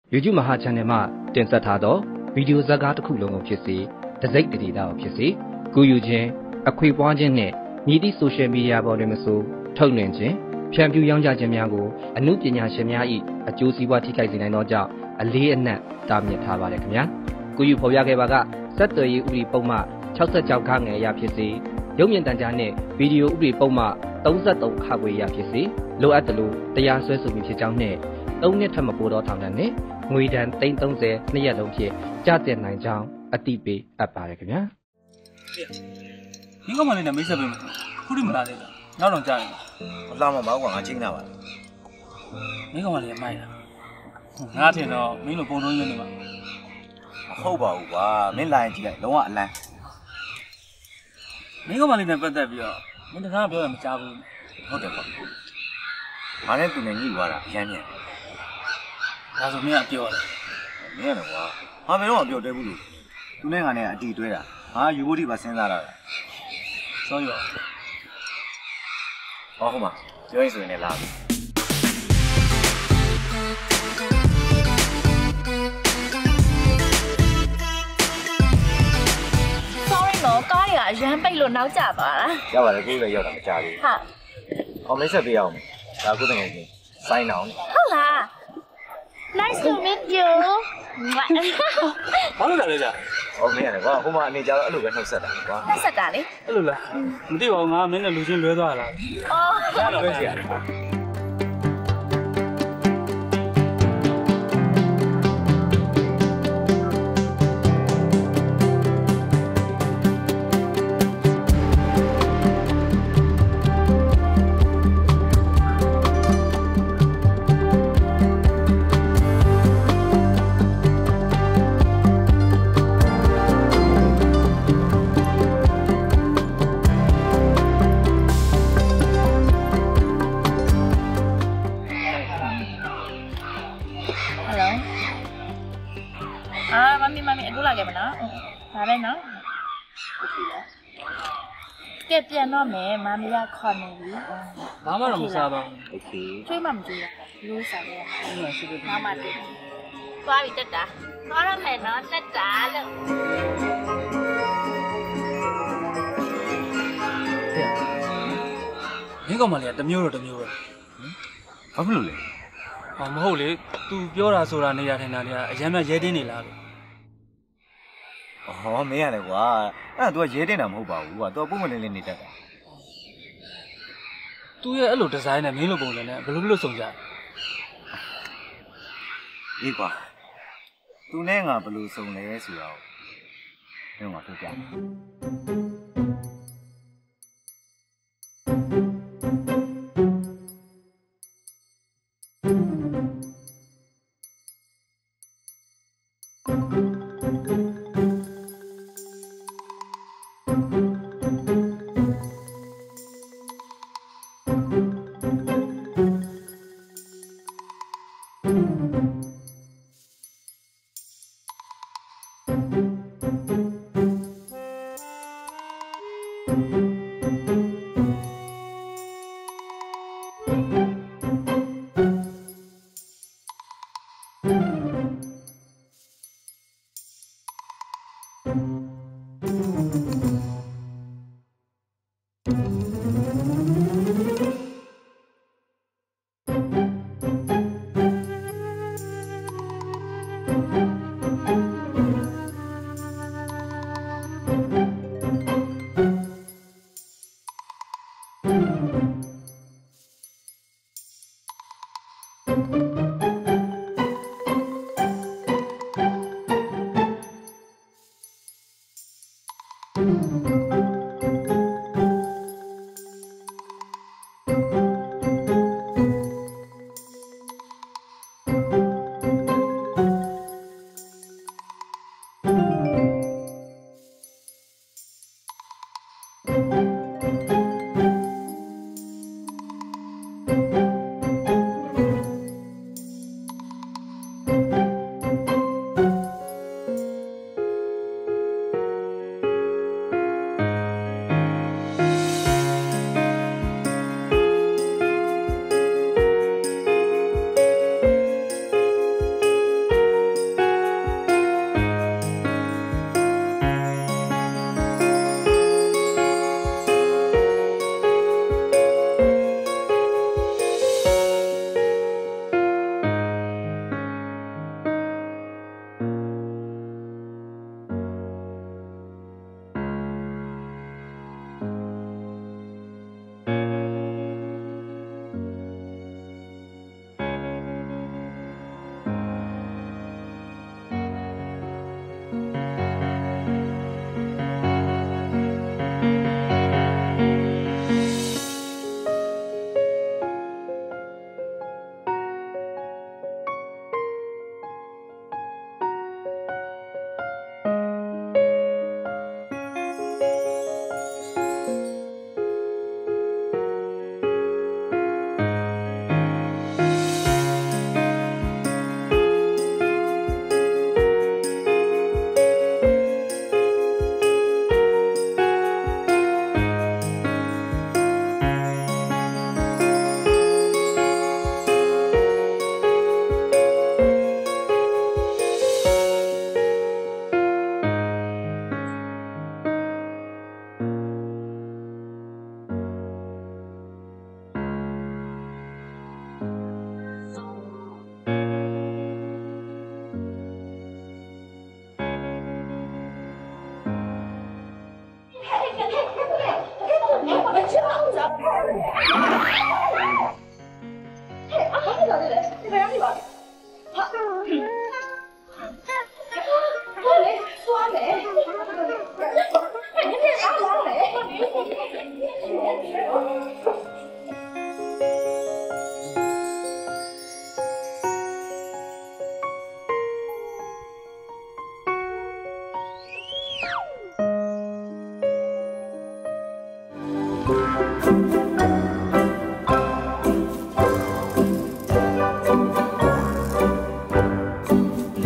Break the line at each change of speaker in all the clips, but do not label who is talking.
YouTube မဟာ channel မှာတင်ဆက်ထားသောဗီဒီယိုဇာတ်ကားတစ်ခုလုံးကိုဖြစ်စေတစိမ့်တည်တာကိုဖြစ်စေကူယူခြင်းအခွေပွားခြင်းနဲ့မြည်သည့် social media ပေါ်တွင်မဆိုထုတ်လွှင့်ခြင်းဖြန့်ဖြူးရောင်းချခြင်းများကိုအမှုပညာရှင်များ၏အကျိုးစီးပွားထိခိုက်စေနိုင်သောကြောင့်အလေးအနက်တားမြစ်ထားပါတယ်ခင်ဗျာကူယူဖော်ပြခဲ့ပါကဆက်သွယ်ရေးဥပဒေပုံမှ66ခန်းငယ်အရဖြစ်စေရုပ်မြင်သံကြားနှင့်ဗီဒီယိုဥပဒေပုံမှ33ခါခွေအရဖြစ်စေလိုအပ်သလိုတရားစွဲဆိုမှုဖြစ်ကြောင်းနှင့်3နှစ်ထက်မပိုသောထောင်ဒဏ်နှင့်ငွေဒဏ်330နှစ်ရက်လုံးဖြင့်ကျသင့်နိုင်ကြောင်းအတိပေးအပ်ပါတယ်ခင်ဗျာ
မင်းကမှလည်းမိတ်ဆက်ပေးမယ်ခုထိမလာသေးဘူးနောက်တော့ကြားနေ
မလာမှာကွာငါချိန်တာပါ
မင်းကမှလည်းမိုက်တာငါထင်တော့မင်းလိုပုံတုံးရင်းနေမှာ
မဟုတ်ပါဘူးကွာမင်းလာရင်ကြည့်လိုက်လုံးဝအလန်း
မင်းကမှလည်းနဲ့ပတ်သက်ပြီးတော့မင်းတခါပြောရမကြားဘူး
ဟုတ်တယ်ကွာငါနဲ့သူနဲ့ညှိသွားတာအရမ်းမြန်
ဒါဆိုမင်းကပြောတယ်
မင်းရတယ်ကွာငါဘယ်တော့မှပြောတဲဘူးလို့သူနဲ့ငါနဲ့အတီတွဲတာငါယူဖို့ဒီပါစဉ်းစားတာ
စောရော
ဟောဟုတ်မှာပြောရင်ဆိုရင်လည်းလာပြီ
sorry နော်ကားရအရန်ပိတ်လို့နောက်ကျသွားတာ
ရောက်ပါတယ်ကိုလည်းရောက်တာမကြဘူး
ဟုတ်
အောင်မိတ်ဆက်ပေးအောင်ဒါကိုတကယ်ချင်းစိုင်းအောင်
ဟုတ်လား nice to meet you
ဘာလို့လဲကြာ
ဟုတ်မင်းရတယ်ကွာဟိုမှာအနေကြတော့အဲ့လိုပဲနှုတ်ဆက်တာကွာ
နှုတ်ဆက်တာလေ
အဲ့လိုလားမသိပါဘူးငါမင်းနဲ့လူချင်းလွဲသွားတာ
အော်
အဲ့လိုပဲရှိရတယ်
ဒါပဲနော်ကဲပြန်တော့မယ်မမရခေါ်နေပြီ
ဘာမှတော့မစားပါဘူး
โอเค
ကျွေးမှမကြည့်ဘူးလို့စားတယ်
ရှိတယ်
မမတူသွားပြီတက်တာသွားရမယ်နော်တက်တာလို့
မင်းကောင်မလေးကတမျိုးတော့တမျိုးပဲ
ဘာဖြစ်လို့လဲ
ဟောမဟုတ်လေ तू ပြောတာဆိုတာနေရထိုင်တာတွေကအရင်ကရဲတင်းနေလားလို့
ဟောမင်းရတယ်ကွာအဲ့ဒါ तू ကရဲတင်တာမဟုတ်ပါဘူးကွာ तू ပုံမလင်းလင်းနေတတ်တာ
तू ရဲ့အဲ့လိုဒီဇိုင်းနဲ့မင်းလိုပုံစံနဲ့ဘယ်လိုစုံကြ
အေးကွာ तू နဲ့ငါဘယ်လိုစုံလဲဆိုတော့မင်းကပြောပြ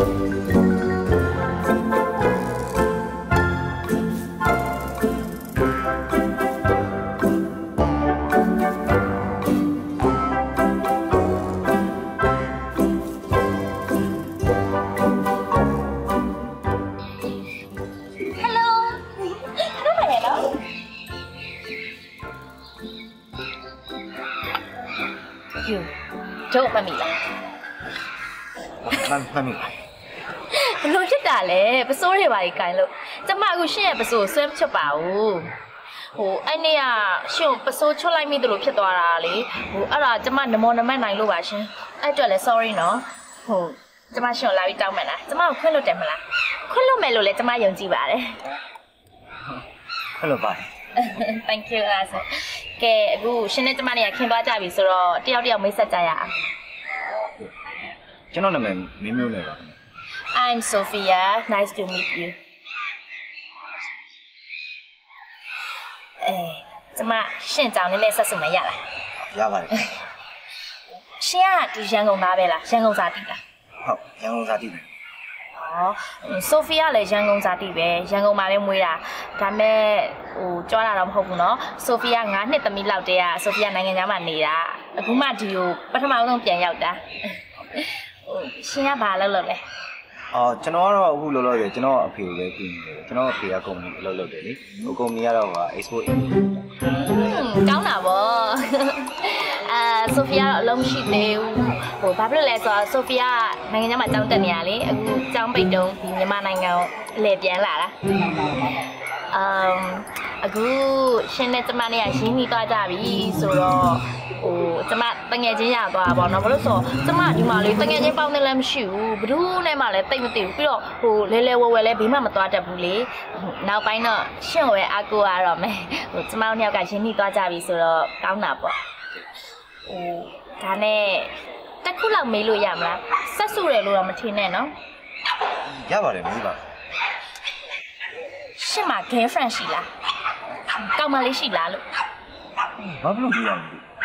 Don't let me laugh.
မှန်ပြီ
ဘလို့ဖြစ်တာလဲပစိုးတွေပါကြီးကိုင်လို့ကျမအခုရှင့်ရဲ့ပစိုးဆွဲမချွတ်ပါဘူးဟိုအဲ့နေ့ကရှင့်ပစိုးချွတ်လိုက်မိသလိုဖြစ်သွားတာလေဟိုအဲ့ဒါကျမနမောနမတ်နိုင်လို့ပါရှင်အဲ့အတွက်လဲ sorry နော်ဟိုကျမရှင့်လာပြီးတောင်းမယ်လားကျမကိုခွင့်လွတ်တယ်မလားခွင့်လွတ်မယ်လို့လဲကျမယုံကြည်ပါတယ်
အဲ့လိုပါ
Thank you အားစကဲအခုရှင်နဲ့ကျမနဲ့ခင်သွားကြပြီဆိုတော့တယောက်တယောက်မိတ်ဆက်ကြရအောင်
ကျွန်တော်နာမည်မင်းမျိုးနဲ့ပါ
I'm Sophia nice to meet you ကျမရှင့်ကြောင်နဲ့ဆက်စုံမရလား
ရပါတယ်
ရှင်ကဒီရန်ကုန်သားပဲလားရန်ကုန်စားတည်လား
ဟုတ်ရန်ကုန်စားတည်တယ်
ဆိုဖီယာလည်းရန်ကုန်စားတည်ပဲရန်ကုန်မှာပဲမွေးတာဒါမဲ့ဟိုကြွားတာတော့မဟုတ်ဘူးเนาะဆိုဖီယာ9နှစ်သမီးလောက်တည်းကဆိုဖီယာနိုင်ငံသားမှာနေတာအခုမှဒီကိုပထမဆုံးပြန်ရောက်တာရှင်ကဘာလုပ်လဲ
ကျွန်တော်ကတော့အခုလောလောဆယ်ကျွန်တော်အဖေကိုပဲပြင်နေတယ်ကျွန်တော်အဖေကကုမ္ပဏီအလုပ်လုပ်တယ်လေဟိုကုမ္ပဏီကတော့ဟာ export
ကောင်းတာဗောဆိုဖီယာတော့အလုံးရှိသေးဘူးဟိုဘာဖြစ်လို့လဲဆိုတော့ဆိုဖီယာနိုင်ငံခြားမှာကျောင်းတက်နေရလေအခုကျောင်းပိတ်တုံးဒီမြန်မာနိုင်ငံကိုလဲပြန်လာတာအခုရှင်နဲ့ကျမနဲ့ရင်းနှီးသွားကြပြီဆိုတော့ဟိုကျမတငယ်ချင်းရသွားပါတော့ဘာလို့ဆိုကျမဒီမှာလေတငယ်ချင်းပေါင်းနေလည်းမရှိဘူးဘယ်သူနဲ့မှလည်းတိတ်မသိဘူးပြီးတော့ဟိုလဲလဲဝဲဝဲလဲဘေးမှမသွားတတ်ဘူးလေနောက်ပိုင်းတော့ရှင်ကိုပဲအကူရတော့မယ်ဟိုကျမတို့နှစ်ယောက်ကရင်းနှီးသွားကြပြီဆိုတော့ကောင်းတာပေါ့ဟိုဒါနဲ့တစ်ခုလောက်မေးလို့ရမလားဆက်စုတယ်လို့တော့မထင်နဲ့နော်
ရပါတယ်မေးပါ
ရှင်မ girlfriend ရှိလားကောင်းမလေးရှိလားလို့
ဘာဖြစ်လို့ပြောရမလဲ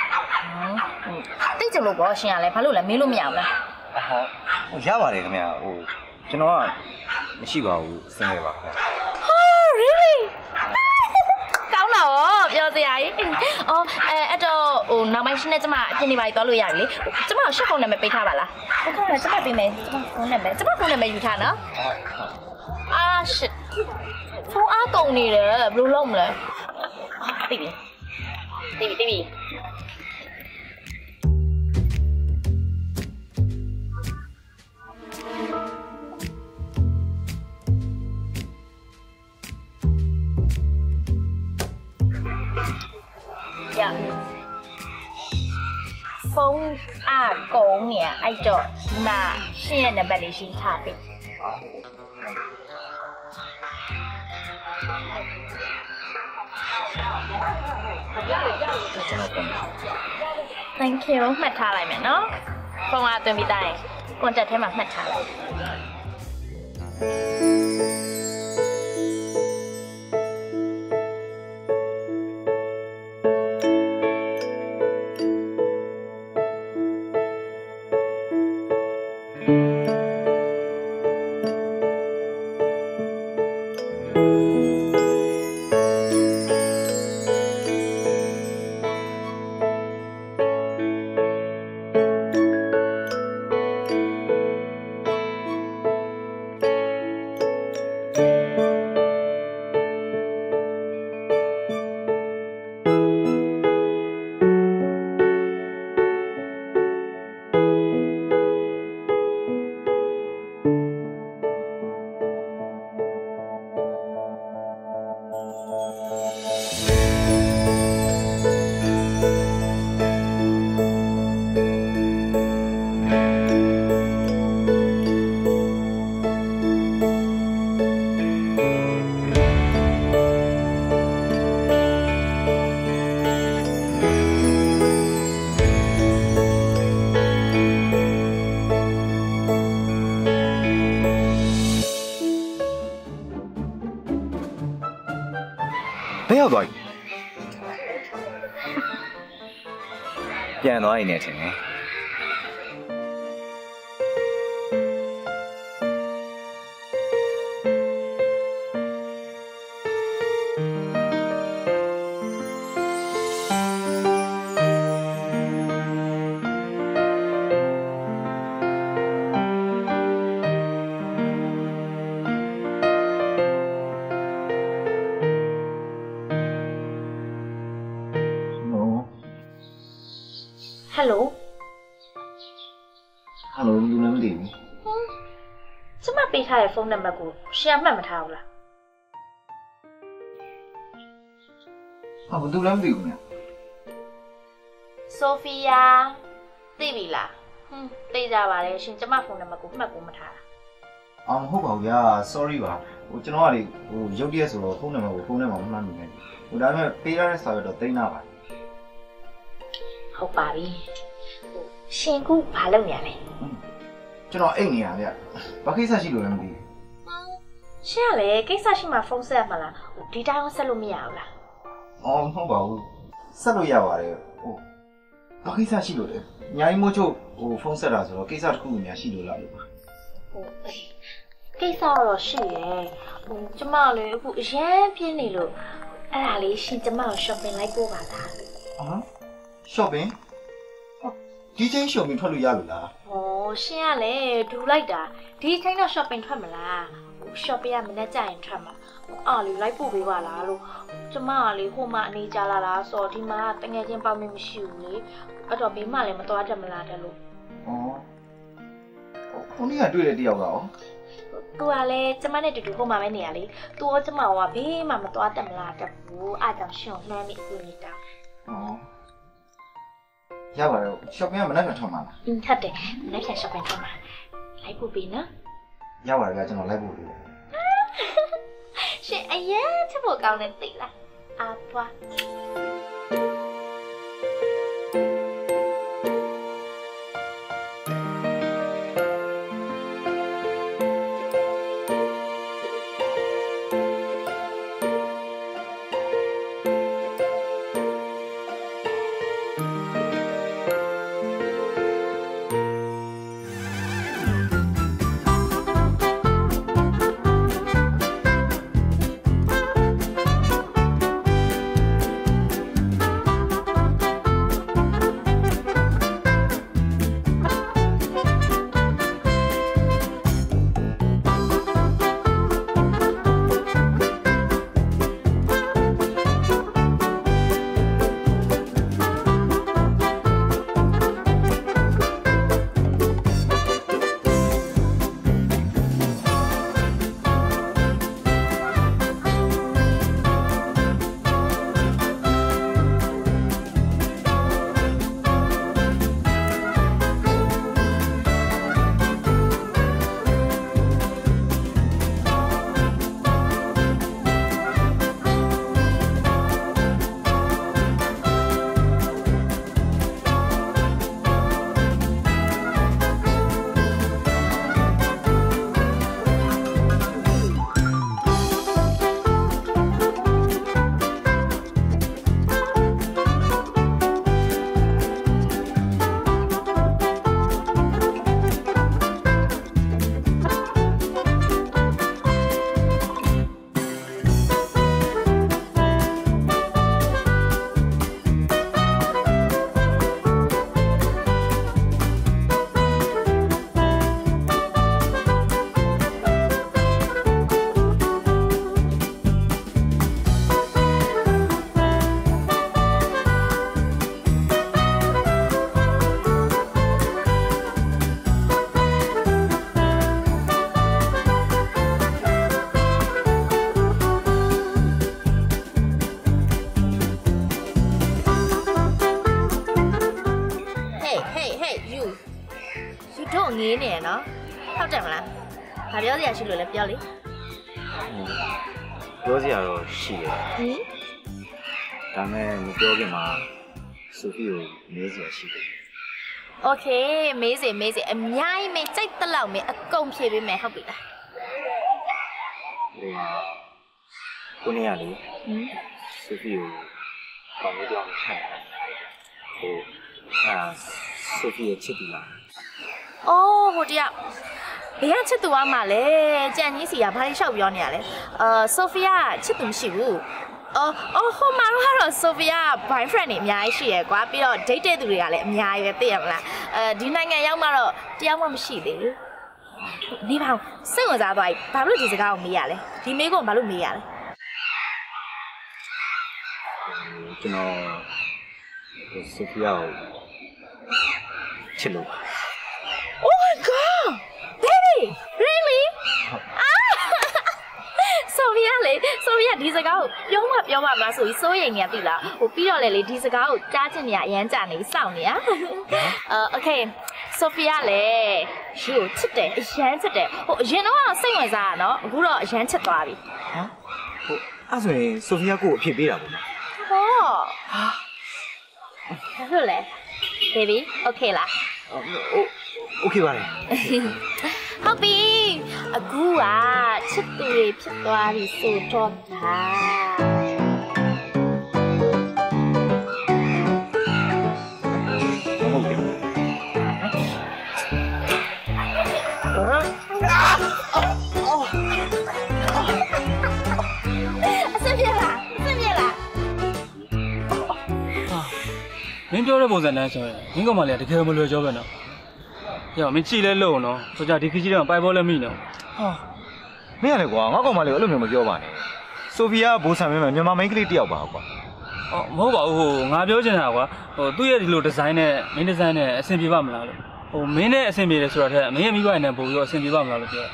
တိတ်ကြလို့ပေါ့ရှင်ကလည်းဘာလို့လဲမေးလို့မရဘူးလား
ဟိုရပါတယ်ခင်ဗျာဟိုကျွန်တော်ကမရှိပါဘူးစင်နေပါခင်ဗျာ
really ကောင်းတာဗောပြောစရာကြီးအော်အဲ့တော့ဟိုနောက်ပိုင်းရှင်နဲ့ကျမအပြင်နေပါသွားလို့ရပြီလေကျမရှက်ဖုန်းနံပါတ်ပေးထားပါလားဟုတ်ကဲ့ကျမပေးမယ်ကျမဖုန်းနံပါတ်ယူထားနော်အာ shit ဖုန်းအားကုန်နေတယ်ဘယ်လိုလုပ်မလဲသိပြီ dạ phone cổ nghĩa ai cho mà xe là bạn đi xin thả đi thank you mặt thả lại mẹ nó không tôi bị tay con chặt thêm mặt thả lại
Bé rồi. Dạ nói này thì
Hello
လူလည်းမသိဘူး
ကျမပေးထားတဲ့ဖုန်းနံပါတ်ကိုရှယ်မှတ်မထားဘူးလား
ဟာဘူးလည်းမသိဘူးခင်ဗျ
ဆိုဖီယာသိပြီလားသိကြပါတယ်ရှင်ကျမဖုန်းနံပါတ်ကိုမှတ်ကိုမထားတာ
အော်မဟုတ်ပါဘူးဗျာ sorry ပါကျွန်တော်ကလေရုပ်တရက်ဆိုတော့ဖုန်းနံပါတ်ကိုဖုန်းထဲမှာမမှတ်မိနေဘူးဒါပေမဲ့ပေးရတဲ့စာရွက်တော့သိမ်းတာပါ
ဟုတ်ပါပြီရှင်ကဘာလုပ်နေရလဲ
ကျွန်တော်အိတ်နေရဗျဘာကိစ္စရှိလို့လဲမသိဘူး
ရှင်ကလည်းကိစ္စရှိမှဖုန်းဆက်ရမှာလားဒီတိုင်းအောင်ဆက်လို့မရဘူးလား
အော်မဟုတ်ပါဘူးဆက်လို့ရပါတယ်ဘာကိစ္စရှိလို့လဲညာကြီးမို့ချုပ်ဖုန်းဆက်တာဆိုတော့ကိစ္စတစ်ခုများရှိလို့လားလို့ပါ
ကိစ္စတော့ရှိရယ်ကျမလည်းအခုအရန်ပြင်းနေလို့အဲ့ဒါလေးရှင်ကျမကို shopping လိုက်ပို့ပါလား
shopping ဒီချိန် shopping ထွက်လို့ရလို့လား
ဟောရှင်ကလည်းဒူလိုက်တာဒီချိန်တော့ shopping ထွက်မလား shopping ကမနေ့ကျရင်ထွက်မှာအားလေးလိုက်ပို့ပေးပါလားလို့ကျမကလေဟိုမှာအနေကြလာလားဆိုတော့ဒီမှာတငယ်ချင်းပေါင်းနေမရှိဘူးလေအဲ့တော့ဘေးမှလည်းမသွားတတ်မလားတဲ့လို့
ခုနကတွေ့တဲ့တယောက်ကရော
သူကလည်းကျမနဲ့တူတူဟိုမှာပဲနေရလေသူရောကျမကဘေးမှမသွားတတ်မလားတဲ့ဘူးအားကြောင့်ရှင်ကိုနှမ်းမိအခုနေတာ
ရပါတယ် shopping ကမနေ့ကထွက်မှာလား
ဟုတ်တယ်မနေ့က shopping ထွက်မှာလိုက်ပို့ပေးနော်
ရပါတယ်ဗျာကျွန်တော်လိုက်ဖို့လို့
ရှင်အရင်ချက်ဖို့ကောင်းတယ်သိလားအားပွား တို့ငေးနေရနော်ဟုတ်တယ်မလားဘာပြောစရာရှိလို့လဲပြောလေ
ပြောစရာတော့ရှိတယ်ဒါမဲ့မပြောခင်မှာဆိုဖီကိုမေးစရာရှိတယ်
โอเคမေးစေအများကြီးမေးကြိုက်တဲ့လောက်မေးအကုန်ဖြေပေးမယ်ဟုတ်ပြီလား
ကိုနေရလေဆိုဖီကိုကောင်းကြောင်းထိုင်ဆိုဖီရဲ့ချစ်သူလား
အော်ဟိုတရားဘယ်ကချစ်သူအားမလဲကြံကြီးစီကဘာလို့ရှောက်ပြောနေရလဲဆိုဖီယာချစ်သူမရှိဘူးဟိုမှာတော့ဆိုဖီယာ boyfriend တွေအများကြီးရှိရယ်ကွာပြီးတော့ date တဲ့သူတွေကလည်းအများကြီးပဲသိရမလားဒီနိုင်ငံရောက်မှတော့တရားမှမရှိသေးဘူးနေပါဦးစိတ်ဝင်စားသွားပြီဘာလို့ဒီစကားကိုမေးရလဲဒီမေးခွန်းဘာလို့မေးရလဲ
ကျွန်တော်ဆိုဖီယာကိုစ်လို့
Oh my god baby really ဆိုဖီယာလေဆိုဖီယာဒီစကားကိုပြောမှမလားဆိုပြီးစိုးရိမ်နေရပြီလားဟိုပြီးတော့လေဒီစကားကိုကြားချင်နေရအရန်ကြနေစောင့်နေရokay ဆိုဖီယာလေရှီကိုချစ်တယ်အရန်ချစ်တယ်ဟိုအရင်တော့စိတ်ဝင်စားရနော်အခုတော့အရန်ချစ်သွားပြီ
ဟမ်ဟိုအဲ့ဆိုရင်ဆိုဖီယာကိုအဖြစ်ပေးတာပေါ့နော်
ဟောဟုတ်လေ baby okay လား
okay ပါလေ
ဟုတ်ပြီအခုကချစ်သူတွေဖြစ်သွားပြီဆိုတော့တာ
ဟုတ်တယ်
မင်းပြောတဲ့ပုံစံနဲ့ဆိုရင်မင်းကောင်မလေးကတကယ်မလွယ်ကြောပဲနော်။ရောမင်းကြည့်လဲလို့နော်။ဆိုကြဒီခကြီးတော့ပိုက်ဘောလည်းမိနော်
။ဟာမင်းရလေကွာငါကောင်မလေးကိုအဲ့လိုမျိုးမပြောပါနဲ့။ဆိုဖီယာဘိုးဆန်မင်းမယ်မြန်မာမိန်းကလေးတယောက်ပါကွာ
။အော်မဟုတ်ပါဘူးဟိုငါပြောချင်တာကွာ။ဟိုသူ့ရဲ့ဒီလိုဒီဇိုင်းနဲ့မင်းဒီဇိုင်းနဲ့အဆင်ပြေပါမလားလို့။ဟိုမင်းနဲ့အဆင်ပြေတယ်ဆိုတာထက်မင်းရဲ့မိဘနဲ့ပို့ပြီးတော့အဆင်ပြေပါမလားလို့ပြော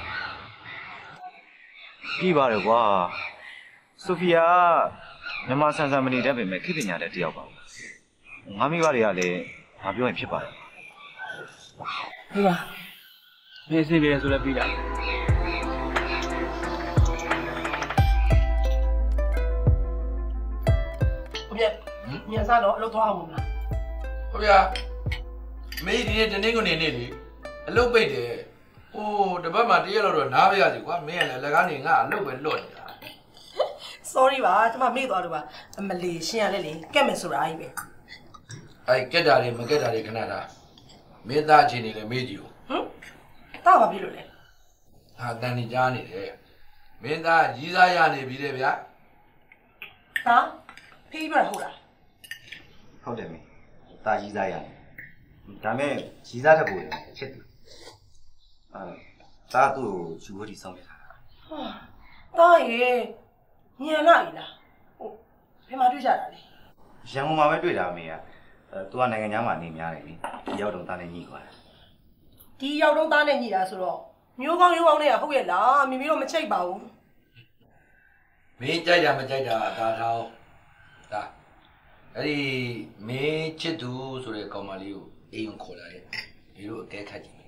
။ပြီးပါတယ်ကွာ။ဆိုဖီယာမြန်မာဆန်ဆန်မနေတတ်ပေမဲ့ခေပညာတဲ့တယောက်ပါ။ငါမိဘတွေကလည်းငါပြောရင်ဖြစ်ပါတယ်
။ဟုတ်ပါ။မင်းအဆင်ပြေတယ်ဆိုလည်းပြီးတာ။
ဟုတ်ပြမြန်စားတော့အလုပ်သွားအောင်မလား
ဟုတ်ဗျာမေးဒီနေ့တနေ့ကနေနေလေအလုပ်ပိတ်တယ်ဟိုတပတ်မှတရက်လောက်တော့နားပါရစီကွာမင်းကလည်းလက်ကားနေငါအလုပ်ပဲလွတ်နေတာ
sorry ပါကျမမေ့သွားလို့ပါအမလီရှင်းရလဲလေကက်မယ်ဆိုတာကြီးပဲ
အဲ့ကက်တာတွေမကက်တာတွေခဏတာမင်းသားချင်းနေလည်းမေးကြည့်ဦး
တာဘာဖြစ်လို့လဲ
ဟာတန်နေကြားနေတယ်မင်းသားကြီးစားရနေပြီတဲ့ဗျာ
ဟာဖေးပြရဟုတ်လား
ဟုတ်တယ်မင်းတာကြီးစားရတယ်ဒါမဲ့ကြီးစားတဲ့ပုံနဲ့ချစ်တယ်တာသူ့ကိုယူဖို့ဒီဆောင်ပြထားတာ
တာရေညံလာပြီလားဟုတ်ဘယ်မှာတွေ့ကြတာလဲ
ရန်ကုန်မှာပဲတွေ့တာမေးကသူကနိုင်ငံသားမှာနေများတယ်လေဒီရောက်တော့တာနဲ့ညှိသွားတာ
ဒီရောက်တော့သားနဲ့ညှိတာဆိုတော့မျိုးကောင်းရိုးကောင်းနဲ့ဟုတ်ရဲ့လားမိမိတော့မချိတ်ပါဘူး
မင်းကြိုက်တာမကြိုက်တာဒါထားဒါအဲ့ဒီမင်းချစ်သူဆိုတဲ့ကောင်မလေးကိုအိမ်ကိုခေါ်လာရဲ့ဒီလိုအကဲခတ်ကြည့်ဟမ်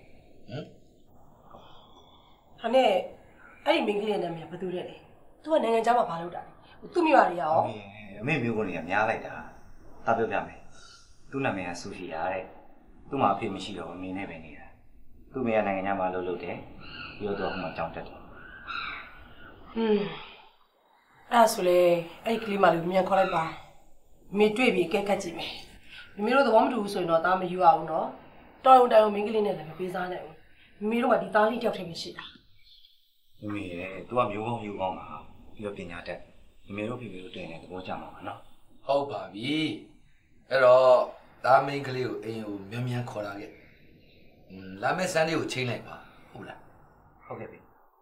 ဟာနဲ့အဲ့ဒီမိန်းကလေးနာမည်ဘယ်သူလဲလဲသူကနိုင်ငံသားမှာဘာလုပ်တာလဲသူ့မိဘတွေရော
အမေမျိုးကနေများလိုက်တာတာပြောပြမယ်သူ့နာမည်ကဆူဖီယာတဲ့သူ့မှာအဖေမရှိတော့အမေနဲ့ပဲနေတာသူ့မေကနိုင်ငံသားမှာလုပ်တယ်ပြီးတော့ဟိုမှာကြောင်တက်တယ်
အဲ့ဆိုလေအဲ့ဒီကလေးမလေးကိုမြန်ခေါ်လိုက်ပါမေတွေ့ပြီးကဲကတ်ကြည့်မယ်မိမိတို့သဘောမတူဘူးဆိုရင်တော့သားမယူရအောင်နော်တော်ရုံတိုင်ရုံမင်းကလေးနဲ့လည်းမပေးစားနိုင်ဘူးမိမိတို့ကဒီသားလေးတယောက်တည်းပဲရှိတာ
မိမိရဲ့သူကမျိုးကောင်းယူကောင်းပါပြီးတော့ပညာတတ်မိမိတို့ဖေဖေတို့တင်တယ်သဘောကျမှာပါနော်
ဟုတ်ပါပြီအဲ့တော့သားမင်းကလေးကိုအိမ်ကိုမြန်မြန်ခေါ်လာခဲ့လာမယ့်ဆန်းလေးကိုချိန်လိုက်ပါဟုတ်လား
ဟုတ်ကဲ့ပြီ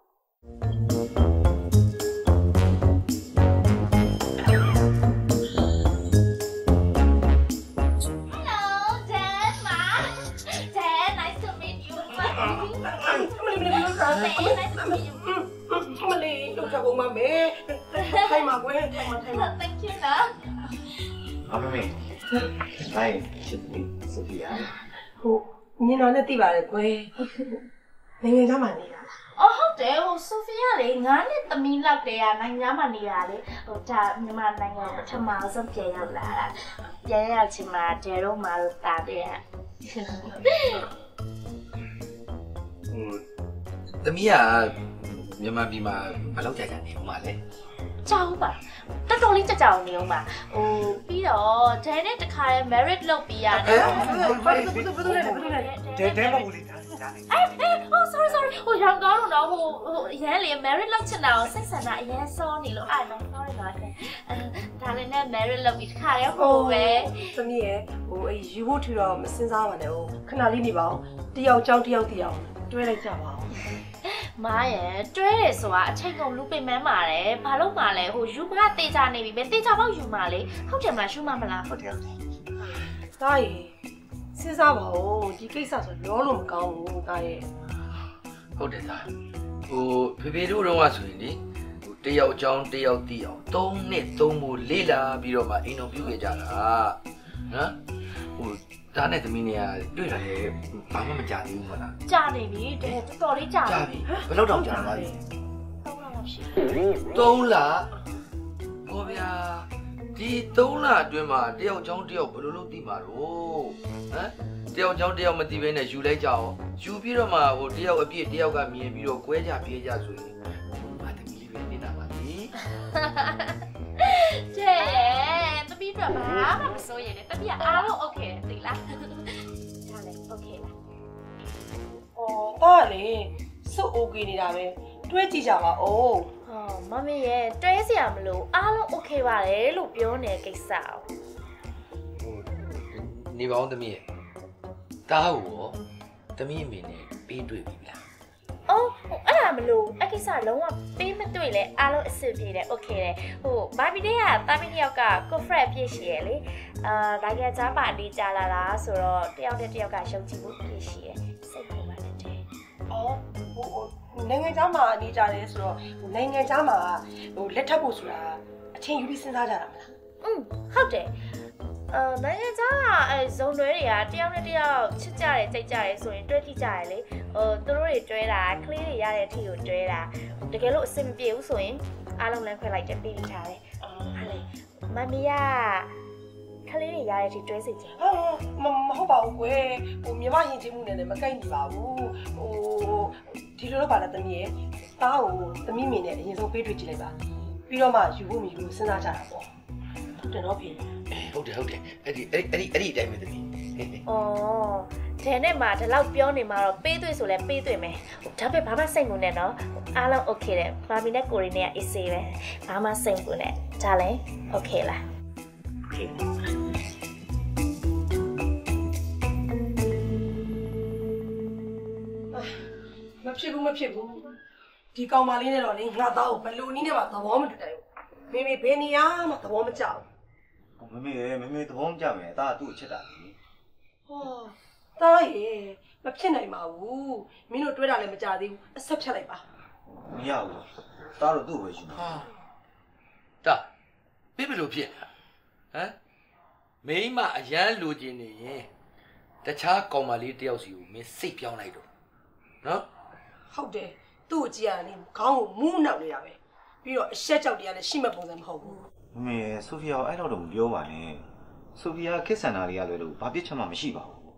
မလေးတို့ချက်ကုန်ပါမယ်ထိုင်ပါကွယ်ထိုင်ပါ
thank you နော်
အမေမေလိုက်ချစ်ပြီးဆိုပြရ
ဟုတ်မြင်တော့လည်းသိပါတယ်ကွယ်နိုင်ငံသားမှနေတာလား
အော်ဟုတ်တယ်ဟိုဆိုဖီယာလေ9နှစ်သမီးလောက်တည်းကနိုင်ငံသားမှနေတာလေဟိုဒါမြန်မာနိုင်ငံပထမဆုံးပြန်ရောက်လာတာပြန်ရောက်ချင်မှာဒဲတော့မှာလို့တာတဲ့
သမီးကမြန်မာပြည်မှာမလောက်ကြနေဦးမှာလေ
ကြောက်ပါတော်တော်လေးကြောက်နေဦးမှာဟိုပြီးတော့ဒဲနဲ့တခါလဲ merit လုပ်ပြီးရတယ်
ဘာလို့ဒဲမဟုတ်ဘူးလေဒါကြားနေ
sorry ဟိုရောင်သွားလို့တော့ဟိုရန်လေ merit လုပ်ချင်တာကိုစိတ်ဆန္ဒအရင်စောနေလို့အဲ့တော့ sorry ပါဒါလည်းနဲ့ merit လုပ်ပြီးတခါလဲဟိုပဲ
သမီးရဲ့ဟိုအေးယူဖို့ထူတော့မစင်စားပါနဲ့ဟိုခဏလေးနေပါဦးတယောက်ကြောင်းတယောက်တယောက်တွဲလိုက်ကြပါဦး
မားရဲ့တွဲတယ်ဆိုတာအချိန်ကုန်လူပင်မန်းပါတယ်ဘာလို့မှလဲဟိုယူမကတေချာနေပြီပဲတေချာပေါက်ယူမလေဟုတ်တယ်မလားရှုမမလား
ဟုတ်တယ်ဒါရီစစဉ်းစားပါဦးဒီကိစ္စဆိုလောလို့မကောင်းဘူးတာရဲ့
ဟုတ်တယ်သားဟိုဖေဖေတို့တော့ဆိုရင်လေဟိုတယောက်အကြောင်းတယောက်သိအောင်3နှစ်3မို့လေးလာပြီးတော့မှအိမ်တော်ပြုခဲ့ကြတာနော်ဟိုဒါနဲ့သမီးနေရတွေ့တာလေဘာမှမကြသေးဘူးမလား
ကြာနေပြီတဲ့တော်တော်လေးကြာပြီ
ဘယ်လောက်တောင်ကြာလာလဲ
3 လလောက်ရှိ
3လဟောဗျာဒီ3လအတွင်းမှာတယောက်အကြောင်းတယောက်ဘယ်လိုလုပ်သိမှာတော့ဟမ်တယောက်အကြောင်းတယောက်မသိဘဲနဲ့ယူလိုက်ကြအောင်ယူပြီးတော့မှဟိုတယောက်အပြည့်တယောက်ကမြင်ပြီးတော့ကွဲကြပြေးကြဆိုရင်ဘာသမီးလေးပဲနေတာပါလေ
တဲ့သမီးတို့ဘာမှမစိုးရင်လည်းသမီးကအားလုံး okay တယ်သိလားဒါလည်း okay လား
တာလေစုပ် okay နေတာပဲတွေးကြည့်ကြပါဦး
မမရဲ့တွဲစရာမလိုအားလုံး okay ပါတယ်လို့ပြောနေတဲ့ကိစ္စ哦
နေပါအောင်သမီးရဲ့တားဟောသမီးအမေနဲ့ပေးတွေ့ပြီလား
အော်အဲ့ဒါမလို့အကိစ္စလုံးဝပေးမတွေ့လဲအားလုံးအဆင်ပြေတယ် okay တယ်ဟိုဘာဘီတဲ့ကတာမီတယောက်ကကိုဖရက်ပြည့်ရှိရလေဒါကြကြားပါနေကြလာလားဆိုတော့တယောက်နဲ့တယောက်ကရှုံကြည့်ဖို့ပြည့်ရှိရစိတ်ပေါ်ပါတယ်တဲ့
နိုင်ငံသားမှာနေကြတယ်ဆိုတော့နိုင်ငံသားမှာလက်ထပ်ဖို့ဆိုတာအချင်းယူပြီးစဉ်းစားကြတာမလား
ဟုတ်တယ်နိုင်ငံသားကဇုံတွဲတွေကတယောက်နဲ့တယောက်ချစ်ကြတယ်ကြိတ်ကြတယ်ဆိုရင်တွဲကြည့်ကြတယ်လေသူတို့တွေတွဲတာကလေးတွေရတဲ့အထိကိုတွဲတာတကယ်လို့အဆင်မပြေဘူးဆိုရင်အားလုံးလမ်းခွဲလိုက်တယ်ပြီးထားတယ်ဟာလေမမီးကကလေးတွေရတဲ့အထိတွဲစီချင်
မဟုတ်ပါဘူးကွယ်မြမရင်ချင်းမှုနဲ့လည်းမကိုက်ညီပါဘူးဒီလိုတော့ပါလားသမီးရဲ့တားကိုသမီးမိနဲ့အရင်ဆုံးပေးတွေ့ကြည့်လိုက်ပါပြီးတော့မှယူဖို့မယူလို့စဉ်းစားကြတာပေါ့ဟုတ်တယ်နော်ဖေ
ဟုတ်တယ်အဲ့ဒီအတိုင်းပဲသမီး
ဒဲနဲ့မှာဒီလောက်ပြောနေမှာတော့ပေးတွေ့ဆိုလဲပေးတွေ့မယ်ဒါပေမဲ့ဘာမှစိတ်ဝင်နဲ့နော်အားလုံး okay တယ်ဘာမီနဲ့ကိုရီနဲ့အေးဆေးပဲဘာမှစိတ်ဝင်နဲ့ဒါလည်း okay လား
okay
မဖြစ်ဘူးဒီကောင်မလေးနဲ့တော့လေငါသားကိုဘလူနီးနဲ့မှသဘောမတူတိုင်ဘူးမေဘယ်နေရမှသဘောမကျဘူး
မေသဘောမကျမယ်ဒါကသူ့အချက်တာလေ
တားရေမဖြစ်နိုင်ပါဘူးမင်းတို့တွဲတာလည်းမကြသေးဘူးအဆက်ဖြတ်လိုက်ပါ
မရဘူးဒါတော့သူ့ပဲယူမှာ
တာဘယ်လိုဖြစ်ဟမ်မိမအရန်လိုချင်နေရင်တခြားကောင်မလေးတယောက်စီကိုမင်းစိတ်ပြောင်းလိုက်တော့နော်
ဟုတ်တယ်သူ့ကိုကြည့်ရရင်ခေါင်းကိုမူးနောက်နေတာပဲပြီးတော့အဆက်ကြောက်တရားလည်းရှိမဲ့ပုံစံမဟုတ်ဘူး
မေဆိုဖီယာအဲ့လောက်တော့မပြောပါနဲ့ဆိုဖီယာခစ်ဆန်တာလေးကလည်းလို့ဘာပြစ်ချက်မှမရှိပါဘူး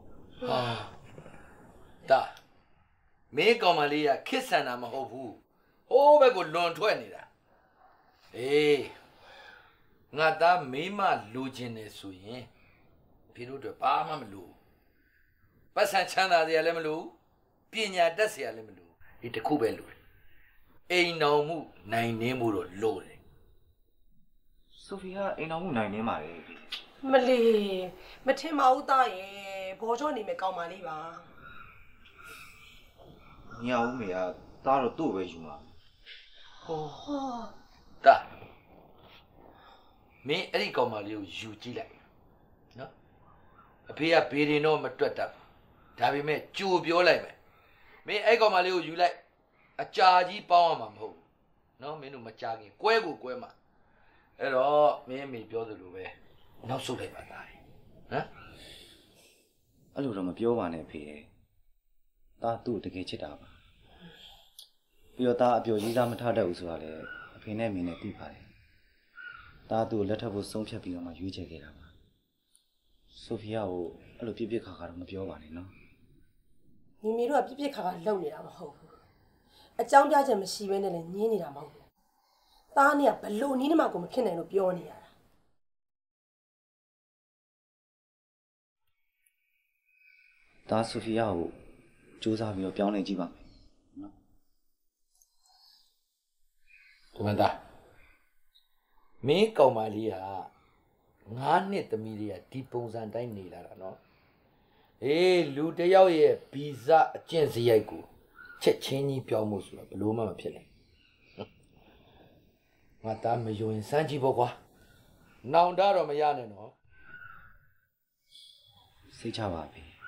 တာမင်းကောင်မလေးကခစ်ဆန်တာမဟုတ်ဘူးဟိုးဘက်ကိုလွန်ထွက်နေတာအေးငါသားမိမလိုချင်နေဆိုရင်ဖေတို့တို့ဘာမှမလိုပတ်စံချမ်းသာစရာလည်းမလိုပညာတတ်စရာလည်းမလိုဒီတစ်ခုပဲလိုတယ်အိမ်တော်မှုနိုင်နေမှုတော့လိုတယ်
ဆိုဖီယာအိမ်တော်မှုနိုင်နေပါလေ
မလီမထင်ပါဘူးသားရဲ့ဘောချောနေမယ်ကောင်းပါလိမ့်ပါ
မရဘူးမေကဒါတော့သူ့ပဲယူမှာ
တာမင်းအဲ့ဒီကောင်မလေးကိုယူကြည့်လိုက်နော်အဖေကဘေးရင်တော့မတွက်တတ်ဘူးဒါပေမဲ့ကြိုပြောလိုက်မယ်မင်းအဲ့ကောင်မလေးကိုယူလိုက်အကြာကြီးပေါင်းရမှာမဟုတ်ဘူးနော်မင်းတို့မကြခင်ကွဲကိုကွဲမှာအဲ့တော့မင်းအမေပြောသလိုပဲနောက်ဆုတ်လိုက်ပါသားဟမ်
အဲ့လိုတော့မပြောပါနဲ့ဖေဒါသူ့တကယ်ချစ်တာပါပြီးတော့ဒါအပျော်ကြီးသားမထတတ်ဘူးဆိုတာလေအဖေနဲ့မင်းနဲ့သိပါတယ်ဒါသူ့လက်ထပ်ဖို့ဆုံးဖြတ်ပြီးတော့မှရွေးချယ်ခဲ့တာပါဆိုဖီယာကိုအဲ့လိုပြစ်ခါတော့မပြောပါနဲ့နော်
မိမိတို့ကပြစ်ခါလုံနေတာမဟုတ်ဘူးအကြောင်းပြချက်မရှိဘဲနဲ့လည်းညင်းနေတာမဟုတ်ဘူးသားနဲ့ကဘလို့နီးနေမှကိုမဖြစ်နိုင်လို့ပြောနေရတာ
ဒါဆိုဖီယာကိုစူးစမ်းပြီးတော့ပြောင်းလဲကြည့်ပါမယ်နော်
ကိုမန်တာမင်းကောင်မလေးက9နှစ်သမီးလေးကဒီပုံစံတိုင်းနေလာတာနော်အေးလူတယောက်ရဲ့ဗီဇအကျင့်စရိုက်ကိုချက်ချင်းကြီးပြောင်းမှုဆိုတာဘယ်လို့မှမဖြစ်နိုင်ငါသားမယုံရင်စမ်းကြည့်ဖို့ကွာနောင်တတော့မရနဲ့နော်
စိတ်ချပါပြီ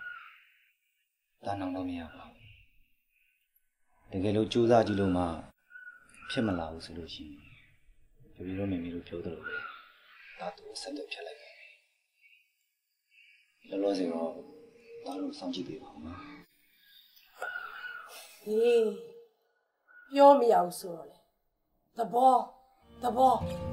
ဒါနောင်တော့မရပါဘူးတကယ်လို့ကြိုးစားကြည့်လို့မှဖြစ်မလာဘူးဆိုလို့ရှိရင်ပြပြတော့မေမေတို့ပြောသလိုပဲဒါသူဆက်သွယ်ဖြတ်လိုက်မယ်လောလောဆယ်တော့ဒါတို့စောင့်ကြည့်ပေးပါဦးနော်
ဟေးပြောမရအောင်ဆိုတော့လေသဘော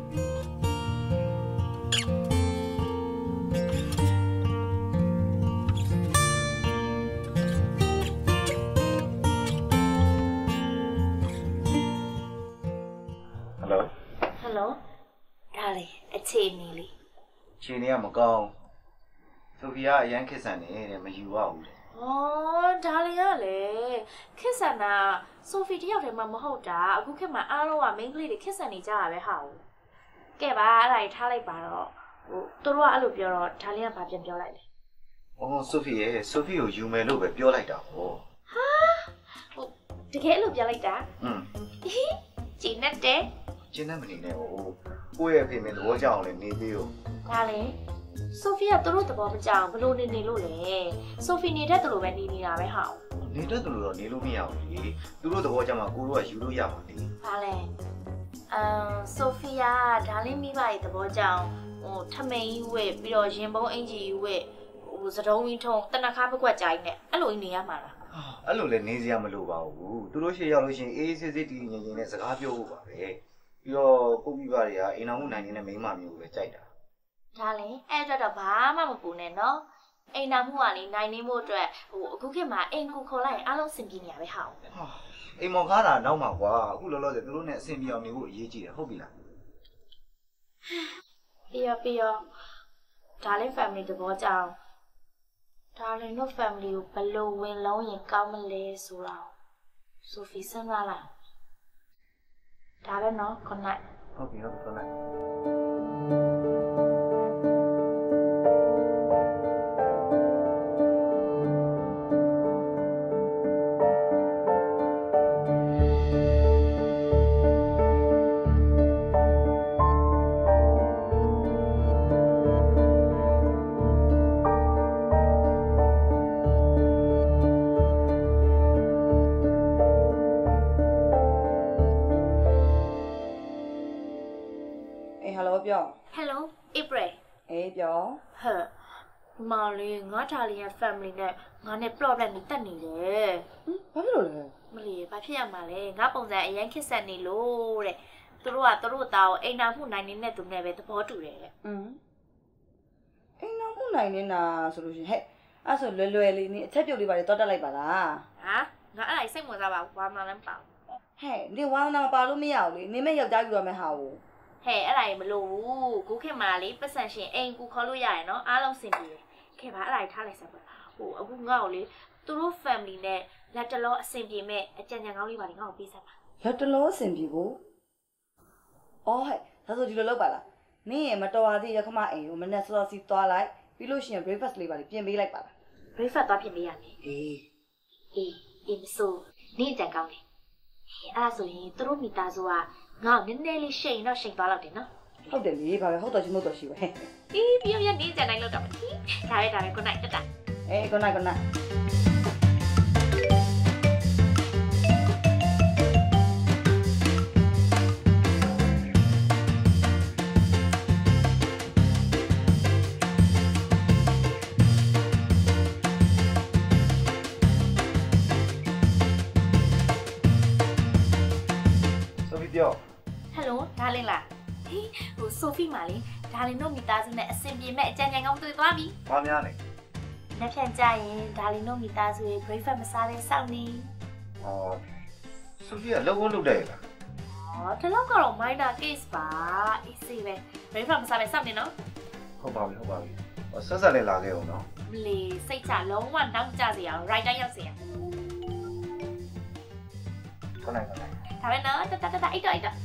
ဟယ်လို
ဒါလေအခြေအနေလေး
ခြေနေကမကောင်းဆိုဖီယာအရန်ခက်ဆန်နေတဲ့မယူရဘူးတဲ့
ဒါလေကလေခက်ဆန်တာဆိုဖီတယောက်တည်းမှမဟုတ်တာအခုခေတ်မှာအားလုံးကမိန်းကလေးတွေခက်ဆန်နေကြတာပဲဟာကဲပါအဲ့ဒါကြီးထားလိုက်ပါတော့သူတို့ကအဲ့လိုပြောတော့ဒါလေးကဘာပြန်ပြောလိုက်လဲ
ဆိုဖီကိုယူမယ်လို့ပဲပြောလိုက်တာပေါ့
တကယ်အဲ့လိုပြောလိုက်တာကျင်းတဲ့
ကျင်းတဲ့မနေနဲ့ကိုယ့်ရဲ့ဖေမင်းသဘောကျအောင်လည်းနေသေးရော
ဒါလေဆိုဖီကသူတို့သဘောမကျအောင်ဘလို့နေလို့လဲဆိုဖီနေတဲ့သူလိုပဲနေတာပဲဟာ
နေတဲ့သူလိုတော့နေလို့မရဘူးလေသူတို့သဘောကျမှကိုတို့ကယူလို့ရပါလေ
ဘာလဲဆိုဖီယာဒါလေးမိဘရဲ့သဘောကျအောင်ထမိန်ကြီးဝဲပြီးတော့ရင်ပုံးအင်ကြီးဝဲစတုံးကြီးထုံတနခါပကွက်ကြိုင်းနဲ့အဲ့လိုနေရမှာလား
အဲ့လိုလည်းနေစရာမလိုပါဘူးသူတို့ရှေ့ရောက်လို့ရှိရင်အေးဆေးဆေးတီးငြိမ်ငြိမ်နဲ့စကားပြောဖို့ပါပဲပြီးတော့ကိုမိဘတွေကအိမ်အောင်မှုနိုင်နေတဲ့မိန်းမမျိုးကိုပဲကြိုက်တာ
ဒါလည်းအဲ့တော့ဘာမှမပူနဲ့နော်အိမ်နာမှုကလေနိုင်နေမှုအတွက်အခုခေတ်မှာအိမ်ကူခေါ်လိုက်ရင်အားလုံးစင်ပြေနေရပဲဟာ
အိမ်မော်ကားတာနောက်မှာကွာအခုလောလောဆယ်သူတို့နဲ့အဆင်ပြေအောင်နေဖို့အရေးကြီးတယ်ဟုတ်ပြီလား
ပြီးရောဒါလည်း family သဘောကျအောင်ဒါလည်းတို့ family ကိုဘယ်လိုဝင်လုံးရင်ကောင်းမလဲဆိုတော့ဆိုဖီစဉ်းစားလိုက်ဒါပဲနော်ခုနက
ဟုတ်ပြီခုနက
Hello April
ပြော
မာလေးငါထားလေးရဲ့ family နဲ့ငါနဲ့ problem တွေတက်နေတယ်
ဘာဖြစ်လို့လဲ
မလီဘာဖြစ်ရမှာလဲငါပုံစံအရင်ခက်ဆက်နေလို့တဲ့သူတို့ကသူတို့သားကိုအိမ်နာမှုနိုင်နေတဲ့သူနဲ့ပဲသဘောတူတယ်တဲ့
အိမ်နာမှုနိုင်နေတာဆိုလို့ရှိရင်ဟဲ့အဲ့ဆိုလွယ်လေးနေအချက်ပြုတ်လေးပါလေတော့တက်လိုက်ပါလား
ငါအဲ့ဒါစိတ်ဝင်စားပါဝါမလာလည်းမပါ
ဟဲ့နေဝါနာမပါလို့မရဘူးလေနေမဲ့ယောက်ျားယူရမယ်ဟာကို
အဲ့ဒါကြီးမလို့ဘူးခုခေတ်မှာလေပတ်စံရှင်အိမ်ကူခေါ်လို့ရရနော်အားလုံးစင်ပြေခဲ့ပါအဲ့ဒါကြီးထားလိုက်စမ်းပါအခုငါ့ကိုလေသူတို့ family နဲ့လက်တလောအစင်ပြေမဲ့အကြံဉာဏ်ကောင်းလေးပါလေငါ့ကိုပေးစမ်းပါ
လက်တလောအစင်ပြေကိုဟဲ့ဒါဆိုဒီလိုလုပ်ပါလားနင်းရဲ့မတော်ရသေးရခမအိမ်ကိုမနေ့စောစောစီသွားလိုက်ပြီးလို့ရှိရင် breakfast လေးပါလေပြင်ပေးလိုက်ပါလား
breakfast သွားပြင်ပေးရမယ်အေးမဆိုနင်းကြံကောင်းတယ်အဲ့ဒါဆိုရင်သူတို့မိသားစုကငါ့ကိုနည်းနည်းလေးရှိန်တော့ရှိန်သွားတော့တယ်နော်
ဟုတ်တယ်လေဘာပဲဟုတ်တော့ရှိမဟုတ်တော့ရှိပဲ
ပြီးရနေကြတိုင်းလောက်တော့ဒါပဲ good night တတ
good night
Hello ဒါလင်းလားဆိုဖီမာလေးဒါလင်းတို့မိသားစုနဲ့အဆင်ပြေမဲ့အကြံဉာဏ်ကောင်းတွေ့သွားပြီ
ဘာများလဲ
လက်ဖြန်ကြရင်ဒါလင်းတို့မိသားစုရဲ့ breakfast မစားသေးစောင့်နေ
ဆိုဖီကလောက်ဖို့လုပ်တယ်လား
ဒီလောက်ကတော့ minor case ပါ easy ပဲ breakfast မစားပဲစောင့်နေနော်
ဟုတ်ပါပြီဆက်လည်းလာခဲ့အောင်နော်
မလီစိတ်ချလုံးဝနောက်ကျစေအောင် right တိုင်းရောက်စေအောင်
ဟုတ်လိုက်
ဒါပဲနော်တအိတ်တော့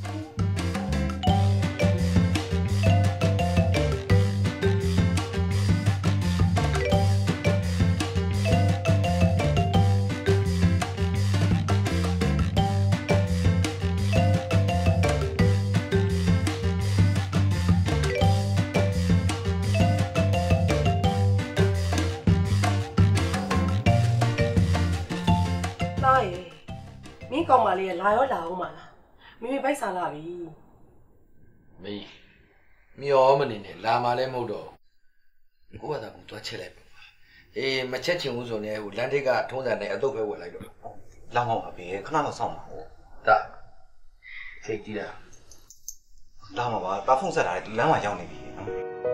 ကောင်မလေးကလာရောလာအောင်မလားမိမိပိုက်စားလာပြီ
မေးမျောမနေနဲ့လာမှလည်းမဟုတ်တော့ကိုကသာကိုသွားချက်လိုက်ပါအေးမချက်ချင်ဘူးဆိုရင်ဟိုလန်တစ်ကထုံးစံနဲ့အတုပ်ပဲဝယ်လိုက်တော့
လာမောက်ပါပဲခဏတော့စောင့်ပါဦး
ဒါစိတ်ကြည့်တာ
လာမှာပါတာဖုန်းဆက်တာလေဒီလမ်းမှာရောက်နေပြီနော်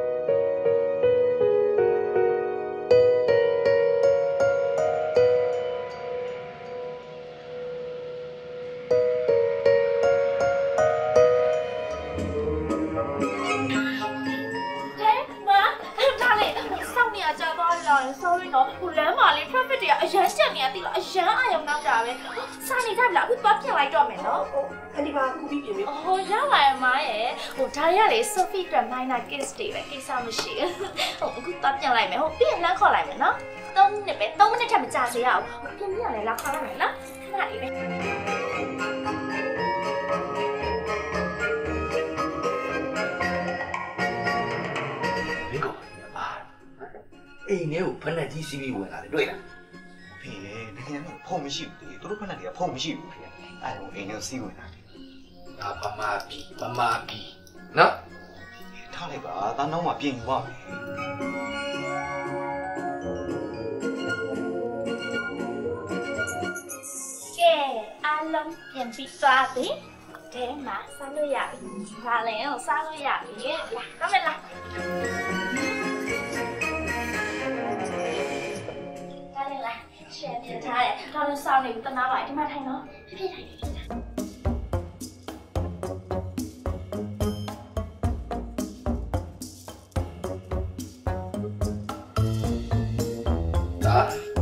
sorry နော်ဟိုလမ်းမှာလေ traffic တွေကအရန်ရှက်နေရသေးလားအရန်အာရုံနောက်တာပဲစာနေကြပြီလားအခုသွားပြင်လိုက်တော့မယ်နော်
ဟုတ်အန်ဒီပါကူပြီးပြင်ပြီ
ဟိုရပါရဲ့မရဲ့ဟိုဒါရလေ Sophie အတွက် minor kiss တွေပဲကိစ္စမရှိဟိုအခုသွားပြင်လိုက်မယ်ဟိုပြင်လှမ်းခေါ်လိုက်မယ်နော်3မိနစ်ပဲ3မိနစ်ထက်မကြာစေရအောင်ပြင်ပြရလေလာခေါ်လိုက်မယ်နော်ခဏလေးပဲ
အိမ်ထဲကိုဖက်နဲ့ကြီးစီးပြီးဝင်လာတယ်တွေ့လား
ဖေးလေတကယ်တော့ဖုန်းမရှိဘူးလေသူတို့ဖက်နဲ့တွေကဖုန်းမရှိဘူးဖေးအဲဟိုအိမ်ထဲစီးဝင်လာတယ်
ဒါပမာပြီနော်
ထားလိုက်ပါတန်းတော့မှပြင်ယူပါမယ်
ကဲအားလုံးပြင်ပြီးသွားပြီတဲမှာစားလို့ရပြီဒါလည်းစားလို့ရပြီလာတော့မလားရှယ်ပြထားတယ်ဒါလည်းစောင်းနေပြီတနာပါဒီမှာထိုင်နော်ဖြည်းဖြည်းထိုင်
ဒါ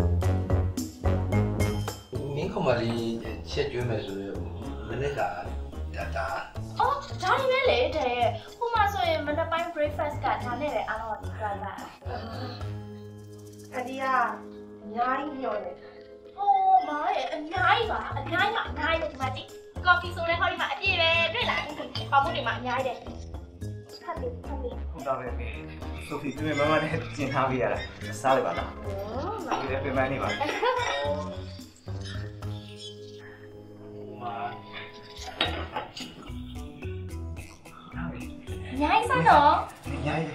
မင်းကမလေးချက်ကျွေးမယ်ဆိုရင်မနေ့ကဒါ
အော်ဒါနေပဲလေတဲ့ဟိုမှာဆိုရင်မနေ့ပိုင်း breakfast ကဒါနဲ့လည်းအားလုံးဒီကလာ
အဒီယာအများကြီးပြောတယ်
ဟိုမားရဲ့အများကြီးပါအများကြီးပဲဒီမှာကြည့်ကော်ဖီဆိုတဲ့ဟောဒီမှာအပြည့်ပဲတွေ့လားပေါမှုတွေမှာအများကြီးတယ်ဖတ်ပြီး
ဟုတ်တာပဲဆိုဖီသူ့ရဲ့မမနဲ့ကျင်ထားပေးရတာစားလိုက်ပါလားဒီလည်းပြန်မနေပါဘူး
အများကြီးစားတော့
အများကြီး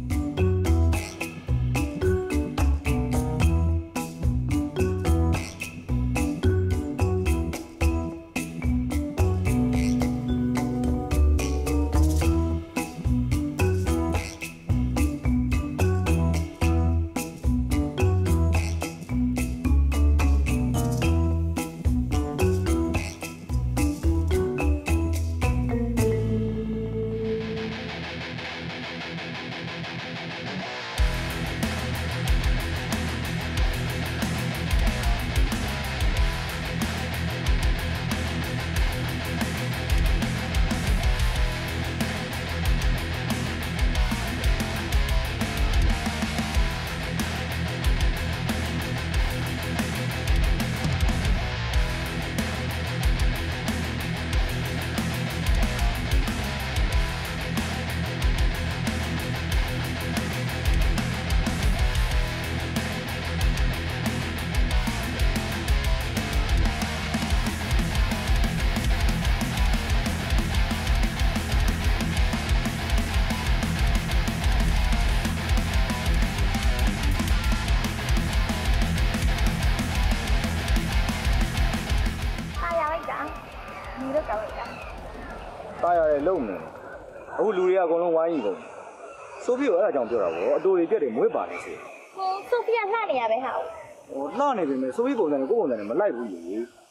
တာရတယ်လုံနေအခုလူတွေကအကုန်လုံးဝိုင်းကြီးကုန်ဆိုဖီကိုအဲ့ဒါကြောင့်ပြောတာဗောအတူတွေပြက်တွေမွေးပါလေစေ
ဟိုဆိုဖီကလှနေရပဲဟာ
ဟိုလှနေပြီမဲ့ဆိုဖီပုံစံနဲ့ကိုယ်ပုံစံနဲ့မလိုက်ဘူးလေ
ဟို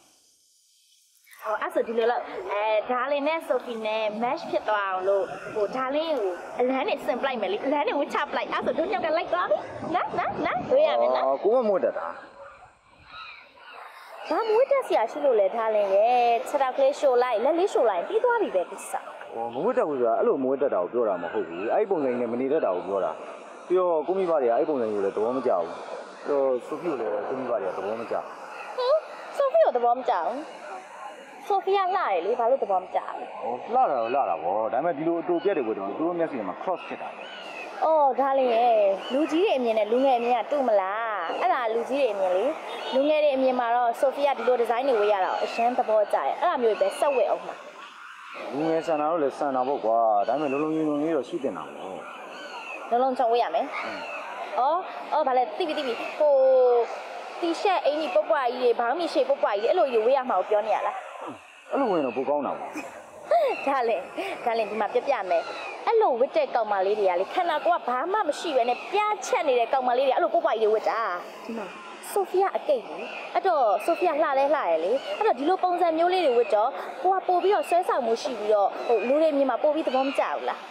အဲ့ဆိုဒီလိုလို့ဒါလင်နဲ့ဆိုဖီနဲ့ match ဖြစ်သွားအောင်လို့ဟိုဒါလင်ကိုအလန်းနဲ့ဆင်ပလိုက်မယ်လေအလန်းနဲ့ဝှချပလိုက်အဲ့ဆိုတို့ညောက်ကလိုက်သွားပြီနော်တွေ့ရမယ်နော်
ကိုမမွတ်တတ်တာ
ဘာမွေးတက်ဆရာရှိလို့လဲထားလင်းရဲ့ချက်တော့ကလေးရှို့လိုက်လက်လေးရှို့လိုက်ပြီးသွားပြီပဲကိစ္စ
မမွေးတက်ဘူးဆိုတာအဲ့လိုမွေးတက်တာကိုပြောတာမဟုတ်ဘူးအဲ့ပုံစံနဲ့မနေတတ်တာကိုပြောတာပြီးတော့ကိုမိဘတွေကအဲ့ပုံစံကိုလည်းသဘောမကျဘူးပြီးတော့ဆိုဖီကိုလည်းကိုမိဘတွေကသဘောမကျ
ဆိုဖီကိုသဘောမကျဘူးဆိုဖီကလှတယ်လေဘာလို့သဘောမကျလဲ
လှတာတော့လှတာဗောဒါပေမဲ့ဒီလိုအတူပြက်တွေကိုတော့သူတို့မျက်စိမှာ cross ဖြစ်တာ
အော်ဒါလင်းရဲ့လူကြီးတွေအမြင်နဲ့လူငယ်အမြင်ကတူမလားအဲ့ဒါလူကြီးတွေအမြင်လေလူငယ်တွေအမြင်မှာတော့ဆိုဖီယာဒီလိုဒီဇိုင်းတွေဝေးရတာအရှမ်းသဘောကျတယ်အဲ့ဒါမျိုးပဲဆက်ဝယ်အောင်မှာ
လူငယ်ဆန်တာတော့လည်းဆန်တာပေါ့ကွာဒါပေမဲ့လုံးလုံးယုံယုံလေးတော့ရှိတင်တာပေါ့
လုံးလုံးချောင်းဝေးရမယ်အော်ဗာလဲတိပိဟိုတီရှပ်အင်ကြီးပုတ်ပွားကြီးတွေဘောင်းမီရှေ့ပုတ်ပွားကြီးတွေအဲ့လိုယူဝေးရမှာကိုပြောနေရလား
အဲ့လိုဝင်တော့ပိုကောင်းတာပေါ့
ဒါလည်းဒီမှာပြမယ်အဲ့လိုဝစ်တဲ့ကောင်မလေးတွေကလေခန္ဓာကိုယ်ကဘာမှမရှိဘဲနဲ့ပြားချက်နေတဲ့ကောင်မလေးတွေအဲ့လိုပုတ်ပွားကြီးတွေဝစ်တာဒီမှာဆိုဖီယာအကိတ်လေအဲ့တော့ဆိုဖီယာလှရလေအဲ့တော့ဒီလိုပုံစံမျိုးလေးတွေဝစ်တော့ကိုကပို့ပြီးတော့ဆွဲဆောင်မှုရှိပြီးတော့ဟိုလူတွေမြင်မှာပို့ပြီးသဘောမကျဘူးလား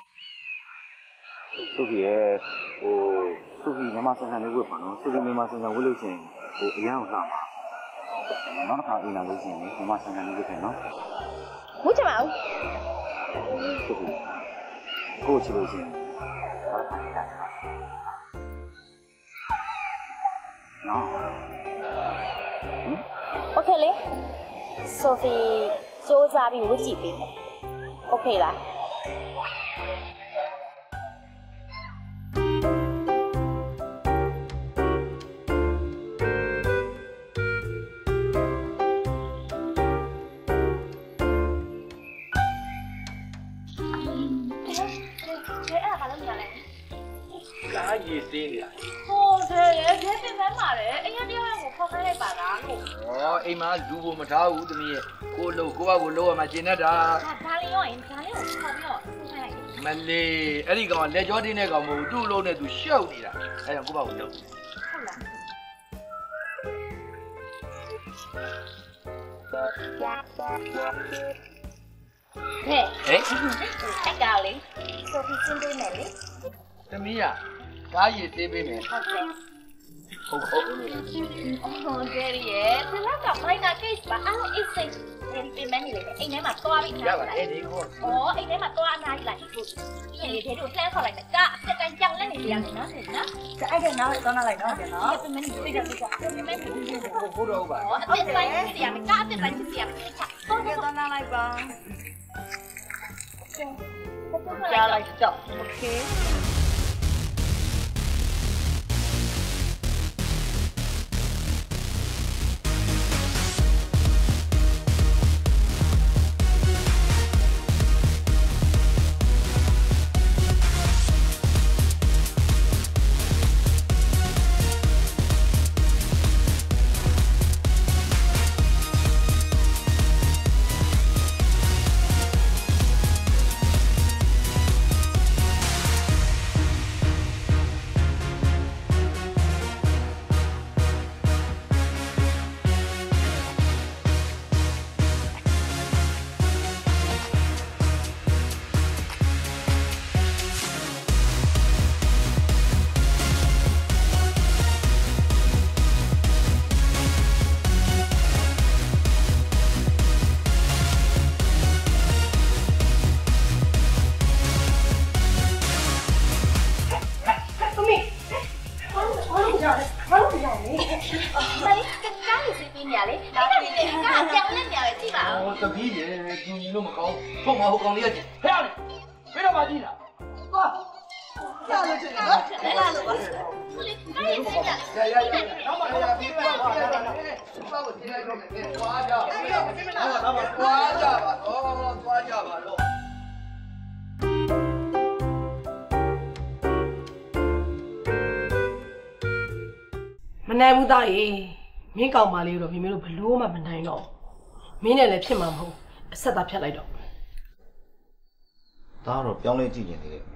ဆိုဖီရဲ့ဆိုဖီမြန်မာစံစံလေးဝစ်ပါနော်ဆိုဖီမြန်မာစံစံဝစ်လို့ရှိရင်အရန်ကိုလှမှာနောက်တစ်ခါအိမ်လာလို့ရှိရင်မြန်မာစံစံလေးဝစ်ခဲ့နော်
မချင်ပါဘူး
ဆိုဖီကိုချလို့ရှိရင်နော်
โอเคလေဆိုဖီစူးစမ်းပြီးဝစ်ကြည့်ပေးမယ်โอเคလား
ရေစင်းနေတာ
ဟိုတယ်ရဲပြင်ပန်းပါလေအရင်တယောက်ကိုဖောက်ခိုင်းလိုက်ပါလားလို့
အိမ်မှာလူကိုမထားဘူးသမီးရဲ့ကိုယ့်ဘက်ကိုလှုပ်ရမှကျင်တတ်တာ
ဒါလေးရောရင်ဒါလေးကိုဖောက်ပြီးတော့ခိုင်းလိုက်
မလေးအဲ့ဒီကောင်လက်ကြောတင်းတဲ့ကောင်မဟုတ်ဘူးသူ့လုံးနဲ့သူရှောက်နေတာအဲ့ဒါကိုယ့်ဘက်ကိုလှုပ်
ဟုတ်လားဟဲ့အဲ့ကောင်လေးဆိုဖီစင်းပေးမယ်လေ
သမီးကားရည်သေးပေးမယ်
ဟုတ်ကဲ့
ဟုတ်လို့
ဟုတ်ကဲ့ရဲ့ဒီလောက်ကမိုင်းနာကိစ္စပါအဲ့လိုအိတ်စိတ်ပြန်ပြင်မနေလေအိမ်ထဲမှာသွားပြီး
ရပါတယ်ဒီကော
အိမ်ထဲမှာသွားအနားကြီးလိုက်ဟုတ်ပြင်လေတဲ့တို့လှမ်းခေါ်လိုက်တာအက်ကကြောင်လက်နေရတယ်နော်နော်
အဲ့ဒါနောက်တော့နားလိုက်တော့တယ်နော်
ပြင်မနေပြကြပြကြပြင်မနေ
ဘိုးတော်ပါ
အက်တိုင်းစီရမယ်ကအက်တိုင်းစီရမယ်
ဟုတ်ကဲ့တော့နားလိုက်ပါ
ကြားလိုက်တော့โอเค
သမီးရေကျူညီလို့မကောင်းဟုတ်မှာဟိုကောင်လေးကဖဲရလေဘယ်တော့မှကြည့်လားသွားလာလို့ချင်နော်လာလို့ပါ
ဟိုလေကားရေးစိတ်ကြ
ရနောက်မှလာပြီးပါဘာကိုတင်လိုက်တော့မယ်သွားကြသွားကြပါသွားကြပါတော့
မနိုင်ဘူးသားရေမင်းကောင်မလေးတော့မိမိတို့ဘလို့မှမနိုင်တော့မင်းနဲ့လည်းဖြစ်မှာမဟုတ်အဆက်သားဖြတ်လိုက်တော့
ဒါတော့ပြောင်းလဲကြည့်နေတယ်
ဟော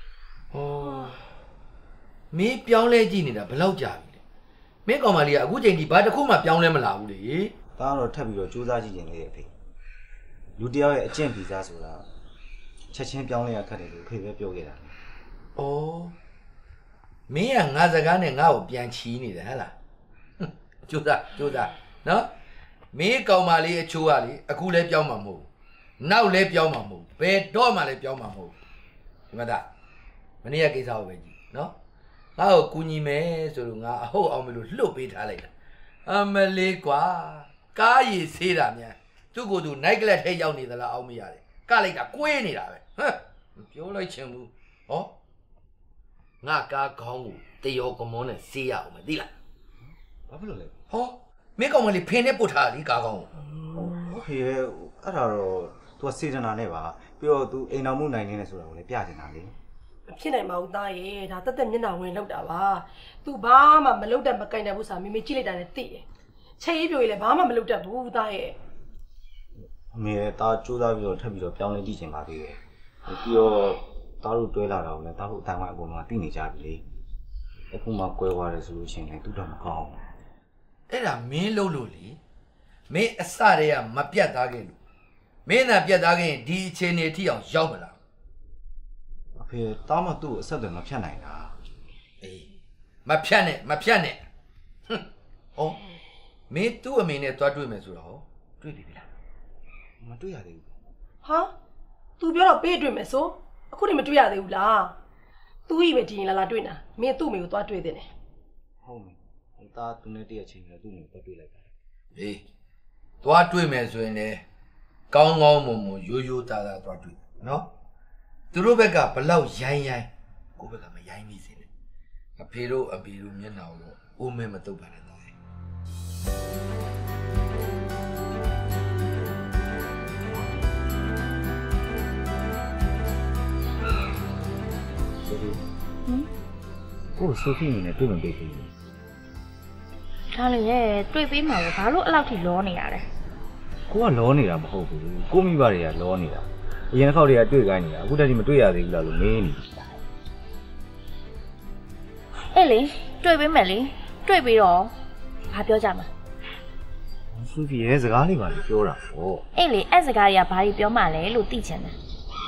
မင်းပြောင်းလဲကြည့်နေတာဘယ်လောက်ကြာပြီလဲမင်းကောင်မလေးကအခုချိန်ဒီဘာတစ်ခုမှပြောင်းလဲမလာဘူးလေ
ဒါတော့ထပ်ပြီးတော့စူးစမ်းကြည့်နေတယ်အဖေလူတယောက်ရဲ့အကျင့်ဗီဇဆိုတာချက်ချင်းပြောင်းလဲရခက်တယ်လို့အဖေပဲပြောခဲ့တာ
ဩမင်းကငါစကားနဲ့ငါ့ကိုပြန်ချီးနေတယ်ဟဲ့လားကြိုးစားနော်မင်းကောင်မလေးအချိုးကလေအခုလဲပြောင်းမှာမဟုတ်နောက်လဲပြောင်းမှာမဟုတ်ဘယ်တော့မှလည်းပြောင်းမှာမဟုတ်ဒီမှာဒါမနေ့ကကိစ္စကိုပဲကြည့်နော်ငါ့ကိုကူညီမယ်ဆိုလို့ငါအဟုတ်အောင်မလို့လှုပ်ပေးထားလိုက်တာအမလေးကွာကားရည်ဆေးတာများသူ့ကိုယ်သူနိုက်ကလပ်ထဲရောက်နေသလားအောင်မရတယ်ကလိုက်တာကွေးနေတာပဲဟမ်ပြောလိုက်ချင်ဘူးဟောငါကားခေါင်းကိုတေယောကမောနဲ့ဆေးရအောင်မသိလား
ဘာဖြစ်လို့လဲ
ဟောမင်းကောင်မလေးဖင်းနဲ့ပုတ်ထားလीကားကောင်း
ဟုတ်ဖေအဲ့ဒါတော့ तू စေတနာနဲ့ပါပြီးတော့ तू အိမ်တော်မှုနိုင်နေတယ်ဆိုတာကိုလည်းပြချင်တာလေ
ဖြစ်နိုင်မှာဦးသားရေဒါတက်တက်မျက်နှာဝင်လောက်တာပါ तू ဘာမှမလုပ်တတ်မကင်တတ်ဘူးဆိုတာမေကြည့်လိုက်တာနဲ့သိတယ်ချက်ရေးပြိုကြီးလည်းဘာမှမလုပ်တတ်ဘူးဦးသားရေ
အမေတားကြိုးစားပြီးတော့ထပ်ပြီးတော့ပြောင်းလဲကြည့်ချင်ပါသေးတယ်ပြီးတော့တားတို့တွဲလာတာကိုလည်းတားတို့အတိုင်းဝိုင်းအကုန်လုံးသိနေကြပြီလေအခုမှကွဲသွားတယ်ဆိုလို့ရှိရင်လည်းသူ့တော့မကောင်းဘူး
အဲ့ဒါမင်းလုံးလို့လေမင်းအစတည်းကမပြတ်သားခဲ့လို့မင်းသာပြတ်သားခဲ့ရင်ဒီအခြေအနေထိအောင်ရောက်မလား
အဖေတားမသူ့အဆက်အသွယ်မဖြတ်နိုင်တာ
အေးမဖြတ်နဲ့ဟောမင်းသူ့အမေနဲ့တွားတွေ့မယ်ဆိုတော့တွေ့ပြီလား
မတွေ့ရသေးဘူး
ဟာ तू ပြောတော့ပေးတွေ့မယ်ဆိုအခုနေမတွေ့ရသေးဘူးလား तू ကြီးပဲဒီရင်လာတွေ့နာမင်းသူ့အမေကိုသွားတွေ့တဲ့တယ်
ဟုတ်မယ်တားသူနဲ့တည့်ရချင်းလည်းသူ့ကိုတွေ့လိုက်ပါ
အေးသွားတွေ့မယ်ဆိုရင်လည်းကောင်းကောင်းမွန်မွန်ရိုးရိုးသားသားသွားတွေ့နော်သူတို့ဘက်ကဘလောက်ရိုင်းကိုယ့်ဘက်ကမရိုင်းနေစေနဲ့အဖေတို့အဖေတို့မျက်နှာကိုတော့အိုးမဲမတုတ်ပါနဲ့တော့
ကိုဆိုဖီနဲ့တွေ့မပေးဘူး
ဒါလည်းရဲ့တွေ့ပေးမှာပဲဘာလို့အဲ့လောက်ထိလောနေရလဲ
ကိုကလောနေတာမဟုတ်ဘူးကိုမိဘတွေကလောနေတာအရင်တစ်ခေါက်တွေကတွေ့ခိုင်းနေတာအခုတည်းကမတွေ့ရသေးဘူးလားလို့မင်းနေ
အေးလေတွေ့ပေးမယ်လေတွေ့ပြီးတော့ဘာပြောကြမှာ
ဆိုဖီရဲ့စကားလေးပါလေပြောတာပေါ့
အေးလေအဲ့စကားတွေကဘာကြီးပြောမှလဲလို့သိချင်တယ်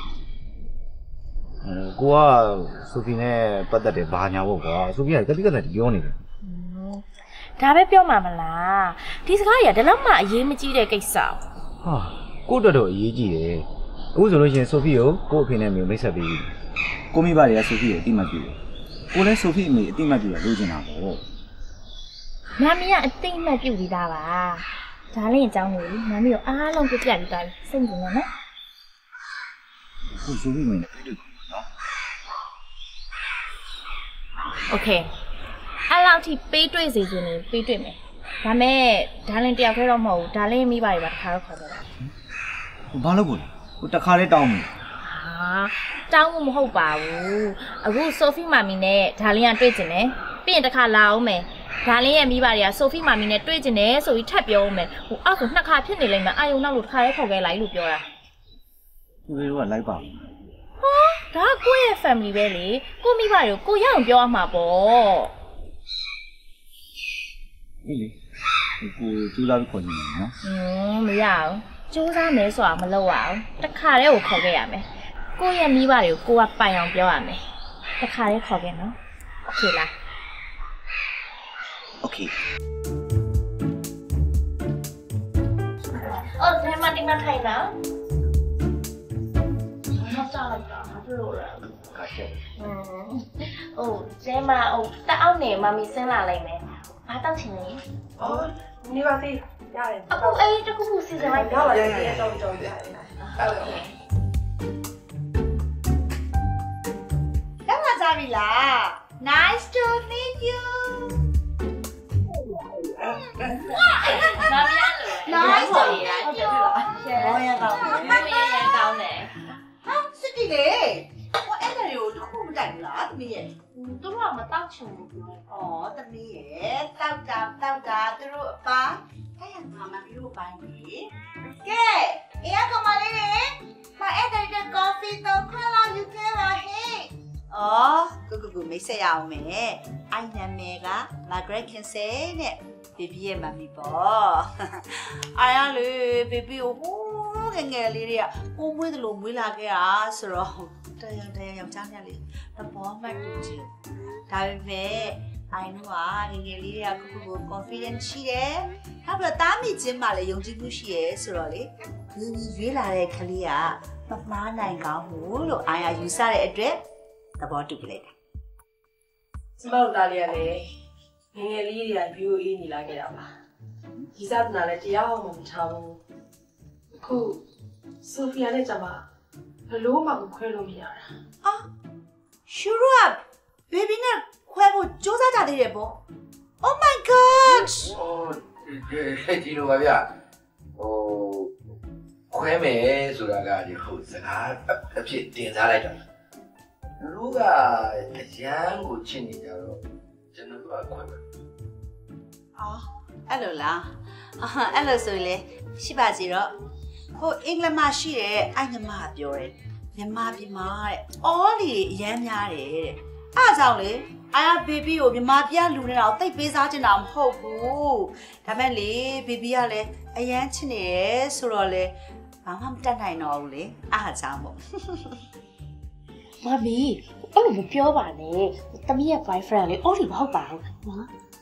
ကိုကဆိုဖီနဲ့ပတ်သက်တယ်ဘာညာပေါ့ကွာဆိုဖီကတတိကတည်းကပြောနေတယ်
ဒါပဲပြောမှာမလားဒီစကားတွေကဒါလောက်မှအရေးမကြီးတဲ့ကိစ္စ
ဟာကိုတော်တော်အရေးကြီးတယ်အခုဆိုလို့ရှိရင်ဆိုဖီကိုကိုအဖေနဲ့မျိုးမိတ်ဆက်ပေးပြီကိုမိဘတွေကဆိုဖီကိုအတိမတ်ပြုတယ်ကိုလည်းဆိုဖီအမေအတိမတ်ပြုရလို့ချင်တာပေါ့
မမီကအတိမတ်ပြုပြီးသားပါဒါလည်းအကြောင်းကိုမမီကိုအားလုံးပြပြပြီးသားစိတ်ကြင်ရနော်
ကိုဆိုဖီမင်းနဲ့တွေ့တယ်နော်
โอเคအဲ့လောက်ထိပေးတွေ့စီခြင်းနေပေးတွေ့မယ်ဒါမဲ့ဒါလင်းတယောက်ခဲတော့မဟုတ်ဘူးဒါလင်းမိပါရပါတခါတော့ခေါ်တော့
ဘာလို့ကိုလဲကိုတခါလေးတောင်းမယ်
ဟာတောင်းမှုမဟုတ်ပါဘူးအခုဆိုဖီမာမီနဲ့ဒါလင်းကတွေ့ကျင်တယ်ပြီးရင်တခါလာအောင်မယ်ဒါလင်းရဲ့မိဘတွေကဆိုဖီမာမီနဲ့တွေ့ကျင်တယ်ဆိုပြီးထပ်ပြောအောင်မယ်ဟိုအောက်ဆိုနှစ်ခါဖြစ်နေလိမ့်မယ်အာယုံနောက်လို့တခါလေးခေါ်ခဲ့လိုက်လို့ပြောတာ
သူတို့ကလိုက်ပါဘူး
ဟာဒါကိုယ့်ရဲ့ family ပဲလေကိုမိဘတွေကိုရအောင်ပြောရမှာပေါ့
အေးလေကိုကျူလာပြီးခေါ်နေတယ်နော်
မရအောင်ကျိုးစားမယ်ဆိုတာမလုပ်ရအောင်တခါတည်းကိုခေါ်ခဲ့ရမယ်ကိုယ့်ရဲ့မိဘတွေကိုကပိုင်အောင်ပြောရမယ်တခါတည်းခေါ်ခဲ့နော်โอเคလား
โอเค
အော်ဒီမှာဒီမှာထိုင်နော်မစားလိုက်တာဘယ်လိုလဲ
ခါချက်
ကျဲမတက်အောင်နေမမီဆင်းလာလိုက်မယ်ဘာတောက်ချင်လဲ
နေပါသေးရတယ်
အခုအေးတခုခုစီစဉ်လိုက်
ရပါရဲ့တောင်းရတယ်ဟုတ်ကဲ့
တက်လာကြပြီလား Nice to meet you
မမီရလို့
Nice to meet you
ဘောရကောင်းတယ်ရကောင်းတယ်
ဟာစစ်တီလေဟိုအဲ့ဒါတွေကိုတစ်ခုမတိုင်ဘူးလားသမီးရဲ့
သူတို့ကမတောက်ချင်ဘူး
ဩသမီးရဲ့တောက်တာသူတို့အပါအဲ့ရငါမပြီးတော့ပိုင်းပြီကဲအေးကမလေးလေမအဲ့ဒါတဲ့ coffee တော့ခွဲလာယူခဲ့ပါဟဲ့ကူမိတ်ဆက်ရအောင်မယ်အိုင်နာမဲက Margaret Kinsey နဲ့ baby ရဲ့မမီပေါ့အားရလေ baby ကိုဟိုးငယ်လေးတွေကကိုမွေးတယ်လို့မွေးလာခဲ့တာဆိုတော့တရယောက်ျားများလေးသဘောမှတ်တူချင်းဒါပေမဲ့အိုင်နူကငယ်လေးတွေကကို confidence ရှိတယ်နောက်ပြီးတားမိချင်းမှလည်းယုံကြည်မှုရှိရဲဆိုတော့လေညီရွေးလာတဲ့ကလေးကမမှားနိုင်ကောင်းဘူးလို့အိုင်ယူဆတဲ့အတွက်သဘောတူပလိုက်တာ
ကျမတို့သားလေးကလည်းငယ်လေးတွေက VOA နေလာခဲ့တာပါဒီစားနာလည်းတရားဟောမှမထားဘူးအခုဆိုဖီယာနဲ့ကျမဘလို့မှခွဲလို့မရတာ
ရှူရပ်ဘေဘီနဲ့ခွဲဖို့စူးစမ်းကြသေးတယ်ပေါ့ Oh my god
ဒီလိုပါဗျခွဲမယ်ဆိုတာကဒီဟုတ်စကားအဖြစ်တင်စားလိုက်တာလူကအရန်ကိုချစ်နေကြတော့ကျွန်တော်ကခွဲမယ်
အော်အဲ့လိုလားအဲ့လိုဆိုရင်လေရှိပါစီတော့ဟိုအင်္ဂလိပ်မှာရှိတဲ့အိုင်ငမပြောတယ်မြန်မာပြည်မှာတဲ့အော်လီအရန်များတယ်တဲ့အားကြောင့်လေအာဘေဘီကိုမြန်မာပြည်လူနေတာကိုတိတ်ပေးစားချင်တာမဟုတ်ဘူးဒါမဲ့လေဘေဘီကလည်းအရန်ချစ်နေတယ်ဆိုတော့လေဘာမှမတတ်နိုင်တော့ဘူးလေအားကြောင့်ပေါ့
မမီအဲ့လိုမပြောပါနဲ့တမီးရဲ့ boyfriend လေအော်လီမဟုတ်ပါဘူးနော်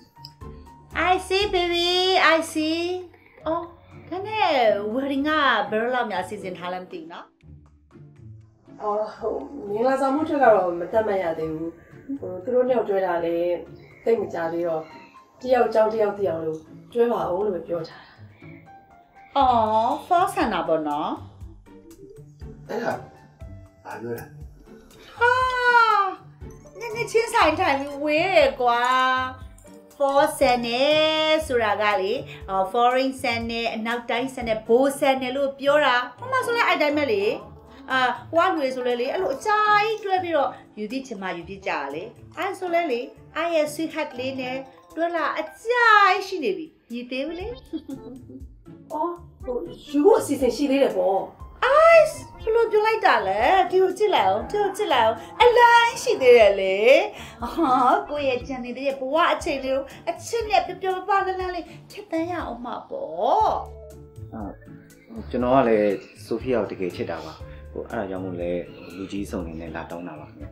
I see baby I see အော်ဒါနဲ့ wedding ကဘယ်လောက်များစီစဉ်ထားလဲမသိဘူးနော်
အော်မင်္ဂလာဆောင်မှုထွက်ကတော့မတတ်မှတ်ရသေးဘူးသူတို့နှစ်ယောက်ကျွဲတာလေသိမကြသေးတော့တယောက်ကြောင်းတယောက်တရားလို့ကျွဲပါအောင်လို့ပြောထားတာ
အော် for ဆန်တာပေါ့နော်
အဲ့ဒါဘာပြောလဲ
ဟာနည်းနည်းချင်းဆိုင်ထိုင်ပြီးဝေးတယ်ကွာ for ဆန်နဲ့ဆိုတာကလေ foreign ဆန်နဲ့အနောက်တိုင်းဆန်နဲ့ဘိုးဆန်နဲ့လို့ပြောတာဟိုမှာဆိုလဲအဲ့တိုင်းပဲလေဝါလူဆိုလဲလေအဲ့လိုအကြိုက်တွဲပြီးတော့ယူသည့်ချင်မှယူသည့်ကြလေအဲ့ဆိုလဲလေအဲ့ရဲ့ sweet heart လေးနဲ့တွဲလာအကြိုက်ရှိနေပြီညီသေးဘူးလေ
အော်ဟိုယူဖို့အစီအစဉ်ရှိသေးတယ်ပေါ့
အိုက်ဘလို့ပြောလိုက်တာလဲဒီကိုကြည့်လိုက်အောင်အလိုက်ရှိသေးတယ်လေဟာကိုရဲ့ကြံနေတဲ့ဘဝအချိန်လေးကိုအချင်းနဲ့ပြပြပါလန်းလေးထပ်တန်းရအောင်မှာပေါ့
ကျွန်တော်ကလည်းဆိုဖီယာကိုတကယ်ချစ်တာပါဟိုအဲ့ဒါကြောင့်မို့လဲလူကြီးစုံနေနဲ့လာတောင်းတာပါခင်ဗျ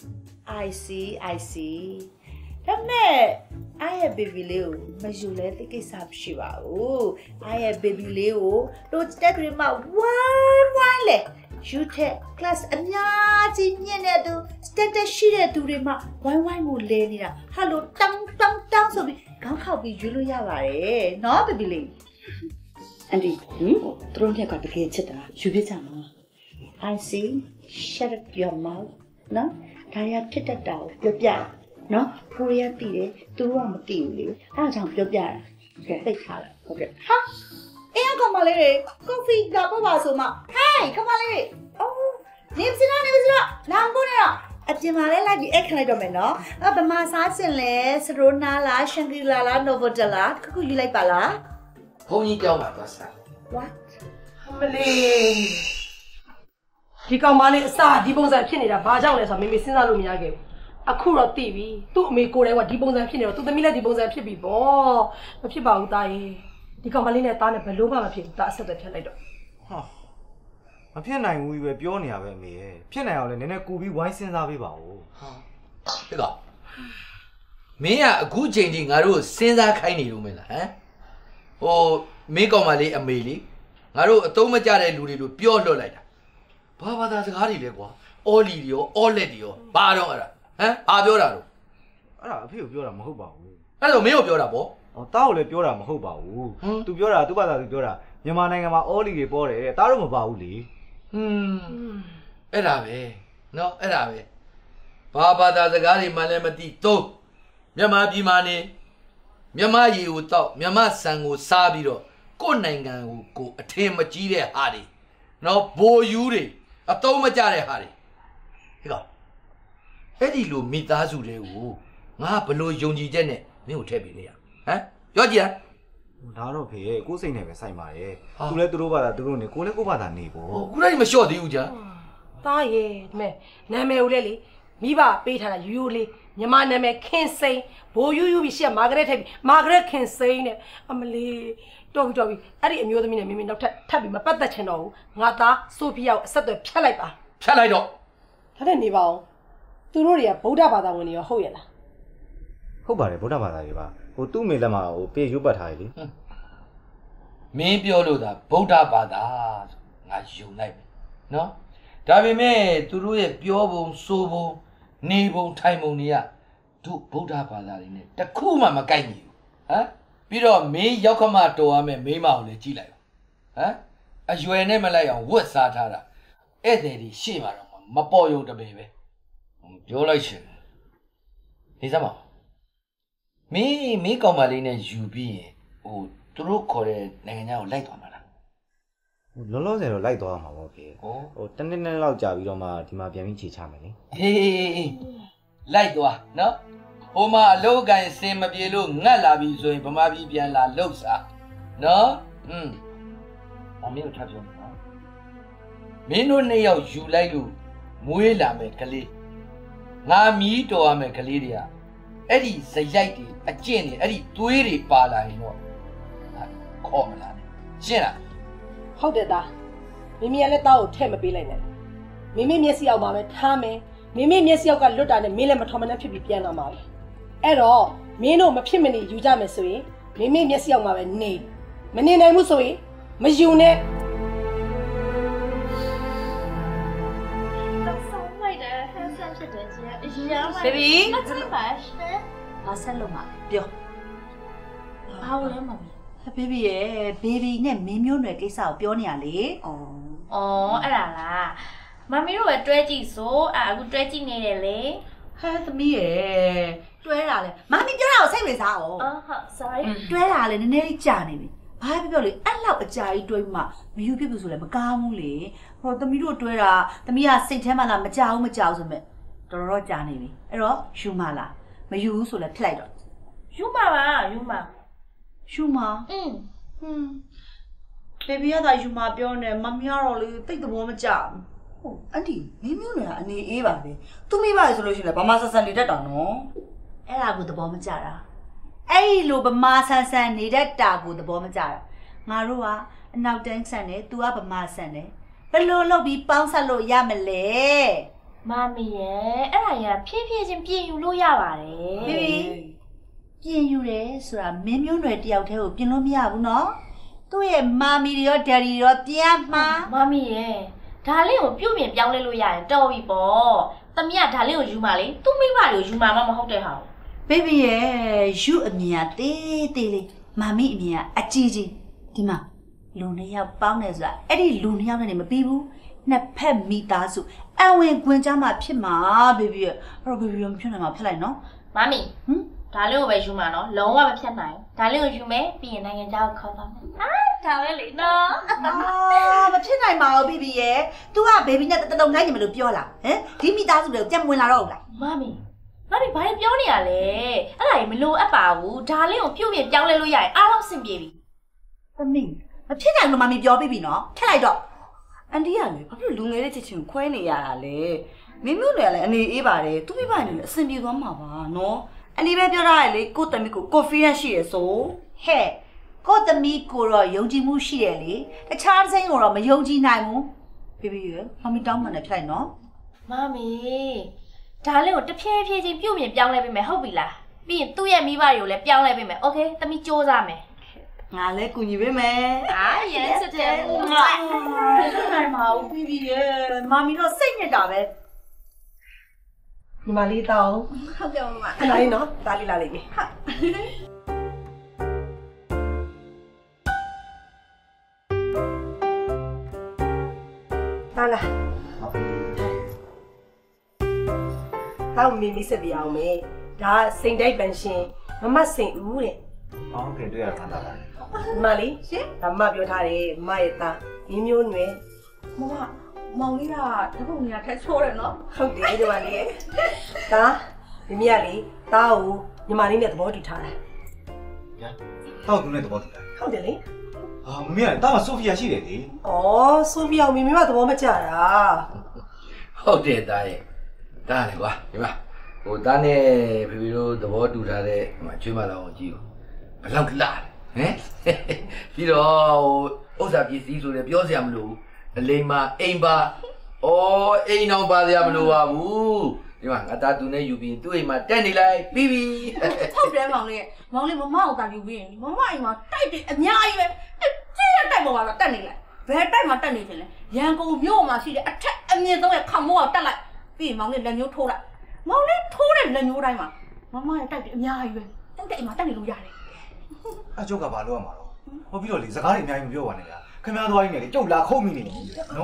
I see ဒါမဲ့အဲ့ရဲ့ baby လေးကိုမယူလဲတိကိစ္စမရှိပါဘူးအဲ့ရဲ့ baby လေးကိုတို့တက်ကြမှာဝမ်းလေယူတဲ့ class အများကြီးညင်တဲ့သူ status ရှိတဲ့သူတွေမှာဝိုင်းကိုလဲနေတာဟာလို့တောင်းဆိုပြီးခေါင်းခောက်ပြီးယူလို့ရပါတယ်နော် baby လေး
အန်ဒီသူတို့ညကတကယ်ချစ်တာယူပြကြမှာ
I see shut up your mouth နော်ဒါရဖြစ်တတ်တာကိုပြောပြနော်ကိုရီးယားတည်တယ်သူတို့ကမတည်ဘူးလေအဲ့ဒါကြောင့်ပြောပြတာကဲသိထားလားဟုတ်ကဲ့ဟာအေးကောင်မလေးတွေကော်ဖီလာပေါ့ပါဆိုမှဟေးကောင်မလေးတွေအော်နေစရာလမ်းကုန်နေတော့အပြင်မှာလည်းလိုက်ပြီးအခလိုက်တော့မယ်နော်ဗမာစားစင်လဲစရိုနာလားရှန်ဂရီလာလားနိုဗိုတယ်လားခုယူလိုက်ပါလား
ဘုန်းကြီးကြောင်းပါသွားစား
what
မလေးဒီကောင်မလေးအစာဒီပုံစံဖြစ်နေတာဘာကြောင့်လဲဆိုတော့မေမေစဉ်းစားလို့မရခဲ့ဘူးအခုတော့သိပြီသူ့အမေကိုယ်တိုင်ကဒီပုံစံဖြစ်နေတော့သူ့သမီးလည်းဒီပုံစံဖြစ်ပြီပေါ့မဖြစ်ပါဘူးတာရေဒီကောင်မလေးနဲ့တားနဲ့ဘယ်လို့မှမဖြစ်ဘူးတာအဆက်သက်ဖြတ်လိုက်တော့
ဟာမဖြစ်နိုင်ဘူးကြီးပဲပြောနေရပဲအမေရဲ့ဖြစ်နိုင်အောင်လဲနည်းနည်းကူပြီးဝိုင်းစဉ်းစားပေးပါဦးဟာ
ဒီကောင်မင်းကအခုချိန်ထိငါတို့စဉ်းစားခိုင်းနေလို့မလားဟမ်ဟိုမင်းကောင်မလေးအမေလေးငါတို့အသုံးမကျတဲ့လူတွေလို့ပြောလွတ်လိုက်တာဘာသာစကားတွေလဲကွာအော်လီတွေရောအော်လက်တွေရောဘာတော့အဲ့ဒါဟမ်ဘာပြောတာလို့
အဲ့ဒါအဖေကိုပြောတာမဟုတ်ပါဘူး
အဲ့တော့မင်းကိုပြောတာပေါ့
ဟောတားကိုလည်းပြောတာမဟုတ်ပါဘူးသူပြောတာသူ့ဘာသာသူပြောတာမြန်မာနိုင်ငံမှာအော်လီတွေပေါ်တယ်တားတော့မပါဘူးလေ
အဲ့ဒါပဲနော်အဲ့ဒါပဲဘာသာစကားတွေမှလည်းမသိတော့မြန်မာပြည်မှာနေမြန်မာရေကိုတောက်မြန်မာဆန်ကိုစားပြီးတော့ကိုယ်နိုင်ငံကိုအထင်မကြီးတဲ့ဟာတွေနော်ဘိုယူတွေအသုံးမကျတဲ့ဟာတွေဟဲ့ကောင်အဲ့ဒီလိုမိသားစုတွေကိုငါဘလို့ယုံကြည်ချက်နဲ့မင်းကိုထည့်ပေးနေရဟမ်ပြောကြည့်
ဒါတော့ဖေရဲ့ကိုယ်စိတ်နဲ့ပဲဆိုင်ပါတယ်သူလည်းသူတို့ဘာသာသူတို့နေကိုလည်းကိုယ့်ဘာသာနေပေါ့
ခုနကမလျှော့သေးဘူးကြာ
တာရေဒီမဲ့နာမည်ကိုလည်းလေမိဘပေးထားတာယူလေးမြန်မာနာမည်ခင်စိန်ဘိုးယူပြီးရှက်မာဂရက်ထည့်ပြီးမာဂရက်ခင်စိန်နဲ့အမလီတော်ပြီအဲ့ဒီအမျိုးသမီးနဲ့မင်းနောက်ထပ်ပြီးမပတ်သက်ချင်တော့ဘူးငါသားဆိုဖီယာကိုအဆက်အသွယ်ဖြတ်လိုက်ပါ
ဖြတ်လိုက်တော့
ဒါနဲ့နေပါအောင်သူတို့တွေကဗုဒ္ဓဘာသာဝင်တွေရောဟုတ်ရဲ့လား
ဟုတ်ပါတယ်ဗုဒ္ဓဘာသာတွေပါဟိုသူ့မိလက်မှာဟိုပြေရုပ်ပတ်ထားရလေ
မင်းပြောလို့သာဗုဒ္ဓဘာသာငါယူလိုက်ပြီနော်ဒါပေမဲ့သူတို့ရဲ့ပြောပုံဆိုပုံနေပုံထိုင်ပုံတွေကသူဗုဒ္ဓဘာသာတွေနဲ့တခုမှမကိုက်ညီဘူးဟမ်ပြီးတော့မင်းရောက်ခမတော်ရမယ်မိမအောင်လည်းကြည့်လိုက်ဟမ်အရွယ်နဲ့မလိုက်အောင်ဝတ်စားထားတာဧည့်သည်တွေရှေ့မှာတော့မပေါ်ရုံတပယ်ပဲပြောလိုက်ရှင်နေစမ်းပါမင်းကောင်မလေးနဲ့ယူပြီးရင်သူတို့ခေါ်တဲ့နိုင်ငံခြားကိုလိုက်သွားမှာလား
လောလောဆယ်တော့လိုက်သွားမှာပေါ့ဖေတနေ့နဲ့လောက်ကြာပြီးတော့မှဒီမှာပြန်ပြီးခြေချမယ်လေ
ဟေးလိုက်သွားနော်ဟိုမှာအလုပ်ကန်စင်မပြေလို့ငတ်လာပြီဆိုရင်ဗမာပြည်ပြန်လာလှုပ်စားနော်အမေကိုထပ်ပြောမှာမင်းတို့နှစ်ယောက်ယူလိုက်လို့မွေးလာမယ်ကလေးငါမြည်တော်ရမယ်ကလေးတွေကအဲ့ဒီဇယိုက်တွေအကျင့်တွေအဲ့ဒီသွေးတွေပါလာရင်တော့ခေါ်မလားရှင်းလား
ဟုတ်တယ်သားမိမိကလည်းသားကိုထဲ့မပေးလိုက်နဲ့မိမိမျက်စိအောက်မှာပဲထားမယ်မိမိမျက်စိအောက်ကလွတ်တာနဲ့မင်းလည်းမထော်မနှက်ဖြစ်ပြီးပြန်လာမှာပဲအဲ့တော့မင်းတို့မဖြစ်မနေယူကြမယ်ဆိုရင်မိမိမျက်စိအောက်မှာပဲနေမနေနိုင်ဘူးဆိုရင်မယူနဲ့
ဘေဘီဘာဆက်လို့မှာပြော
ဘာလို့လဲမမီ
ဘေဘီရဲ့ဘေဘီနဲ့မင်းမျိုးနွယ်ကိစ္စကိုပြောနေရလေ
အဲ့ဒါလားမမီတို့ပဲတွဲကြည့်ဆိုအခုတွဲကြည့်နေတယ်လေ
ဟဲ့သမီးရဲ့တွဲတာလေမမီပြောတာကိုစိတ်ဝင်စားအောင်
ဟုတ် sorry
တွဲတာလေနည်းနည်းလေးကြာနေပြီဘာပြောလေအဲ့လောက်အကြာကြီးတွဲမှမယူဖြစ်ဘူးဆိုလည်းမကောင်းဘူးလေဟိုသမီးတို့တွဲတာသမီးကစိတ်ထဲမှာလားမကြောက်ဘူးမကြောက်ဆိုမဲ့တော်တော်ကြာနေပြီအဲ့တော့ယူမလားမယူဘူးဆိုလည်းထလိုက်တော့
ယူမှာပါယူမှာ
ဘေဘီကသာယူမှာပြောနေမမီကတော့လေတိတ်သဘောမကျဘူးဟုတ်အန်တီမင်းမျိုးတွေကအနေအေးပါလေသူမိပါဆိုလို့ရှိရင်လည်းဗမာဆန်ဆန်နေတတ်တာနော်အဲ့ဒါကိုသဘောမကျတာအဲ့လိုဗမာဆန်ဆန်နေတတ်တာကိုသဘောမကျတာငါတို့ကအနောက်တန်းဆန်တယ်သူကဗမာဆန်တယ်ဘယ်လိုလုပ်ပြီးပေါင်းဆက်လို့ရမလဲ
မမီရဲ့အဲ့ဒါရဖြည်းဖြည်းချင်းပြင်ယူလို့ရပါတယ်
ဘေဘီပြင်ယူတယ်ဆိုတာမင်းမျိုးနွယ်တယောက်တည်းကိုပြင်လို့မရဘူးနော်သူ့ရဲ့မာမီတွေရောဒယ်ဒီတွေရောပြန်မှာ
မမီရဲ့ဒါလေးကိုပြုတ်ပြင်ပြောင်းလဲလို့ရရင်တော်ပြီပေါ့သမီးကဒါလေးကိုယူမှာလေသူ့မိဘတွေကိုယူမှာမဟုတ်တဲ့ဟာ
ဘေဘီရဲ့ယူအမြင်ကတေးသေးလေးမာမီအမြင်ကအကြီးကြီးဒီမှာလူနှစ်ယောက်ပေါင်းတယ်ဆိုတာအဲ့ဒီလူနှစ်ယောက်နဲ့မပြီးဘူးနှစ်ဖက်မိသားစုအဝင်ခွင်ကြမှာဖြစ်မှာဘေဘီရဲ့အဲ့တော့ဘေဘီရောမဖြစ်နိုင်မှာဖြစ်လိုက်နော်
မမီဒါလေးကိုပဲယူမှာနော်လုံးဝမဖြတ်နိုင်ဒါလေးကိုယူမယ်ပြီးရင်နိုင်ငံခြားကိုခေါ်သွားမယ်ဒါပဲလေနော်
မဖြစ်နိုင်ပါဘူးဘေဘီရဲ့ तू ကဘေဘီနဲ့တတုံနိုင်နေမလို့ပြောလားဟမ်ဒီမိသားစုတွေကိုကြက်ဝင်လာတော့ဘူးလား
မမီဘာပြောနေရလဲအဲ့ဒါကြီးမလိုအပ်ပါဘူးဒါလေးကိုပြုတ်ပြင်ပြောင်းလဲလို့ရရင်အားလုံးစင်ပြေပြီ
သမီးမဖြစ်နိုင်လို့မမီပြောပြီးပြီနော်ထက်လိုက်တော့အန်တီကလေဘာဖြစ်လူငယ်တဲ့ချစ်ချင်းခွဲနေရတာလဲမင်းမျိုးလည်းအနေအေးပါတယ်သူမိဘနေလည်းအဆင်ပြေသွားမှာပါနော်အနီးပဲပြောထားရလေကိုသမီးကို confidence ရှိရဆိုဟဲ့ကိုသမီးကိုတော့ယုံကြည်မှုရှိတယ်လေတခြားတစ်စိမ်းကိုတော့မယုံကြည်နိုင်ဘူးဖေဖေရမမီတောင်းမှန်တယ်ဖြစ်လိုက်နော်
မမီဒါလေးကိုတဖြည်းဖြည်းချင်းပြုတ်ပြင်ပြောင်းလဲပေးမယ်ဟုတ်ပြီလားပြီးရင်သူ့ရဲ့မိဘတွေကိုလည်းပြောင်းလဲပေးမယ်โอเคသမီးစူးစမ်းမယ်
ငါလည်းကူညီပေးမယ်
yes တဲ့
နိုင်ပါဦးဖေဖေရမမီတော့စိတ်ညစ်တာပဲ
ညီမလေးတောင်း
ဟုတ်ကဲ့မမ
အဲ့ဒါလေးနော်ဒါလေးလာလိမ့်မယ်ဟာလာတောင်းမီမီစပြအောင်မေဒါစိန်တိုက်ပန်ရှင်မမစိန်ဦးတဲ့
ဟုတ်ကဲ့တွေ့ရတာလား
ညီမလေးရှင်ဒါမပြောထားတယ်မရဲ့သားမင်းမျိုးနွယ်
မမမောင်လေးကတပုတ်နေရာထက်ချိုးတယ်နော်
ဟုတ်တယ်ဒီမလေးဒါမိမိကလေတားကိုညီမလေးနဲ့သဘောတူထားတယ်
ညာတောက်သူနဲ့သဘောတူတာ
ဟုတ်တယ်လေ
မမေကတားကဆိုဖီယာရှိတယ်လေ
ဩဆိုဖီယာမိမိကသဘောမကျတာ
ဟုတ်တယ်တားရဲ့တားလေကွာဒီမှာဟိုတားနဲ့ဖေဖေတို့သဘောတူထားတဲ့ချွေးမလာအောင်ကြည့်ဦးဘယ်လောက်လာဟမ်ပြီးတော့ဟိုဥစ္စာပစ္စည်းဆိုလည်းပြောစရာမလိုဘူးအလိမ္မာအိမ်ပါအိမ်အောင်ပါစရာမလိုပါဘူးဒီမှာငါသားသူနဲ့ယူပြီးသူ့အိမ်မှာတက်နေလိုက်ပြီးပြီ
ဟုတ်တယ်မောင်လေးမမအောင်တာယူပြီးရင်မမအိမ်မှာတိုက်တယ်အများကြီးပဲကြည့်ရတိုက်ပေါ်မှာတက်နေလိုက်ဘယ်တိုက်မှာတက်နေတယ်လဲရန်ကုန်မြို့မှာရှိတဲ့အထက်အမြင့်ဆုံးရဲ့ခမောကတက်လိုက်ပြီးရင်မောင်လေးလက်မျိုးထိုးလိုက်မောင်လေးထိုးတဲ့လက်မျိုးတိုင်းမှာမမရဲ့တိုက်တယ်အများကြီးပဲတက်တဲ့အိမ်မှာတက်နေလို့ရတယ်
အကျုပ်ကဘာလုပ်ရမှာတော့ဟိုပြီးတော့လေစကားတွေအများကြီးမပြောပါနဲ့လားခင်ဗျားသွားရင်းနဲ့လေကျုပ်လာခုတ်မိနေတယ်နော်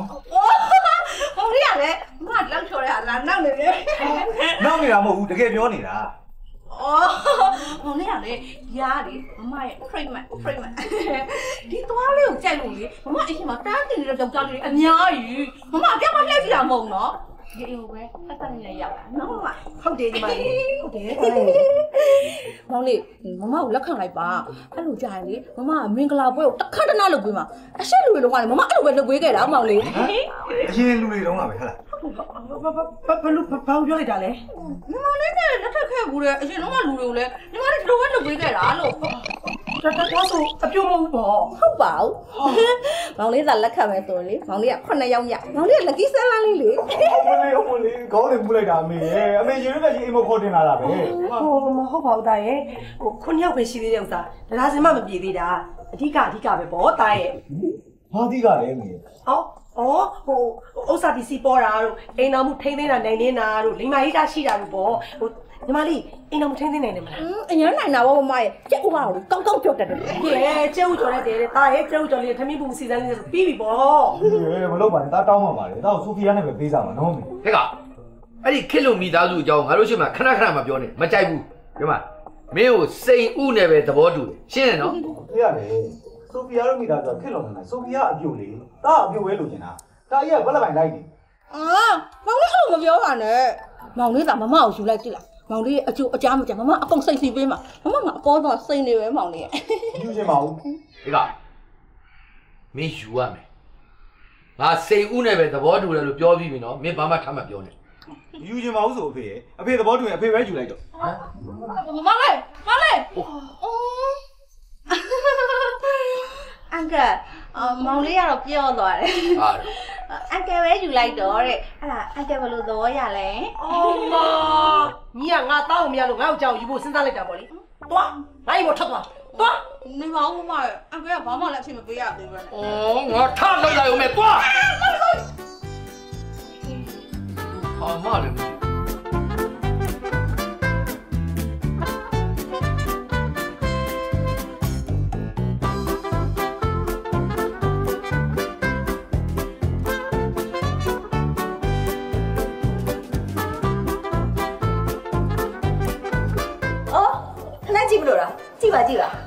ဟိုလေးကလည်းငါလောက်ချော်ရတာနောက်နေတယ်
နောက်နေတာမဟုတ်ဘူးတကယ်ပြောနေတာ
မောင်လေးကလေရားလေမမရဲ့ treatment ဒီသွားလေးကိုကြိုက်လို့လေမမအရှင်မတန်းတင်နေတဲ့ကြောက်ကြောက်လေးအများကြီးမမအပြတ်မလှည့်ကြည့်တာမဟုတ်နော်ဒီအိမ်ကိုပဲအသက်နဲ့ရောက်တာနော်မဟုတ်တယ်ဒီမလေးဟုတ်တယ်မောင်လေးမမကိုလက်ခံလိုက်ပါအဲ့လိုကြာရင်လေမမကမင်္ဂလာပွဲကိုတစ်ခါတနာလုပ်ပေးမှာအရှိလူတွေလုံးကလေမမအဲ့လိုပဲလုပ်ပေးခဲ့တာမောင်လေး
အရင်လူတွေလုံးကပဲဟုတ်လား
ဘာလို့ပြောလိုက်တာလဲ
ညီမလေးကလက်ထက်ခဲ့ဘူးလေအရင်တော့လူတွေကိုလည်းညီမလေးဒီလိုပဲလုပ်ပေးခဲ့တာလို့
ဒါဆိုအပြုံးမဟုတ်ပေါ့
ဟုတ်ပါဘူးမောင်လေးသာလက်ခံမယ်ဆိုလေမောင်လေးက9ယောက်ညမောင်လေးကလက်ကီးဆန်းလန်းလေးလေ
ဟုတ်လေခေါင်းလေးမူးလိုက်တာအမေရဲ့အမေရေရွက်ကြီးအိမ်မခေါ်တင်လာတာပဲ
မဟုတ်ပါဘူးတာရဲ့9ယောက်ပဲရှိသေးတဲ့ဥစ္စာဒါစင်မမပြေသေးတာအဓိကပဲပေါ့တာရဲ့
ဘာအဓိကလဲအမေ
ဥစ္စာပစ္စည်းပေါ်တာတို့အိမ်တော်မှုထိန်းသိမ်းတာနိုင်နေတာတို့လိမ္မာရေးတာရှိတာတို့ပေါ့ညီမလေးအိမ်တော်မှုထိန်းသိမ်းနိုင်တယ်မလား
အရင်နိုင်တာပေါ့မမရဲ့ကျက်ဥပါလို့ကောင်းကောင်းကြောက်တတ်တယ်
ကျဲဥကြော်တဲ့တာရဲ့ကျဲဥကြော်လေးထမင်းပူစီစမ်းလေးပြီးပြီပေါ့
မလုပ်ပါနဲ့တာတောင်းမှပါလေတာကိုဆိုဖီယာနဲ့ပဲပေးစားမှာနော်မေ
ဟဲ့ကအဲ့ဒီခစ်လို့မိသားစုအကြောင်းငါတို့ရှိမှခဏမပြောနဲ့မကြိုက်ဘူးဒီမှာမင်းကိုစိန်ဥနဲ့ပဲသဘောတူတယ်ရှင်းတယ်နော်
သိရတယ်ဆိုဖီယာတို့မိသားစုခစ်လို့မနိုင်ဆိုဖီယာအပြုတ်လေတာအပြုတ်ဝဲလို့ကျင်တာတာကြီးကဘက်လက်ပိုင်လိုက်နေ
မောင်လေးအဲ့လိုမပြောပါနဲ့မောင်လေးကမမကိုယူလိုက်ကြည့်လားမောင်လေးအကျိုးအကြမ်းမကြမမအကုန်စိတ်စီပေးမှာမမကအပေါ်တော့စိတ်နေပဲမောင်လေး
ယူချင်ပါဘူး
ဒီကမင်းယူရမယ်ငါစိန်ဥနဲ့ပဲသဘောတူတယ်လို့ပြောပြီးပြီနော်မင်းဘာမှထပ်မပြောနဲ့
ယူချင်ပါဘူးဆိုအဖေသဘောတူရင်အဖေပဲယူလိုက်တော့
မောင်လေးအန်ကမောင်လေးကတော့ပြောသွားတယ်
ဟာ
အန်ကပဲယူလိုက်တော့တဲ့အဲ့ဒါအန်ကဘယ်လိုသဘောရလဲ
ညီကငါတောင်းမရလို့ငါ့ကိုကြောက်ယူဖို့စဉ်းစားလိုက်တာပေါ့လေသွားငါ့အိမ်ကိုထွက်သွား
နေပါဦးမအန်ကဘာမှလည်းအဖြစ်မပေးရသေးဘူး
ငါထလောက်လိုက်ဦးမယ်သွားဟာမလည်း
ကြည့်မလို့လားကြည့်ပါ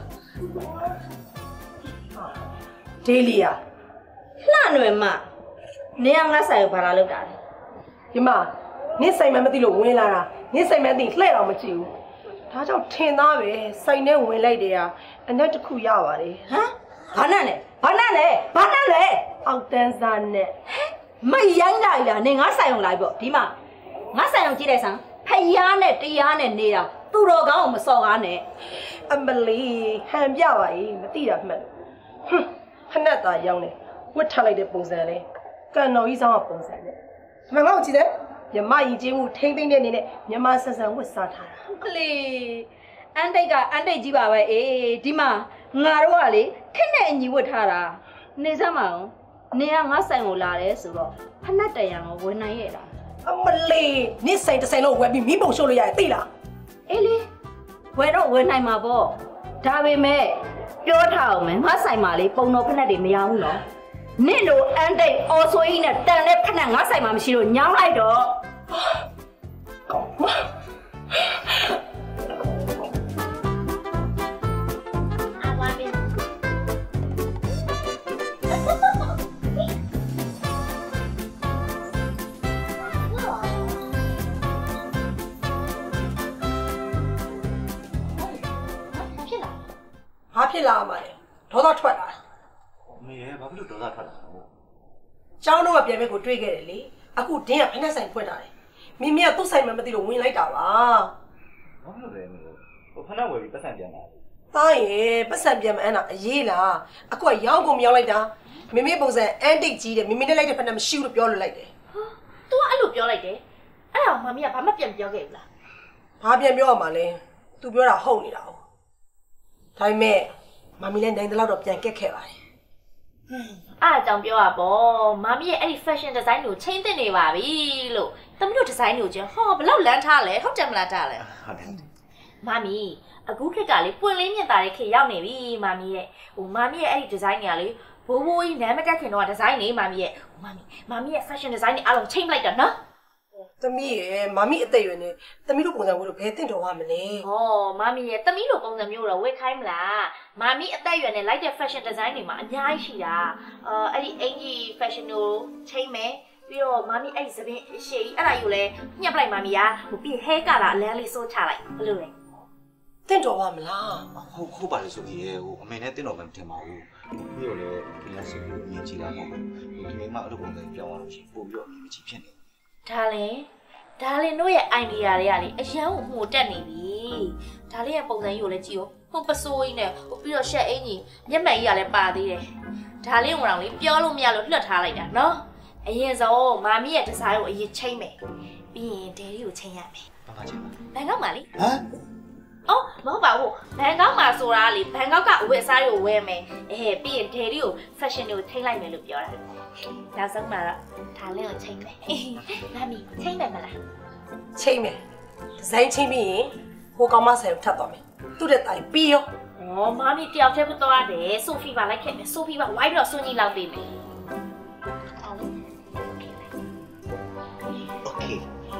ဒေးလီယာ
လှနွယ်မနေအောင်ငါဆိုင်ကိုဘာလာလောက်တာလဲ
ဒီမှာနင့်ဆိုင်မှမသိလို့ဝင်လာတာနင့်ဆိုင်မှသိလှဲ့တော့မကြည့်ဘူးဒါကြောင့်ထင်သားပဲဆိုင်ထဲဝင်လိုက်တယ်အနက်တစ်ခုရပါတယ်
ဟမ်ဘာနဲ့လဲ
အောက်တန်းစားနဲ့
မရိုင်းလိုက်လားနေငါဆိုင်အောင်လိုက်ပေါ့ဒီမှာငါဆိုင်အောင်ကြည့်လိုက်စမ်းဖယားနဲ့တရားနဲ့နေတာသူတော်ကောင်းကိုမစော်ကားနဲ့
အမလီဟန်ပြပါ၏မသိတာမှန်ခဏသာရောင်းနေဝတ်ထားလိုက်တဲ့ပုံစံလေးကန်တော်ကြီးဆောင်ကပုံစံနဲ့မငေါ့ကြည့်တယ်မြမရင်ချင်းမှုထိမ့်သိမ့်တဲ့အနေနဲ့မြမဆန်ဆန်ဝတ်စားထားတာ
ကလေးအန်တိတ်ကအန်တိတ်ကြီးပါပဲအေးဒီမှာငါတို့ကလေခက်နဲ့အညီဝတ်ထားတာနေစမ်းမအောင်နေကငါဆိုင်ကိုလာတယ်ဆိုတော့ဖနက်တရံကိုဝင်နိုင်ရဲ့လား
အမလီနေဆိုင်တစ်ဆိုင်လုံးဝယ်ပြီးမိပုံရှို့လို့ရတယ်သိလား
အေးလေဝယ်တော့ဝယ်နိုင်မှာပေါ့ဒါပေမဲ့ပြောထားအောင်မယ်ငါဆိုင်မှာလေပုံတော်ဖက်တွေမရဘူးနော်နင့်လိုအန်တိတ်အော်ဆိုကြီးနဲ့တန်တဲ့ဖက်ငါဆိုင်မှာမရှိလို့ညောင်းလိုက်တော့
ဘာဖြစ်လာမှာလဲဒေါသထွက်လာ
အမေရဲ့ဘာဖြစ်လို့ဒေါသထွက်လာလဲ
ကျောင်းတော့ပြန်မဲ့ကိုတွေးခဲ့တယ်လေအခုဒင်းကဖက်ဆိုင်ဖွင့်တာတယ်မင်းမကသူ့ဆိုင်မှမသိလို့ဝင်လိုက်တာပါ
ဘာဖြစ်လို့လဲမင်းဖက်ဝယ်ပြီးပတ်စံပြန်လာ
သားရဲ့ပတ်စံပြန်မအန်းတာအရေးလားအခုကရောင်းကုန်မရောက်လိုက်တာမင်းပုံစံအန်တိတ်ကြီးတယ်မင်းနဲ့လိုက်တဲ့ဖက်မရှိဘူးလို့ပြောလို့လိုက်တယ်
။ तू ကအဲ့လိုပြောလိုက်တယ်။အဲ့ဒါမမီးကဘာမှပြန်ပြောခဲ့ဘူးလား
။ဘာပြန်ပြောရမှာလဲ။ तू ပြောတာဟုတ်နေတာ哦။ဒါပေမဲ့မမီးလည်းနိုင်တဲ့လောက်တော့ပြန်ကက်ခဲ့ပါတယ်
။အားအကြောင်းပြောရပေါ့။မမီးရဲ့အဲ့ဒီ fashion design ကိုချိန်သင့်နေပါပြီလို့။တမီးတို့ design ကိုချင်းဟောဘလောက်လန်းထားလဲဟုတ်တယ်မလားထားလဲ။ဟုတ်တယ်။မမီးအခုခေတ်ကလေပွင့်လင်းမြင့်တာတဲ့ခေတ်ရောက်နေပြီမမီးရဲ့။မမီးရဲ့အဲ့ဒီ design တွေကလေဘိုးဘိုးကြီးနားမတက်ခင်တော့ design နေမမီးရဲ့။မမီးရဲ့ fashion design တွေအားလုံးချိန်လိုက်တာနော်။
သမီးရဲ့မမီအသက်ရွယ်နေသမီးတို့ပုံစံမျိုးဘယ်တင်တော်ရမလဲ
။ဩမမီရဲ့သမီးလိုပုံစံမျိုးတော့ဝယ်ခိုင်းမလား။မမီအသက်အရွယ်နဲ့လိုက်တဲ့ fashion design တွေမှာအများကြီးရှိတာ။အဲ့ဒီအင်ကြီး fashion ကိုချိန်မယ်ပြီးတော့မမီအဲ့ဒီသပင်အရှိအဲ့ဒါယူလဲညှက်ပလိုက်မမီကဟိုပြီး hair ကတာအလန်းလေးစိုးချလိုက်ဘယ်လိုလဲ
တင်တော်ရမလား
ဟုတ်ပါလေဆိုကြီးရဲ့ဟိုအမေနဲ့တင်းတော်မှမထင်ပါဘူးပြီးတော့လည်းဒီလက်စီကိုမြင်ကြည့်လာတော့ဒီမိမအဲ့လိုပုံစံပြောင်းသွားလို့ရှိပို့ပြီးတော့အကြီးဖြစ်နေ
ဒါလင်တို့ရဲ့ idea တွေကလေအရန်ကိုမှုတက်နေပြီဒါလေးရဲ့ပုံစံကြီးကိုလည်းကြည့်ဦးဟိုပစိုးကြီးနဲ့ဟိုပြီးတော့ရှက်အင်းကြီးမျက်မှန်ကြီးကလည်းပါသေးတယ်ဒါလေးကိုတော့လေပြောလို့မရလို့လွှတ်ထားလိုက်တာနော်အရင်ဆုံးမာမီရဲ့ဒီဇိုင်းကိုအရင်ချိန်မယ်ပြီးရင်ဒယ်ရီကိုချိန်ရမယ်
ဘာချိန်ပါ
ဘန်ကောက်မှာလေ
ဟမ်
အော်မဟုတ်ပါဘူးဘန်ကောက်မှာဆိုတာလေဘန်ကောက်ကအဝတ်အစားတွေကိုဝယ်မယ်ပြီးရင်ဒယ်ရီကို fashion တွေကိုချိန်လိုက်မယ်လို့ပြောတာနောက်ဆုံးမှာတော့ဒါလေးကိုချိန်မယ်မာမီချိန်မယ်မလား
ချိန်မယ်ဒီဇိုင်းချိန်ပြီးရင်ဟိုကောင်မဆိုင်ကိုထပ်သွားမယ်သူ့တဲ့တိုင်ပြီးရော
อ๋อမာမီတယောက်တည်းမသွားတယ်ဆိုဖီပါလိုက်ခဲ့မယ်ဆိုဖီပါဝိုင်းပြီးတော့စွန့်ကြီးလောက်ပေးမယ်
โอเค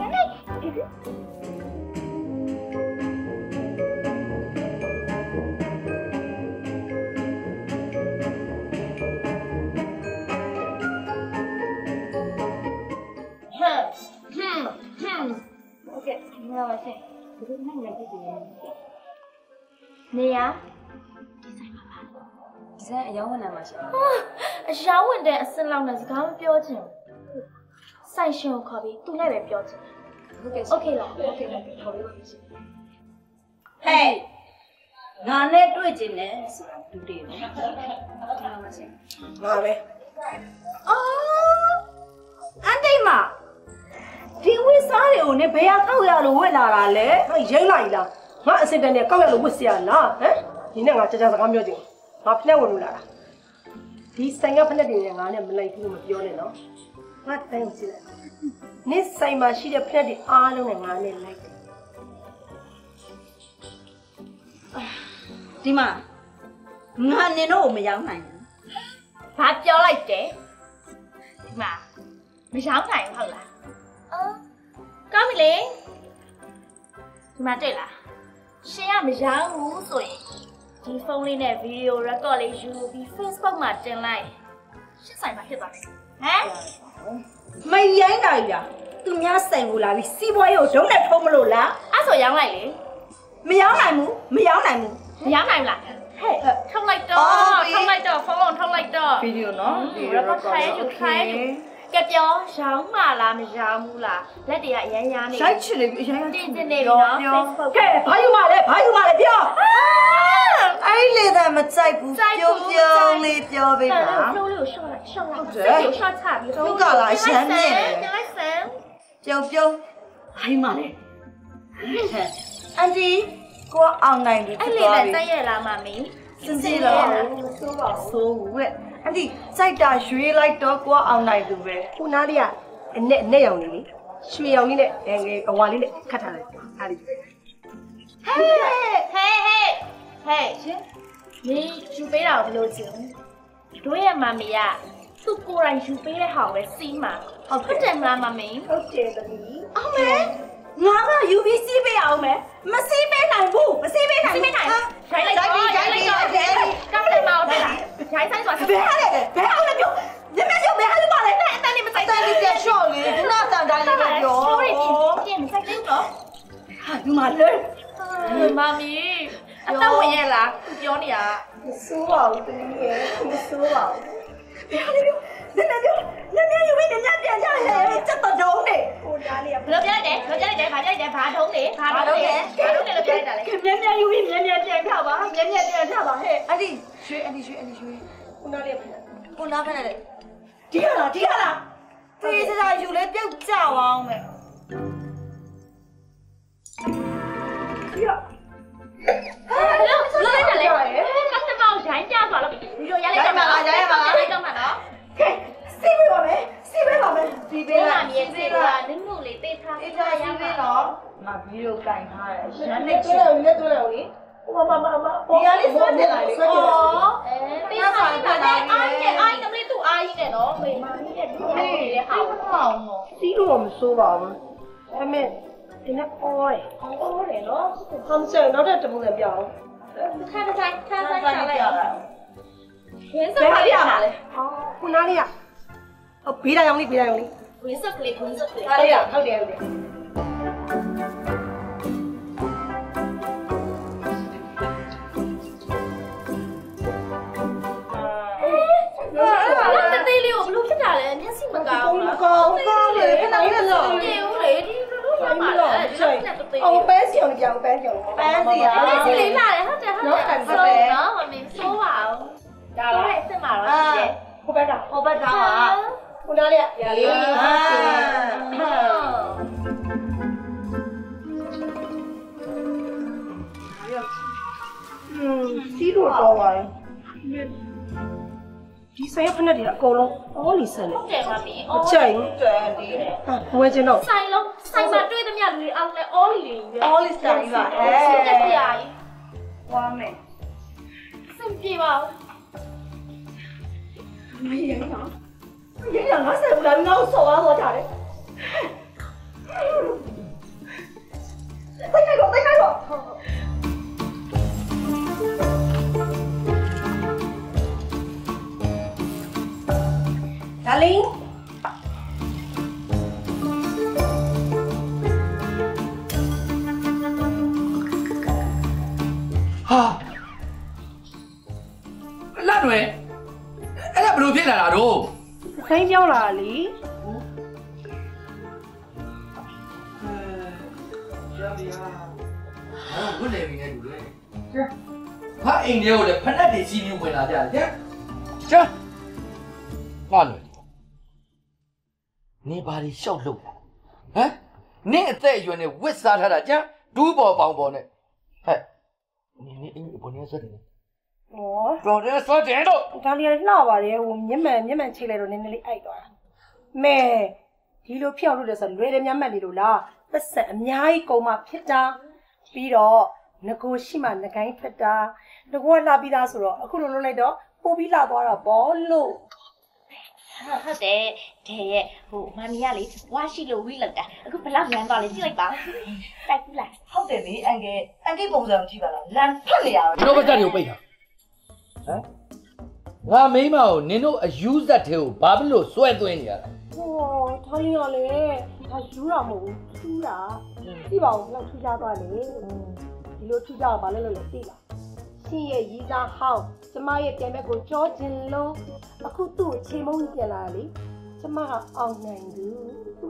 โอเคငါပါစေဒီနေ့ညနေပြည်နေရဒီဆိုင်မှာပါဒီဆိုင်အယောင်းဝင်လာမှာရှိအယောင်းဝင်တဲ့အစင်လောက်နဲ့စကားမပြောချင်ဆိုင်ရှင်ကိုခေါ်ပြီးသူနဲ့ပဲပြောချင်ဟုတ်ကဲ့โอเคလားโอเคခေါ်ပြီးပါပြီ
ဟဲ့ငါနဲ့တွေ့ကျင်တယ်ဆိုတာဒူတေနော်ဒီမှာပါရှင်
ငါပဲ
အော်အန်တိတ်မဒီဝစ်စားတွေကိုねဘယ်ကောက်ရလို့ဝစ်လာတာလဲ
ဟဲ့ရိမ့်လိုက်လားငါအစင်တန်နဲ့ကောက်ရလို့ဝစ်စရာလားဟမ်ဒီနေ့ငါကြာကြာစကားပြောချင်ငါဖလက်ဝင်လို့လာတာဒီဆိုင်ကဖလက်တွေနဲ့ငါနဲ့မလိုက်ဘူးမပြောနဲ့နော်ငါတိုင်ကြည့်လိုက်နစ်ဆိုင်မှာရှိတဲ့ဖလက်တွေအားလုံးနဲ့ငါနဲ့လိုက်တယ်
ဒီမှာငါနင်တို့ကိုမရောက်နိုင်ဘူး
ဘာပြောလိုက်တယ်ဒီမှာမရောက်နိုင်ဘူးဟုတ်လားကောင်းပြီလေဒီမှာတွေ့လားရှင်ကမရောက်ဘူးဆိုရင်ဒီဖုန်းလေးနဲ့ဗီဒီယို record လေးယူပြီး Facebook မှာတင်လိုက်ရှင်းဆိုင်မှာဖြစ်သွားတယ်ဟမ်
မရိုင်းတာကြီးလားသူများဆိုင်ကိုလာပြီးစီးပွားရေးကိုဒုံးနဲ့ထုံးမလို့လား
အဲ့ဆိုရောင်းလိုက်လေ
မရောက်နိုင်ဘူးမရောက်နိုင်ဘူး
မရောက်နိုင်ဘူးလားဟဲ့ထုတ်လိုက်တော့ဖုန်းလုံးထုတ်လိုက်တော့
ဗီဒီယိုနော်
record ခိုင်းကပြောရောင်းမှလားမရောင်းဘူးလားလက်တွေကအရန်ရနေ
ရိုက်ချစ်လေအရင်က
တင်နေပြီနော် Facebook
ကဲဘာယူမလဲပြောအဲ့လေသာမကြိုက်ဘူးပြောလေးပြောပေးပါ
ဖုန်းလေးကိုရှော့လိုက်စိတ်ကိုရှော့ချပြီး
ဟုတ်ကလားရှမ်းနေတယ်
ပြန်လိုက်စမ်း
ပြောဘာယူမလဲအန်တီကိုအောင်နိုင်ပြီ
အဲ့လေပဲတိုက်ရလားမမီ
စင်စီတော့ဆိုးပါဆိုးဝက်အန်တီစိုက်တာရွှေလိုက်တော့ကိုအောင်နိုင်သူပဲ
ခုနားလေးကအနဲ့ရောင်လေးလေရွှေရောင်လေးနဲ့ငယ်အဝါလေးနဲ့ခတ်ထားလိုက်အားလေး
ဟဲ့ရှင်မင်းယူပေးတာဘယ်လိုချင်တို့ရဲ့မမီကသူ့ကိုယ်တိုင်ယူပေးတဲ့ဟာပဲစီးမှာဟုတ်တယ်မလားမမီ
ဟုတ်တယ်သမီး
အောင်မဲငါက UVC ပေးအောင်မဲမစီးပေးနိုင်ဘူးမစီးပေးနိုင်ဘူး
ရိုက်လိုက်တော့ကောင်းတယ်မအောင်တယ်လားရိုက်ဆိုင်ဆိုတာ
ဘယ်အောင်လဲပြောညမပြောဘယ်ဟာလဲနဲ့အတန်းနေမစိုက်တယ်ပြန်လျှော့လေခုနကတန်တိုင်းလေးပဲပြော
sorry ပြင်စိုက်တယ်နော်
ဟာဒီမှာလေ
မမီအတော့ဝင်ရလားပြောနေတာ
မစိုးပါဘူးသမီးရဲ့မစိုးပါဘူး
ဘယ်ဟာလဲပြောနည်းယူပြီးနည်းပြန်ကြလေစက်တော့နေ
ဟိုနားလေးက
ဘယ်လိုပြောလိုက်တယ်ဘာထုံးလေလို့ပြောလိုက်တာလဲ
မြန်ယူပြီးမြန်ပြန်ထပါမြန်ပြန်ထပါဟဲ့အဲ့ဒီရွှေ
ခုနားလေးက
ကိုနားခနဲ့လေဒီဟာလားတေးစားယူလဲပြုတ်ကြအောင်မယ်ဒီဟာ
လို့လိုက်တာလေကစတမောရိုင်းကြသွားလို့ဗီဒီယိုရလိုက်တော့မှာနော်
ကဲစီးပေးပါမယ်စီးပေး
ပေးလာ
လား
မြေသေးလားနင်းမှုလေးတေးထား
အေးထားရမ်းပေးတော့ငါဗီဒီယိုကင်ထားတယ်ရမ်းနေချ
တွဲလို့လေဒီဟာလေးစွတ်တင်လာလေ
ပေးထားတာလေအားကမလေးသူအားကြီးနဲ့နော်မေမကြီးနဲ့သူ့ရဲ့ဟာ
ောင်းတော့
စီးလို့မစိုးပါဘူးအမေဒီနေ့အော်တယ်နော်ဟမ်ဆယ်နောက်တဲ့တပုံစံပြအောင်ခါတိုင်းလိုက်ရတာဝင်းစက်လေးရမှာလေခုနလေးရဘေးတိုင်းအောင်လေးဝင်းစက်ကလေးဒါလေးရဟုတ်တယ်တေးလေးကိုဘလို့ဖြစ်တာလဲမျက်စိမကောင်းဘူးကောင်းလေခဏလေးတော့နေဦးလေဒီလိုမှမလားအော်ပဲစီအောင်ကြောင်ပဲစီလေးလာတယ်ဟုတ်တယ်ဆိုတော့မင်းဆိုးပါအောင်ဒါလည်းအစ်စ်မှာတော့ရှိတယ်ဟိုဘက်ကခုနလေးစီးတော့တော့ပါဒီဆိုင်ဖက်နဲ့တွေအကုန်လုံးအော်လီဆန်လေဟုတ်တယ်မမီအချိုင်တယ်ဒီဝယ်ချင်တော့ဆိုင်မှာတွေ့သမျှလူတွေအောင်လဲအော်လီတွေအော်လီဆန်ကြီးပါတက်ပြာကြီးဝါမယ်စင်ပြေပါမရရငါဆိုင်ဘူးလားငါ့ကိုဆော်သွားတော့ကြတယ်တိုက်ခိုက်တော့Darling.
Ha. Lan Wei.အဲ့ဒါဘယ်လိုဖြစ်လာတာတော့
ခိုင်းပြောလာလေ
ရပြီဟာဝတ်လေပြီနဲ့တူလေဟာအိမ်ထဲကိုလည်းဖက်နှက်တွေစီးပြီးဝင်လာကြတယ်ကျဟာလွယ်နေပါလိရှောက်လို့ဟမ်နင်းအသက်အရွယ်နဲ့ဝစ်စားထားတာကျဒူးပေါ်ပေါင်ပေါ်နဲ့ဟဲ့နင်းအင်းဘယ်နဲ့ဆက်တယ်
ဩ
တော်တယ်ဆက်တယ်တော့
ဒါလေးလှပါတယ်ဟိုမျက်မှန်ချိတ်လိုက်တော့နည်းနည်းလေးအိုက်သွားတာမဲဒီလိုဖြောင်းလို့လဲဆိုလွယ်တယ်မျက်မှန်နေလို့လားပတ်စံအများကြီးကုန်မှဖြစ်တာပြီးတော့ငကိုရှိမှငကိုင်းထွက်တာငကိုကလှပြီးသားဆိုတော့အခုလိုလုပ်လိုက်တော့ပို့ပြီးလှသွားတာပေါ့လို့
ဟုတ်တယ်တဲ့ရဲ့ဟိုမမီကလေဝါရှိလို့ဝီးလောက်တာအခုဘလောက်လမ်းသွားလဲကြည့်လိုက်ပါတိုက်ဘူးလား
ဟုတ်တယ်လေအန်ကေပုံစံကြည့်ပါလားလမ်းဖက်နေရတော့
တို့ဘက်တွေကိုပိတ်တာဟမ်ငါမိမကိုနင်တို့အယူဇက်သေးကိုဘာဖြစ်လို့စွဲသွင်းနေရတာ
ဟိုထားလင်းရလေဒါယူတာမဟုတ်ဘူးထူးတာကြည့်ပါဦးဘလောက်ထူးကြသွားလေဒီလိုထူးကြတော့ဘာလဲလို့လဲသိလားရှင်ရဲ့ရီးသားဟောင်းကျမရဲ့ပြန်မဲ့ကိုကြောခြင်းလုံးအခုသူ့ချေမုန်းပြန်လာလေကျမကအောင်နိုင်ဘူး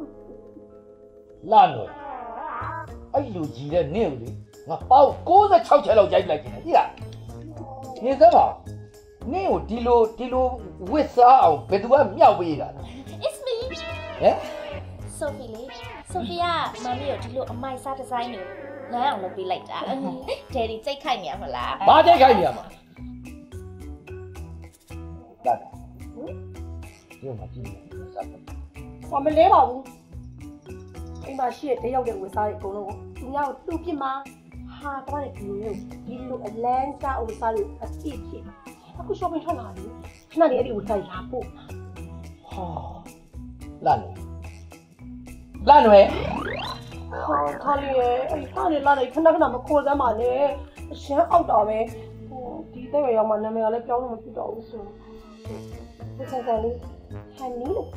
လာတော့အဲ့လိုကြီးတဲ့နင့်ကိုလေငါပေါက်66ချက်လောက်ရိုက်လိုက်ခြင်းသိလားနေစမ်းပါနင့်ကိုဒီလိုဝစ်စားအောင်ဘယ်သူကမြောက်ပေးတာလဲ
It's me
ဟမ်
Sophie လေ Sophie ကမမီကိုဒီလိုအမိုက်စားဒီဇိုင်းကိုလမ်းအောင်လုပ်ပေးလိုက်တာDaddy စိတ်ခိုက်နေရမလား
ဘာစိတ်ခိုက်နေရမှာဒါဒီမှာကြည့်နေစားတယ်
ဘာမလဲပါဘူးအိမ်မှာရှိတဲ့တယောက်တဲ့ဝယ်စားတွေအကုန်လုံးကိုသူများကိုသူ့ပြစ်မှာဟာတော့ဒီလိုအလန်းစားဝယ်စားတွေအစ်ဖြစ်အခု shopping ထွက်လာတယ်ခဏလေးအဲ့ဒီဝယ်စားလာပို့
ဟာလာနွယ်
ထားလေအဲ့ထားလေလာလေခဏမခေါ်စမ်းပါနဲ့အရှမ်းအောက်တာပဲဟိုဒီတဲ့ရောက်မှနာမည်ကလည်းပြောင်းလို့မဖြစ်တော့ဘူးဆိုဒီဆိုင်ကလေးဟန်နီလို့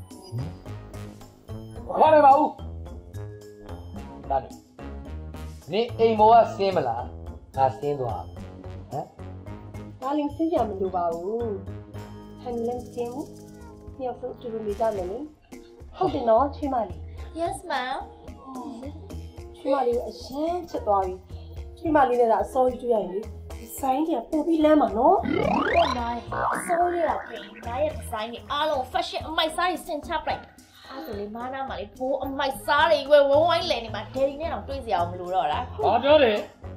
ခေါ်နေပါဦးလာလေနင်အိမ်ပေါ်ကဆင်းမလားငါဆင်းသွားဟမ်
ဒါလင်းဆင်းကြမလို့ပါဘူးဟန်နီလည်းဆင်းညဖို့တူလေးကြမယ်လေဟုတ်တယ်နော်ချွေးမလေး
Yes ma'am
ချွေးမလေးအရင်ချစ်သွားပြီချွေးမလေးနဲ့ကအစောကြီးတွေ့ရရင်လေဒီဆိုင်ကပို့ပြီးလမ်းမှာနော်
ဟုတ်နိုင်အစောလေးကပြင်ငါရဲ့ဒီဇိုင်းကြီးအားလုံး fashion အမိုက်စားကြီးစင်ချပလိုက်အဲ့ဒါလေမားနာမှာလေဘိုးအမိုက်စားတွေဝဝိုင်းလဲနေမှာ Daddy နဲ့တော့တွေးစရာမလိုတော့လား
ဘာပြောတယ်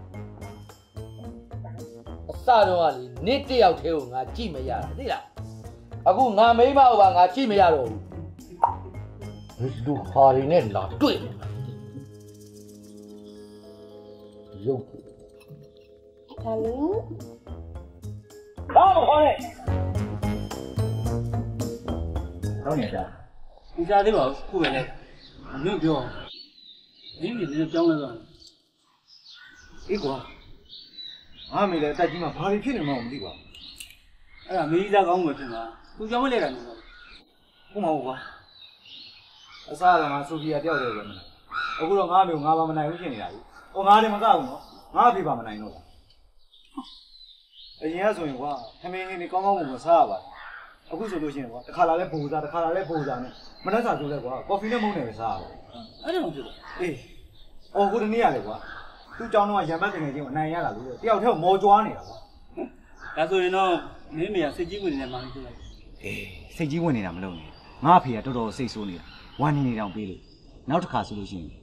အစတော့ကလေနေ့တယောက်သေးကိုငါကြည့်မရတာသိလားအခုငါမိမ့်မဟုတ်ပါငါကြည့်မရတော့ဘူးလူဟာရီနဲ့လာတွေ့ရုပ်
ဒါလင်း
ဘာလို့ခေါ်လဲ
ဟုတ်နေတာဒီကြားသေးပါဘူးခုပဲလေမြို့ပြော你那讲了啥？
အေးကွာငါမေလည်းအတက်ကြီးမှာဘာဖြစ်နေမှမသိပါဘူး
အဲ့ဒါမေးစားကောင်းမှဖြစ်မှာသူပြောမလဲတာနော်
ဟုတ်မှာကွာအစားကငါဆိုဖီယာတယောက်တည်းပဲမလားအခုတော့ငါမျိုးငါပါမနိုင်ဘူးဖြစ်နေတာကြီးဟိုငါလည်းမကဘူးနော်ငါအဖေပါမနိုင်တော့အရင်ကဆိုရင်ကွာသမင်းလေးကောင်းကောင်းမစားရပါဘူးအခုဆိုလို့ရှိရင်ကွာတစ်ခါလာလဲပုံစားတစ်ခါလာလဲပုံစားနဲ့မနှက်စာဆိုလဲကွာကော်ဖီနဲ့မုန့်နဲ့ပဲစားရပါ
အဲ့ဒါမှဖြစ်တယ်
အေးအော်ဟိုတနေ့ရလေကွာသူ့ကြောင်းတော့ရံပတ်တင်နေချင်းကိုနိုင်ရတာလို့တယောက်တည်းမော်ကြွားနေတာကွာ
ဒါဆိုရင်တော့မင်းမေကစိတ်ကြီးဝင်နေမှန်းပြောလိုက်
အေးစိတ်ကြီးဝင်နေတာမလုပ်နဲ့ငါအဖေကတော်တော်စိတ်ဆိုးနေတာဝမ်းနေတောင်ပေးလို့နောက်တစ်ခါဆိုလို့ရှိရင်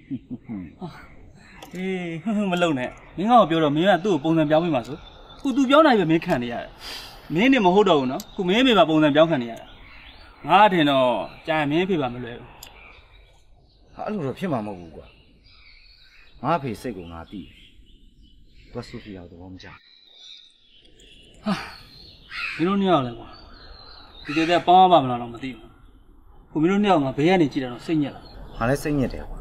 အေးမလုံနဲ့မင်းကပြောတော့မင်းကသူ့ကိုပုံစံပြောင်းပေးမှာဆိုခုသူပြောင်းနိုင်ပြီမင်းခံနေရတယ်မင်းနဲ့မဟုတ်တော့ဘူးနော်ခုမင်းမေပါပုံစံပြောင်းခံနေရတာငါထင်တော့ကြာရင်မင်းဖေပါမလွယ်ဘူး
ဟာအဲ့လိုတော့ဖြစ်မှာမဟုတ်ဘူးကွာငါအဖေစိတ်ကိုငါသိတယ်သူကဆိုဖီယာတော့မကြောက်
ဟာမင်းတို့နှစ်ယောက်လည်းကွာဒီကြတဲ့ပေါင်းပါမလားတော့မသိဘူးခုမင်းတို့နှစ်ယောက်ငါဘေးကနေကြည့်တာတော့စိတ်ညစ်လာ
ငါလည်းစိတ်ညစ်တယ်ကွာ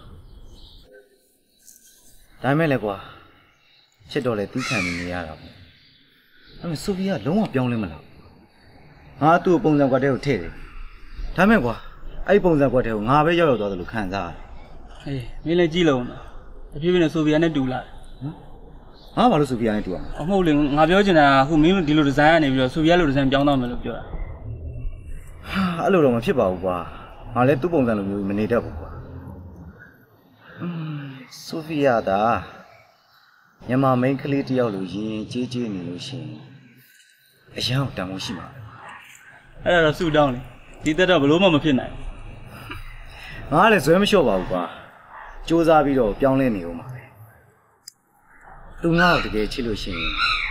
ဒါမဲ့လည်းကွာချစ်တော့လေတီးခံနေရတာပေါ့အဲ့မဲ့ဆိုဖီယာလုံးဝပြောင်းလဲမလားငါသူ့ပုံစံကွက်တဲ့ကိုထည့်တယ်ဒါမဲ့ကွာအဲ့ပုံစံကွက်တဲ့ကိုငါပဲရောက်သွားတယ်လို့ခံစား
ရတယ်ဟေးမင်းလည်းကြည့်လို့နော်တဖြည်းဖြည်းနဲ့ဆိုဖီယာနဲ့တူလာ
ငါဘာလို့ဆိုဖီယာနဲ့တူရမလဲ
အမဟုတ်လေငါပြောချင်တာအခုမင်းဒီလိုဒီဇိုင်းကနေပြီးတော့ဆိုဖီယာလိုဒီဇိုင်းပြောင်းသွားမယ်လို့ပြောတာ
ဟာအဲ့လိုတော့မဖြစ်ပါဘူးကွာငါလည်းသူ့ပုံစံလိုမျိုးမနေတတ်ဘူးကွာဆိုဖီယာဒါမြန်မာမိန်းကလေးတယောက်လိုရင်ကြေးကြေးနေလို့ရှိရင်အရန်တန်ဖိုးရှိမှာ
အဲ့ဒါတော့ဆူတောင်းလေဒီတက်တော့ဘလို့မှမဖြစ်နိုင်
ငါလည်းဇွဲမလျှော့ပါဘူးကွာစူးစမ်းပြီးတော့ပြောင်းလဲနေဦးမှာပဲသူငါ့ကိုတကယ်ချစ်လို့ရှိရင်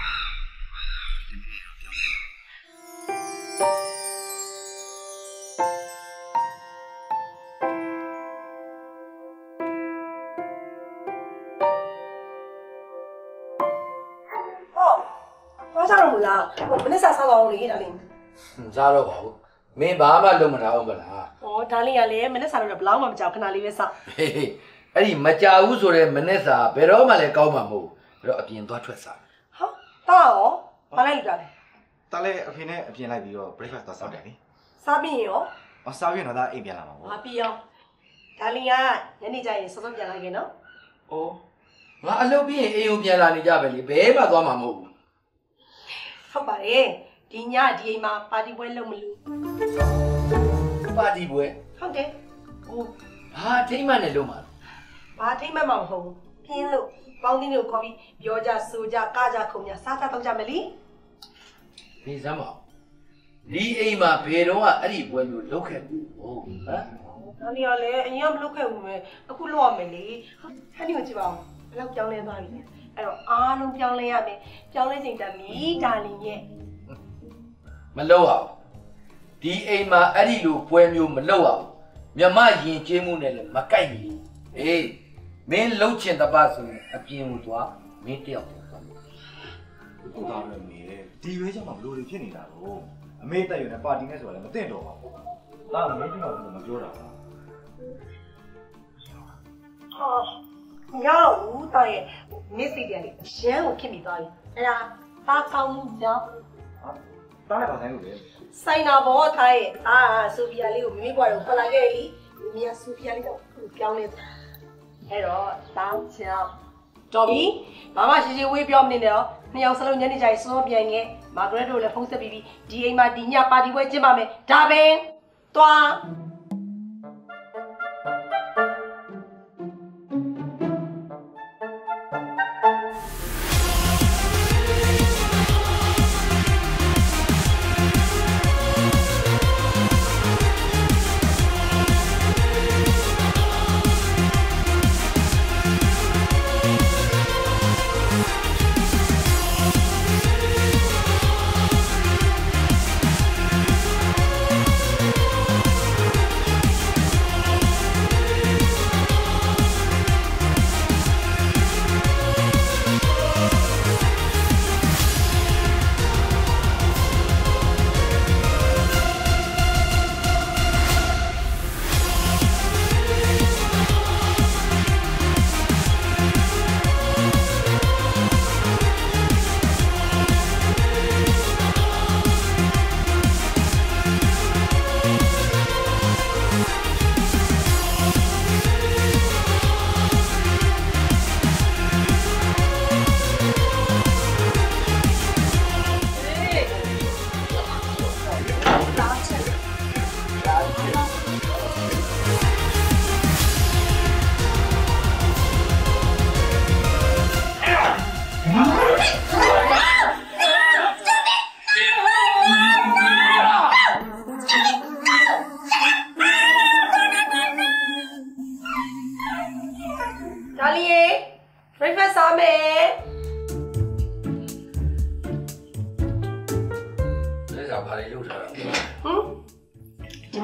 မနေ့စားစားတော့လေဒါလေး
စားတော့ပါဘူးမင်းဘာမှလုပ်မထားအောင်မလား
ဩဒါလေးကလည်းမနေ့စားတော့ဘလောက်မှမကြောက်ခဏလေးပဲစား
ဟေးအဲ့ဒီမကြဘူးဆိုတဲ့မနေ့စားဘယ်တော့မှလည်းကောင်းမှာမဟုတ်ဘူးအဲ့တော့အပြင်သွားထွက်စား
ဟာတာရောဘာလဲလူတာလဲ
တာလည်းအဖေနဲ့အပြင်လိုက်ပြီးတော့ breakfast သွားစားတယ်လေ
စားပြီးရော
စားပြီးတော့ဒါအိမ်ပြန်လာမှာပေါ့
ဟာပြီးရောဒါလေးကညနေကျရင်စောစောပြန်လာခဲ့နော်
ဩငါအလုပ်ပြီးရင်အိမ်ကိုပြန်လာနေကြပဲလေဘဲမှသွားမှာမဟုတ်ဘူး
ဟုတ်ပါတယ်ဒီညဒီအိမ်မှာပါတီပွဲလုပ်မလို့
ပါတီပွဲ
ဟုတ်တယ်
ဘာထိမ့်မှနဲ့လုပ်မှာ
ဘာထိမ့်မှမဟုတ်ဘူးပြင်းလို့ပေါင်းတင်းတွေကိုခေါ်ပြီးပြောကြဆိုကြကကြခုံကြစားစားတော့ကြမယ်လी
ဒီစမ်းပါဒီအိမ်မှာဘယ်တော့အဲ့ဒီပွဲမျိုးလုပ်ခဲ့ဘူးဟုတ်ဟမ်
ဒါလီကလည်းအရင်ကမလုပ်ခဲ့ဘူးပဲအခုလုပ်ရမယ်လीဟန်ဒီကိုကြည့်ပါဦးဘယ်လောက်ပြောင်းလဲသွားပြီလဲအဲ့တော့အားလုံးပြောင်းလဲရမယ်ပြောင်းလဲချိန်တမ်းပြီဒါလီရဲ့
မလုပ်အောင်ဒီအိမ်မှာအဲ့ဒီလိုပွဲမျိုးမလုပ်အောင်မြမရင်ကျေးမှုနဲ့လည်းမကိုက်ဘူးအေးမင်းလှုပ်ချင်တပတ်ဆိုရင်အပြင်ကိုသွားမင်းတယောက်သွား
ဟုတ်တာပဲမေဒီရွေးချက်မှာဘလို့တွေဖြစ်နေတာတော့အမေတက်ရတဲ့ပါတီနဲ့ဆိုတာလည်းမသိတော့ပါဘူးဒါကမင်းဒီမှာမပြောတာပါ
ငါ့ဦးတာရဲ့မစ်စီတယ်လေရန်ကိုခင်မိသွားပြီအဲ့ဒါပါကောင်းမှုကြောင့်
တားလည်းပါဆိုင်လို့လေ
ဆိုင်နာဘောထားရဲ့ဆိုဖီယာလေးကိုမိမိဘွားကိုဖလာခဲ့လေမိမိကဆိုဖီယာလေးကိုပြောင်းနေတယ်အဲ့တော့တောင်းချောင်းတော်ပြီမမရှိရှိဝေးပြောမနေနဲ့တော့နှစ်ယောက်စလုံးညနေကျရင်စောပြန်ငယ်မာဂရက်တို့လည်းဖုန်းဆက်ပြီးဒီအိမ်မှာဒီညပါတီပွဲကျင်းပါမယ်ဒါပဲသွား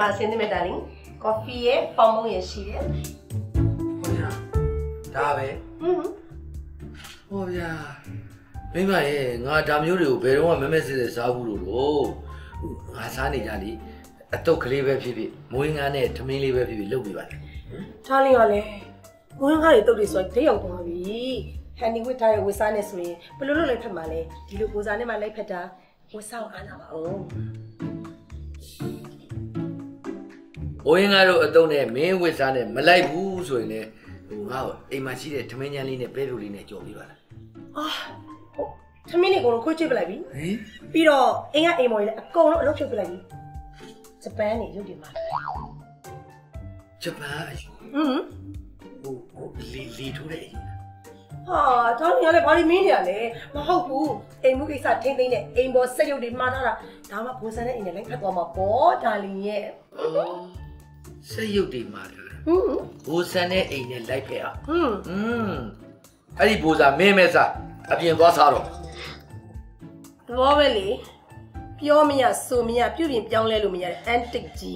မှာဆင်းနေမယ်ဒါလင်းကော်ဖီရဲ့ပေါင်မုံရဲ့ရှိတယ်
ဟုတ်ရဒါပဲဟောဗျာမိမရဲ့ငါဒါမျိုးတွေကိုဘယ်တော့မှမမဲစစ်စစ်စားဘူးလို့ငါစားနေကြလေအတုတ်ကလေးပဲဖြစ်ဖြစ်မွေးငါနဲ့ထမင်းလေးပဲဖြစ်ဖြစ်လုပ်ပြပါလား
ဒါလင်းကလည်းမွေးငါတွေတုတ်တွေဆိုဒိတ်ရောက်သွားပြီဟန်နီဝစ်ထားရဲ့ဝစ်စားနဲ့ဆိုရင်ဘယ်လိုလုပ်လိုက်ဖက်မှာလဲဒီလိုကိုစားနဲ့မှလိုက်ဖက်တာဝစ်စားအားနာပါဦး
မွေးငါတို့အတုတ်နဲ့မင်းဝစ်စားနဲ့မလိုက်ဘူးဆိုရင်လည်းငါ့ကိုအိမ်မှာရှိတဲ့ထမင်းချမ်းလေးနဲ့ပဲပြူလေးနဲ့ကြော်ပြပါလား
ထမင်းလေးကိုခွတ်ချစ်ပလိုက်ပြီပြီးတော့အင်းကအိမ်မော်ကြီးလည်းအကုန်လုံးအလုပ်ဖြုတ်ပလိုက်ပြီဂျပန်နေရုပ်ဒီမှာ
ဂျပန်ဟိုလီထိုးတဲ့
ဟာတောင်းနေရလဲဘာလို့မင်းနေရလဲမဟုတ်ဘူးအိမ်မှုကိစ္စထိမ့်သိမ့်နဲ့အိမ်ပေါ်စက်ရုပ်တွေမှားထားတာဒါမှဘွန်ဆန်တဲ့အိမ်နဲ့လိုက်ဖက်သွားမှာပေါ့ဒါလင်ရဲ့
စက်ရုပ်တွေမှားထားတာဘိုးဆန်တဲ့အိမ်နဲ့လိုက်ဖက်အောင်အဲ့ဒီဘိုးစားမင်းမဲစားအပြင်သွားစားတော့
ဘောပဲလေပြောမရဆိုမရပြုပြင်ပြောင်းလဲလို့မရတဲ့အန်တစ်ကြီး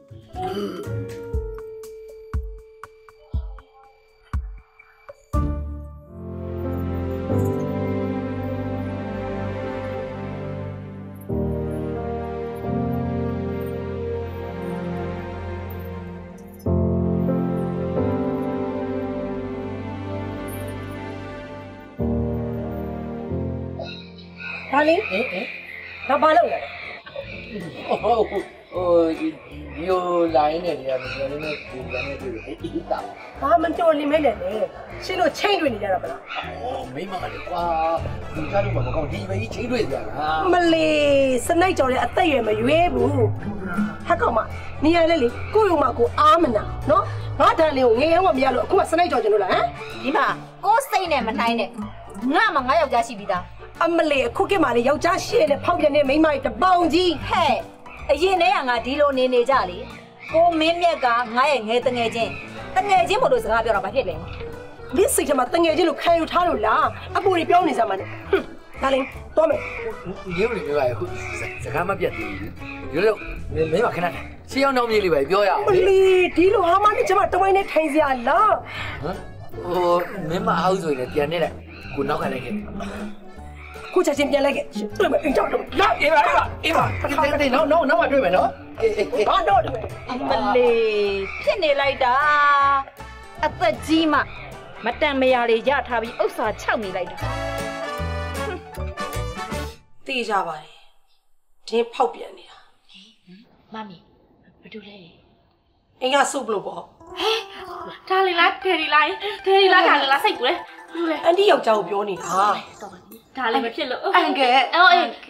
ဒါလေးဘာပါလို့လဲ
ဒီလိုင်းနေတယ်ကလည်းနည်းနည်းပူပြန်နေတယ်အေးတာ
ဘာမှကြော်လိမ့်မဲနဲ့လေရှင်းလို့ချိန်တွေ့နေကြတာမလား
မိမလည်းကွာဒီကားတော့မကောင်းဒီပဲချိန်တွေ့ကြတာ
မလေးစနိုက်ကြော်လည်းအသက်ရွယ်မရွေးဘူးဟက်ကောင်မနေရလဲလေကိုယုံမကိုအားမနာနော်ငါတန်လေးကိုငယ်ရောမမရလို့အခုမှစနိုက်ကြော်ကျင်လို့လားဟမ်
ဒီမှာကိုစိတ်နဲ့မနှိုင်းနဲ့ငါမှငါယောက်ျားရှိပြီးသား
အမလေးအခုကမှလေယောက်ျားရှိတဲ့ဖောက်ပြန်တဲ့မိန်းမကြီးတပေါင်ကြီး
ဟဲ့အရင်တည်းကငါဒီလိုနေကြလေကိုမင်းမြက်ကငါရဲ့ငယ်တငယ်ချင်းမို့လို့စကားပြောတာဘာဖြစ်လဲ
ဒီစိတ်ထဲမှာတငယ်ချင်းလို့ခံယူထားလို့လားအပူတွေပြောနေစမ်းမနဲ့ဒါလေးတော့မယ်
ရုပ်တွေပြောရခုစကားမပြတ်သေးဘူးရုပ်မင်းမခဏရှင်းအောင်တော့မြေးလေးပဲပြောရအောင်
လေဒီလိုဟာမနဲ့ကျမတဝိုင်းနဲ့ထိုင်စရာလား
မင်းမအောင်ဆိုရင်ပြန်နေလိုက်ကိုနောက်ကလိုက်ခဲ့
ခုချက်ချင်းပြန်လိုက်ခဲ့တွေ့မယ်အိမ်ကြောက်တော့လာ
အေးပါတေးနောက်မှတွေ့မယ်နော်
ဘာတော့
အမလေးဖြစ်နေလိုက်တာအသက်ကြီးမှမတန်မရာတွေရထားပြီးဥစ္စာခြောက်နေလိုက်တာ
သိကြပါတယ်ဒင်းဖောက်ပြန်နေတာ
မမီဘာလို့လဲ
အင်းကစုပ်လို့ပေါ့
ဟဲဒါလေးလားဒေဒီလားဒါလေးလားစိတ်ကူလေ
အန်တီယောက်ျားကိုပြောနေတာ
ဒါလည်းမဖြစ်လို့
အန်ကဲ
ဟို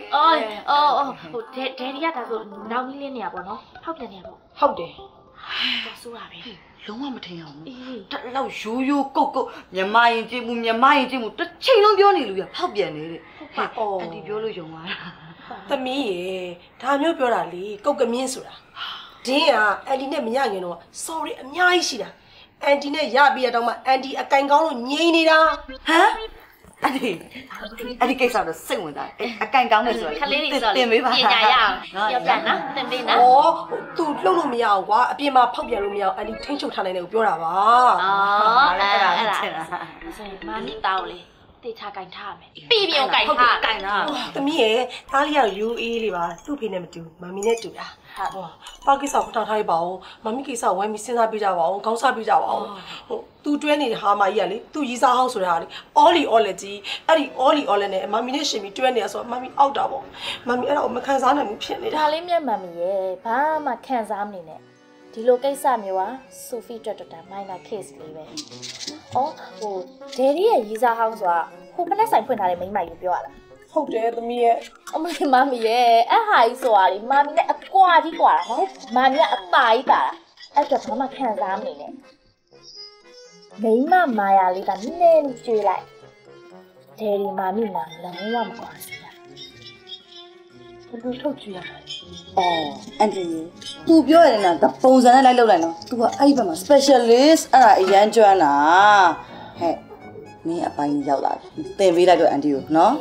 ဒေဒီကဒါဆိုနောက်ကြီးလေးနေရပါတော့ဖောက်ပြန်နေရပေါ့
ဟုတ်တယ်
တော့ဆိုးတာပဲ
လုံးဝမထင်အောင်တလောက်ရိုးကုတ်မြမရင်ကြည့်မှုတစ်ချိန်လုံးပြောနေလို့ရဖောက်ပြန်နေတဲ့အန်တီပြောလို့ယုံသွားတာ
သမီးရေဒါမျိုးပြောတာလေကုတ်ကမြင်းဆိုတာဒင်းကအန်တီနဲ့မရခင်တော့ sorry အများကြီးရှိတာအန်တီနဲ့ရပြီးတော့မှအန်တီအကင်ကောင်းလို့ငြိမ်နေတာ
ဟမ်အဲ့ဒီကိစ္စတော့စိတ်ဝင်စားတယ်အကင်ကောင်းနေဆို
ကလေးတွေဆိုတင်ပေးပါပညာရအောင်ပြောပြနော်တင်ပေးနော်
ဩသူလှုပ်လို့မရအောင်ကွာအပြင်မှာဖောက်ပြန်လို့မရအောင်အန်တီထိန်းချုပ်ထားနိုင်တယ်ကိုပြောတာပါ
အဲ့ဒါဆိုရင်မာနီတောင်းလေတေချာကင်ထားမယ်ပြီးပြုံကင်ထား
ကင်ထားသမီးရဲ့သားလေးက UA လေးပါသူ့ဖေနဲ့မတူမမီနဲ့တူတာပေါက်ကိစ္စကိုထားထားရပါဦးမမီကိစ္စဝိုင်းပြီးစဉ်းစားပြကြပါဦးခေါင်းစားပြကြပါဦးသူတွဲနေတဲ့ဟာမကြီးကလေသူရီစားဟောင်းဆိုတာလေအော်လီအော်လက်ကြီးအဲ့ဒီအော်လီအော်လက်နဲ့မမီနဲ့ရှင်ပြီးတွဲနေတာဆိုတော့မမီအောက်တာပေါ့မမီအဲ့ဒါကိုမခံစားနိုင်ဘူးဖြစ်နေတာ
ဒါလေးမြတ်မမီရဲ့ဘာမှခံစားမနေနဲ့ဒီလိုကိစ္စမျိုးဟာဆိုဖီတက်တာမိုင်းနာ case လေးပဲဒေဒီရဲ့ရီစားဟောင်းဆိုတာဟိုဖက်နဲ့ဆိုင်ဖွင့်ထားတဲ့မိန်းမကြီးပြောရလား
ဟုတ်တယ်သမီးရဲ့
အမလေးမမီရဲ့အဟာကြီးဆိုတာလေမမီနဲ့အကွာကြီးကွာတာဟုတ်မမီကအပါကြီးပါတာအဲ့တော့ဘာမှခံစားမနေနဲ့မိန်းမမာယာလေးကနည်းနည်းကျွေးလိုက်ဒေဒီမမီနာလုံးဝမကွာစီရဘယ်လိုထုတ်ကျွေးရလဲ
အန်တီသူပြောရတဲ့ကပုံစံနဲ့လိုက်လုပ်လိုက်နော်သူကအဲ့ဒီဘက်မှာ specialist အဲ့ဒါအရန်ကျွမ်းတာဟဲ့မင်းအပိုင်းရောက်လာပြီသင်ပေးလိုက်တော့အန်တီကိုနော်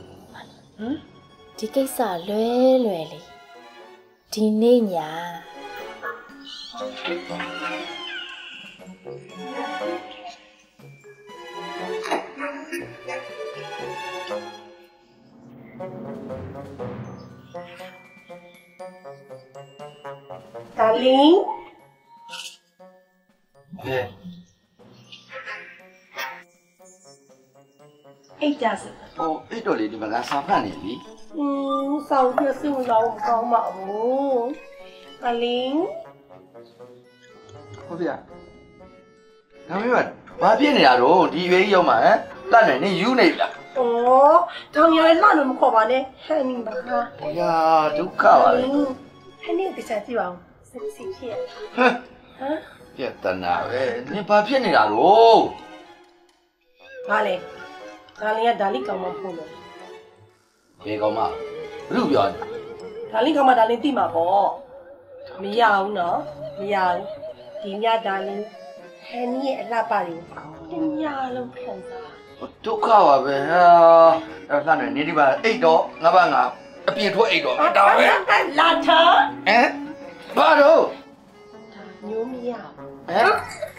ဒီကိစ္စလွယ်လေးဒီနေ့ညာ
Darling အိတ်ကြစ
ဟိုအဲ့တော့လေဒီမှာကစာဖတ်နေပြီ
စောင်းပြစင်တော့မကောင်းပါဘူး Darling
ဟုတ်ဗျာဒါပေမဲ့ဘာဖြစ်နေတာတော့ဒီရွေးကြီးရောက်မှာဟမ်တတ်နေနေယူနေပြီလား
哦，当年那那么可怕呢，喊你吧哈。
ရာဒုက္ခပါပဲ
喊你个啥地方？是不是骗？
ဟမ်
啊？
ပြတ်တနာပဲနင်ဘာဖြစ်နေတာတော့
哪里？哪里呀？哪里搞嘛破了？
ဘယ်ကောင်မဘလို့ပြောနေ
哪里搞嘛？哪里地嘛破？没有喏，没有。今年哪里？喊你拉巴的，今年拢看啥？
ဒုက္ခပါပဲဟာအဲ့ဒါနဲ့နေဒီပါအိတ်တော့ငါဘာငါအပြည့်ထွက်အိတ်တော့ဒါပဲ
拉车？
ဟမ်ဘာတော့
牛咪呀？
ဟမ်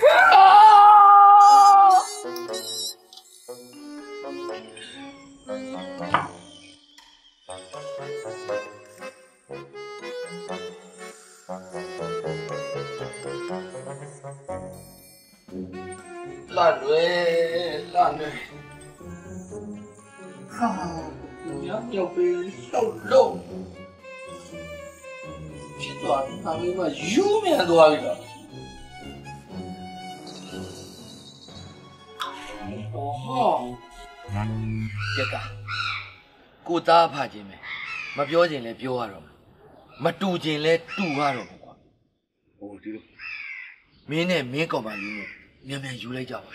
လာလွယ်လာလွယ်ဟာရောက်ပြီတော့လုံးဖြစ်သွားပြီအမေကယူမြန်သွားပြီလားအော်ကဲကိုသားဖခြင်းပဲမပြောခြင်းလဲပြောရတော့မတူခြင်းလဲတူရတော့ကွာဟိုဒီလိုမင်းနဲ့မင်းကောင်မလေးနဲ့မြန်မြန်ယူလိုက်ကြပါဟမ်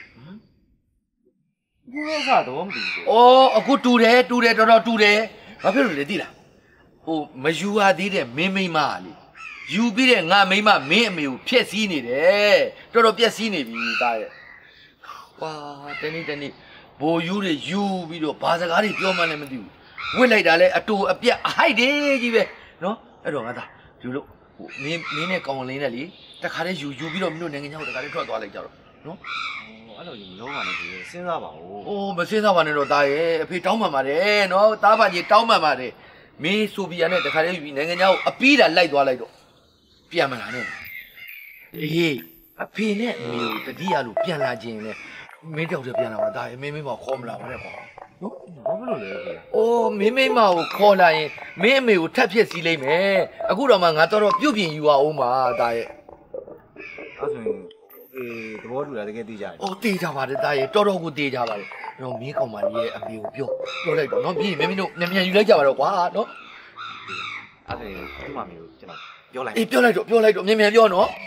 ဒီကတော့မတူဘူးအော်အခုတူတယ်တော်တော်တူတယ်ဘာဖြစ်လို့လဲသိလားဟိုမယူရသေးတဲ့မင်းမိမလေယူပြီးတဲ့ငါမိမမင်းအမေကိုဖျက်ဆီးနေတယ်တော်တော်ပြက်စီးနေပြီသားရဲ့ဝါတနေ့ဘိုလ်ယူတွေယူပြီးတော့ဘာစကားတွေပြောမှလည်းမသိဘူးဝစ်လိုက်တာလဲအတူအပြက်အဟိုက်တယ်ကြီးပဲနော်အဲ့တော့ငါသားဒီလိုဟိုမင်းနဲ့ကောင်လင်းနဲ့လေတခါတည်းယူပြီးတော့မင်းတို့နိုင်ငံခြားကိုတခါတည်းထွက်သွားလိုက်ကြတော့နော်အဲ့လိုကြီးမလုံးပါနဲ့ဒီစဉ်းစားပါဦးအိုးမစဉ်းစားပါနဲ့တော့သားရဲ့အဖေတောင်းပန်ပါတယ်နော်သားပါကြီးတောင်းပန်ပါတယ်မင်းဆိုဗီယက်နဲ့တခါတည်းယူပြီးနိုင်ငံခြားကိုအပီးတာလိုက်သွားလိုက်တော့ပြန်မလာနဲ့အေးအဖေနဲ့အမေကိုတတိယလို့ပြန်လာခြင်းနဲ့မင်းတောက်တယ်ပြန်လာပါသားရဲ့မင်းမခေါ်မလာပါနဲ့ကွာနော်ဘာဖြစ်လို့လဲအိုးမင်းကိုခေါ်လာရင်မင်းအမေကိုထပ်ဖြစ်စီလိုက်မယ်အခုတော့မှငါတော်ပြုတ်ပြင်ယူအောင်ပါသားရဲ့အဲ့ဆိုရင်သဘောတူတာတကယ်သိကြတယ်။အိုးသိကြပါတယ်သားရဲ့တော်ကိုသိကြပါတယ်။တော့မင်းကောင်မလေးရဲ့အမေကိုပြောလိုက်တော့နော်ပြီးရင်မင်းတို့မြန်ယူလိုက်ကြပါတော့ကွာနော်။အဲ့ဒါဒီမမေကိုကျွန်တော်ပြောလိုက်။အေးပြောလိုက်တော့မြန်ပြောနော်။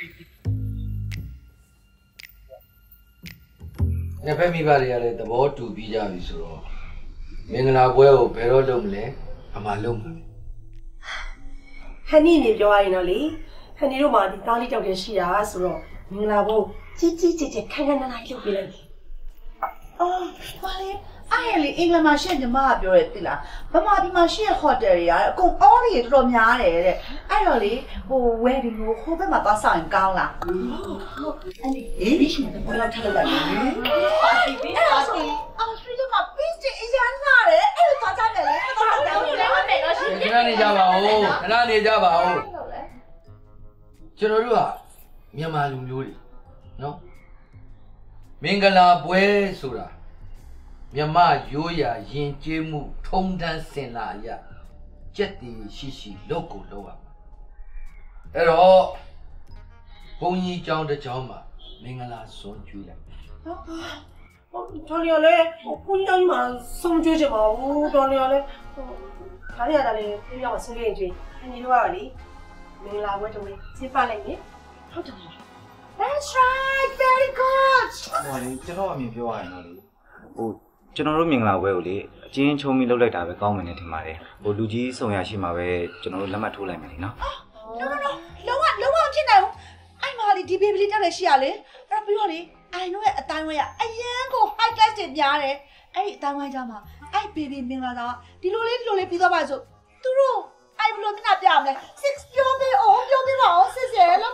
နှစ်ဖက်မိဘတွေကလည်းသဘောတူပြီးကြပြီဆိုတော့မင်္ဂလာပွဲကိုဘယ်တော့လုပ်မလဲအမှလုပ်မှာ။
ဟန်နီမြေပြောရရင်တော့လေဟန်နီတို့မှာဒီသားလေးတောက်တည်းရှိတာဆိုတော့မင်္ဂလာဘုံကြီးခန်းခန်းနာနာပြုတ်ပြလိုက်ပြီ
အော်ဘာလဲအဲ့ရလေအင်္ဂလန်မှာရှင့်ညီမကပြောတယ်သိလားဗမာပြည်မှာရှင့်ဟိုတယ်တွေကအကုန်အော်တွေတော်တော်များတယ်တဲ့အဲ့တော့လေဟို wedding ကိုဟိုဘက်မှာသွားဆောင်ရင်ကောင်းလားဟုတ်အဲ့ဒီအေးရှင်ကဘယ်လောက်ထလောက်လိုက်လဲပါတီအဲ့ဒါဆိုအော်စထရီးမှာ beach အရန်လာတယ်အဲ့လိုသွားကြတယ်လေတော့တောင်းနေတယ်မယ်တော့ရှင်
ခဏနေကြပါဦးကျွန်တော်တို့ကမြန်မာလူမျိုးတွေနော်မင်္ဂလာပွဲဆိုတာမြမရိုးရာယဉ်ကျေးမှုထုံးတမ်းစင်လာရကြက်တီရှိလုပ်ကိုလုပ်ရမှာအဲ့တော့ဘုန်းကြီးကျောင်းတစ်ကျောင်းမှာမင်္ဂလာဆွန်ကျွေးလိုက်
တော်လျော်လေဘုန်းကြီးတိုင်းမှာဆုံးကျွေးချင်ပါဘူးတော်လျော်လေဒါလေးရတယ်လေပြရမှာဆုံးကျွေးကျွေးဟန်နီတို့ကလေမင်္ဂလာပွဲတုံးလေးကျင်းပလိုက်မယ်ဟုတ်တယ်
That's right very good
ဟိုလေကျွန်တော်အမြင်ပြောရရင်တော့လေဟိုကျွန်တော်တို့မင်္ဂလာပွဲကိုလေအချင်းချုံပြီးလုပ်လိုက်တာပဲကောင်းမယ်နဲ့ထင်ပါတယ်ဟိုလူကြီးစုံရရှိမှာပဲကျွန်တော်တို့လက်မှတ်ထိုးလိုက်မယ်လေနော်
no လုံးဝဖြစ်နေဘူးအဲ့မှာလေဒီဘေဘီလေးတက်လည်းရှိရလေအဲ့ပြီးတော့လေအိုင်တို့ရဲ့အတိုင်းဝဲရအရန်ကို high class တွေများတယ်အဲ့ဒီအတိုင်းဝဲကြမှာအဲ့ဘေဘီမင်္ဂလာသာဒီလိုလေးပြီးသွားပါဆိုသူတို့အဲ့ဘလို့မျက်နှာပြမလဲ6ပြောပေးပါအောင်6ရဲ့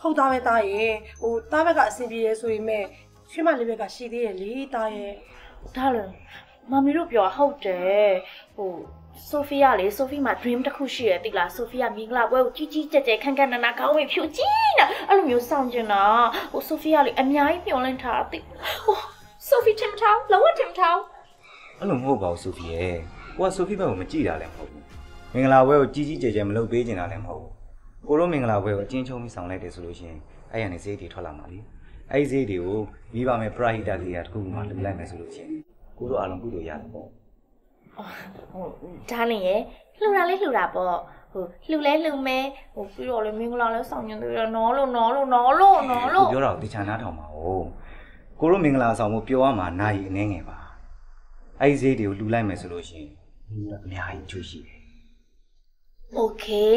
ဟုတ်သားပဲသားရဲ့ဟိုသားဘက်ကအဆင်ပြေရဲဆိုရင်မဲ့ရွှေမလေးဘက်ကရှိသေးရဲ့လေသားရဲ့
ဒါလည်းမမီတို့ပြောဟုတ်တယ်ဟိုဆိုဖီယာလေဆိုဖီမှာ dream တစ်ခုရှိရတိလားဆိုဖီယာမင်္ဂလာပွဲကိုကြီးကြီးကျယ်ကျယ်ခန့်ခန့်နာနာကောင်းဝင်ဖြူကြီးနာအဲ့လိုမျိုးစောင့်ကျင်တာဟိုဆိုဖီယာလေအများကြီးမျှော်လင့်ထားတာတိဟိုဆိုဖီတင်ထောင်းလောကတင်ထောင်း
အဲ့လိုမဟုတ်ပါဘူးဆိုဖီရဲ့ကိုကဆိုဖီဘက်ကိုမကြည့်တာလည်းမဟုတ်ဘူးမင်္ဂလာပွဲကိုကြီးကြီးကျယ်ကျယ်မလုပ်ပေးချင်တာလည်းမဟုတ်ဘူးကိုတို့မင်္ဂလာပွဲကိုအချင်းချုံပြီးဆောင်လိုက်တယ်ဆိုလို့ရှိရင်အဲ့ရနေဈေးတွေထွက်လာမှာလေအဲ့ဈေးတွေကိုမိဘမဲ့ private ကလေးတခုမှလုပ်လိုက်မယ်ဆိုလို့ရှိရင်ကိုတို့အားလုံးကုသိုလ်ရတယ်ပေါ့
ဟိုဒါလည်းရဲ့လှူတာလေးလှူတာပေါ့ဟိုလှူလဲလှူမဲဟိုပြီးတော့လေမင်္ဂလာလဲဆောင်ရင်တို့နော်လို့
ပြောတာကိုတခြားနားထောင်ပါဦးကိုတို့မင်္ဂလာဆောင်မှုပြောရမှာနိုင်အနှဲငယ်ပါအဲ့ဈေးတွေကိုလှူလိုက်မယ်ဆိုလို့ရှိရင်အများကြီးကျိုးရှိတယ်
Okay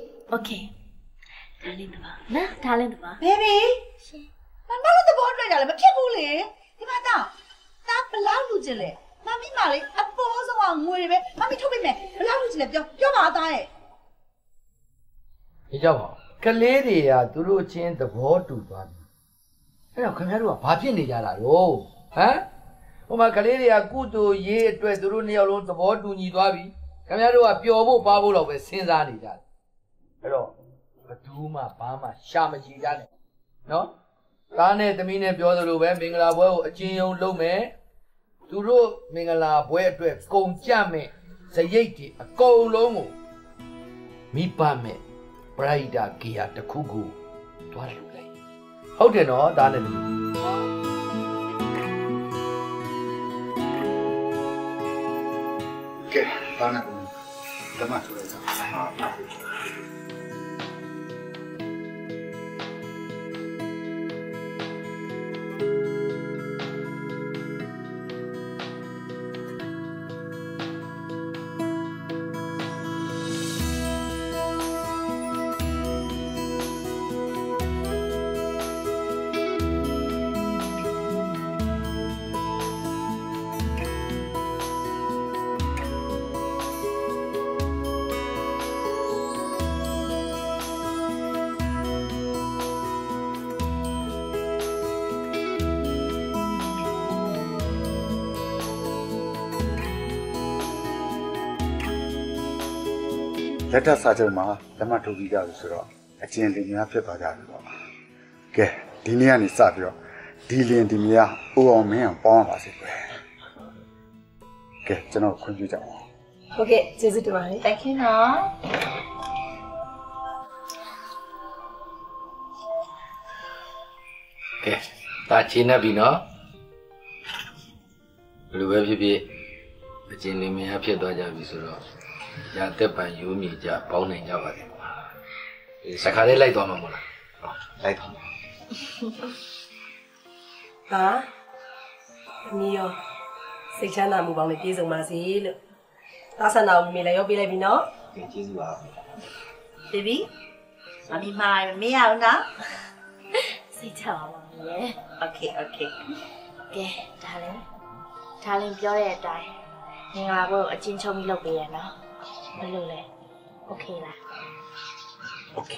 ဒါလေးတပါနော်ဒါလေးတပါ
baby မမတို့သဘောတွေ့ကြလဲမဖြစ်ဘူးလေဒီမှာတော့တာဘလောက်လူချင်လဲမမီမလေးအပေါ်ဆုံးကငွေတွေပဲမမီထုတ်ပေးမယ်ဘလောက်လူချင်လဲပြောပါသားရဲ့
ဒီကြောက်ပါကလေးတွေကသူတို့ချင်းသဘောတူသွားပြီအဲ့တော့ခင်ဗျားတို့ကဘာဖြစ်နေကြတာရောဟမ်ဟိုမှာကလေးတွေကကုသိုလ်ရေးအတွက်သူတို့နှစ်ယောက်လုံးသဘောတူညီသွားပြီခင်ဗျားတို့ကပျော်ဖို့ပါဖို့တော့ပဲစဉ်းစားနေကြတယ်အဲ့တော့ဘယ်သူမှဘာမှရှာမကြည့်ကြနဲ့နော်သားနဲ့သမီးနဲ့ပြောသလိုပဲမင်္ဂလာပွဲကိုအချင်းယုံလုပ်မယ်သူတို့မင်္ဂလာပွဲအတွက်ကုန်ကြမဲ့ဇရိတ်တွေအကုန်လုံးကိုမိဘမဲ့ပရိုက်တာဂီယာတစ်ခုခုတွားလုပ်လိုက်ဟုတ်တယ်နော်သားနဲ့သမီး
ကဲသားနဲ့သမီးဓမ္မထူလိုက်တာလက်ထပ်စာချုပ်မှာလက်မှတ်ထိုးပြီးကြပြီဆိုတော့အကျဉ်းတင်များဖြစ်သွားကြပြီပေါ့ကဲဒီနေ့ကနေစပြီးတော့ဒီလင်ဒီမယားအိုအောင်မင်းအောင်ပေါင်းရပါစေကွယ်ကဲကျွန်တော်ခွင့်ပြုကြအောင်
ဟုတ်ကဲ့ကျေးဇူးတင်ပါတယ်
Thank you နော်
ကဲဒါချင်းနေပြီနော်ဘယ်လိုပဲဖြစ်ဖြစ်အကျဉ်းတင်များဖြစ်သွားကြပြီဆိုတော့ရတဲ့ပံယူမိကြပေါင်းနိုင်ကြပါစေ။စခါလေးလိုက်သွားမှာမို့လား။လိုက်သွားမှာ
။ဟာ။နီယောစိတ်ချမ်းသာမှုပေါင်းနဲ့ပြည့်စုံပါစေလို့။သာသနာကိုမိလည်းရောက်ပေးလိုက်ပြီနော်
။ကျေးဇူးပါ
baby မမီမမရအောင်နော်
။စိတ်ချပါပါရဲ့။
Okay
ကဲဒါလည်းပြောတဲ့အတိုင်းငင်္ဂလာဘုတ်အချင်းချုံပြီးလုပ်ပေးရနော်။ဘယ်လိုလဲโอเคလား
โอเค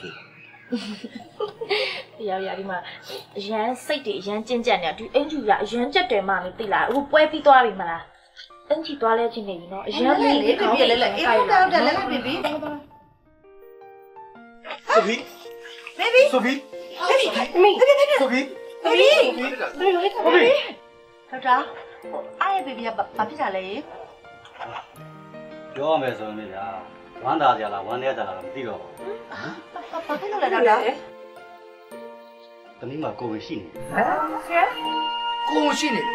ရဒီမှာအရန်စိတ်တွေအရန်ကျဉ်ကျက်နေဒီအင်ဂျူကအရန်ကြက်တယ်မှမသိလားအခုပွဲပြီးသွားပြီမလားအင်ဂျီသွားလဲချင်းနေပြီနော်အရန်လေး
လေးပြပြလဲအေးဟုတ်တယ်လဲပြပြ
ဆိုဖီ
baby
ဆိုဖီ
baby
ဆိုဖီ
baby ဟုတ်တာအားရ baby ကဘာဖြစ်တာလဲ
ပြောရမယ်ဆိုရင်ဗျာဝမ်းသာကြလားဝမ်းနည်းကြလားမသိတော့ဘူး
ဘာဖြစ်လို့လဲဒေါက်တာ
တမီးမှာကိုယ်ရှိနေ
ကိုရှိနေ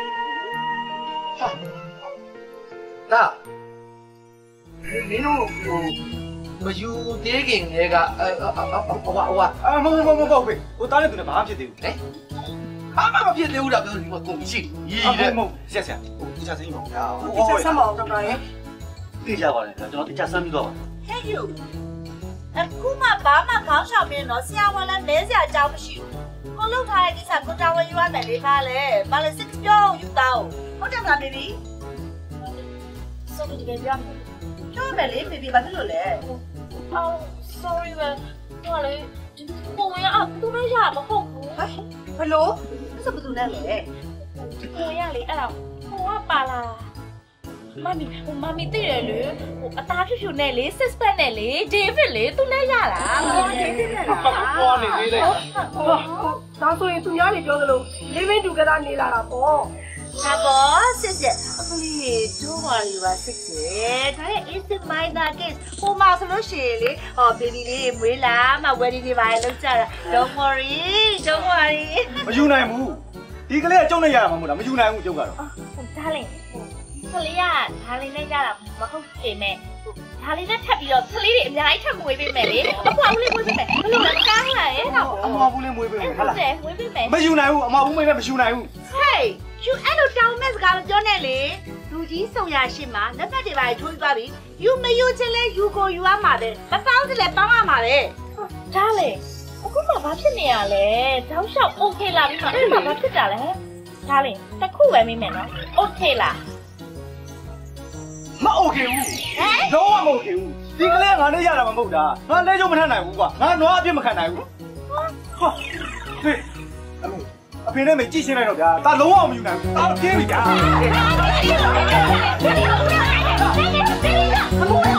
ဒါမင်းတို့မယူသေးခင်ကဟို
မဟုတ်ပဲဟိုတားတဲ့သူကဘာဖြစ်သေးဘူး
ဟဲ့ဘာမှမဖြစ်သေးဘူးလားပြောဒီမှာကိုရှိ
ရီးတယ်မဟုတ်ဆက်ဆက်ဟိုတခြားစိမ်းပါဗျာ
တခြားဆမ်းပါအောင်ဒေါက်တာရဲ့
သိကြပါလေကျွန်တော်တခြားဆမ်းပြီးတော့ပါ
Hey you အခုမှဘာမှခေါင်းရှောင်မင်းတော့ဆရာဝန်လည်းလဲစရာအကြောင်းမရှိဘူးကိုလောက်ထားတဲ့ကိစ္စကိုတာဝန်ယူရမယ်လေထားလေဘာလဲစစ်ပြောယူတော့ဟုတ်တယ်မလား baby
ဆိုပြီးတကယ်ပြော
မယ်လေ baby ဘာဖြစ်လို့လဲ
အော် sorry ပဲဟိုလေဒီပုံရအောင်သူလည်းရမဟုတ်ဘူး
ဘလို့စပတူနဲ့လေ
ကိုရလေအဲ့တော့ကိုကပါလာမမီသိတယ်လေအသားဖြူဖြူနဲ့လေစစ်ပတ်နဲ့လေဒေးဗစ်လေသူနဲ့ရတာ
ဒေးဗစ်နဲ့လား
ပေါ်နေသေးတယ်
ဒါဆိုရင်သူများတွေပြောသလို living together နေလာတာပေါ့
ဟာဘောစစ်အခုလေးတို့ပါရီပါစစ်စစ်ဒါရဲ့ instant minor case ဟိုမှာဆိုလို့ရှိရင်လေbaby လေးမွေးလာမှ wedding တွေပါလောက်ကြတာ don't worry
မယူနိုင်ဘူးဒီကလေးကကျုံနေရမှာမဟုတ်လားမယူနိုင်ဘူးကျုပ်ကတော့
ဒါလေးကလေးကဒါလေးနဲ့ရတာမဟုတ်ပေမဲ့ဒါလေးနဲ့ထပ်ပြီးတော့ကလေးတွေအများကြီးထပ်မွေးပေးမယ်လေအဖွားဦးလေးမွေးပေးမယ်ဘယ်လိုလဲကားလာရဲ့တော့
အမဘူးလေးမွေးပေးမယ်ဟုတ်လား
မွေးပေးမယ်
မယူနိုင်ဘူးအမဘူးမွေးပေးမယူနိုင်ဘူး
hey you အဲ့လိုတောင်းမဲ့စကားမပြောနဲ့လေလူကြီးစုံရရှိမှာလက်ဖက်တွေပါထိုးသွားပြီ you မယူချင်လဲ you ကိုယူရမှာပဲမပေါင်းချင်လဲပေါင်းရမှာပဲ
ဒါလေအခုမှဘာဖြစ်နေရလဲတောက်လျှောက် okay လာပြီမှအဲ့မှာဘာဖြစ်တာလဲဒါလေတစ်ခုပဲမိမယ်နော် okay လား
မ okay ဘူးလုံးဝမ okay ဘူးဒီကလေးကငါနဲ့ရတာမဟုတ်တာငါလဲကြုံမထနိုင်ဘူးကွာငါနွားအပြစ်မခံနိုင်ဘူးဟာဟေးအဖေနဲ့မေကြည့်ရှင်းလိုက်တော့ဗျာဒါလုံးဝမယူနိုင်ဘူးအော်ပြင်းပြီဗျာ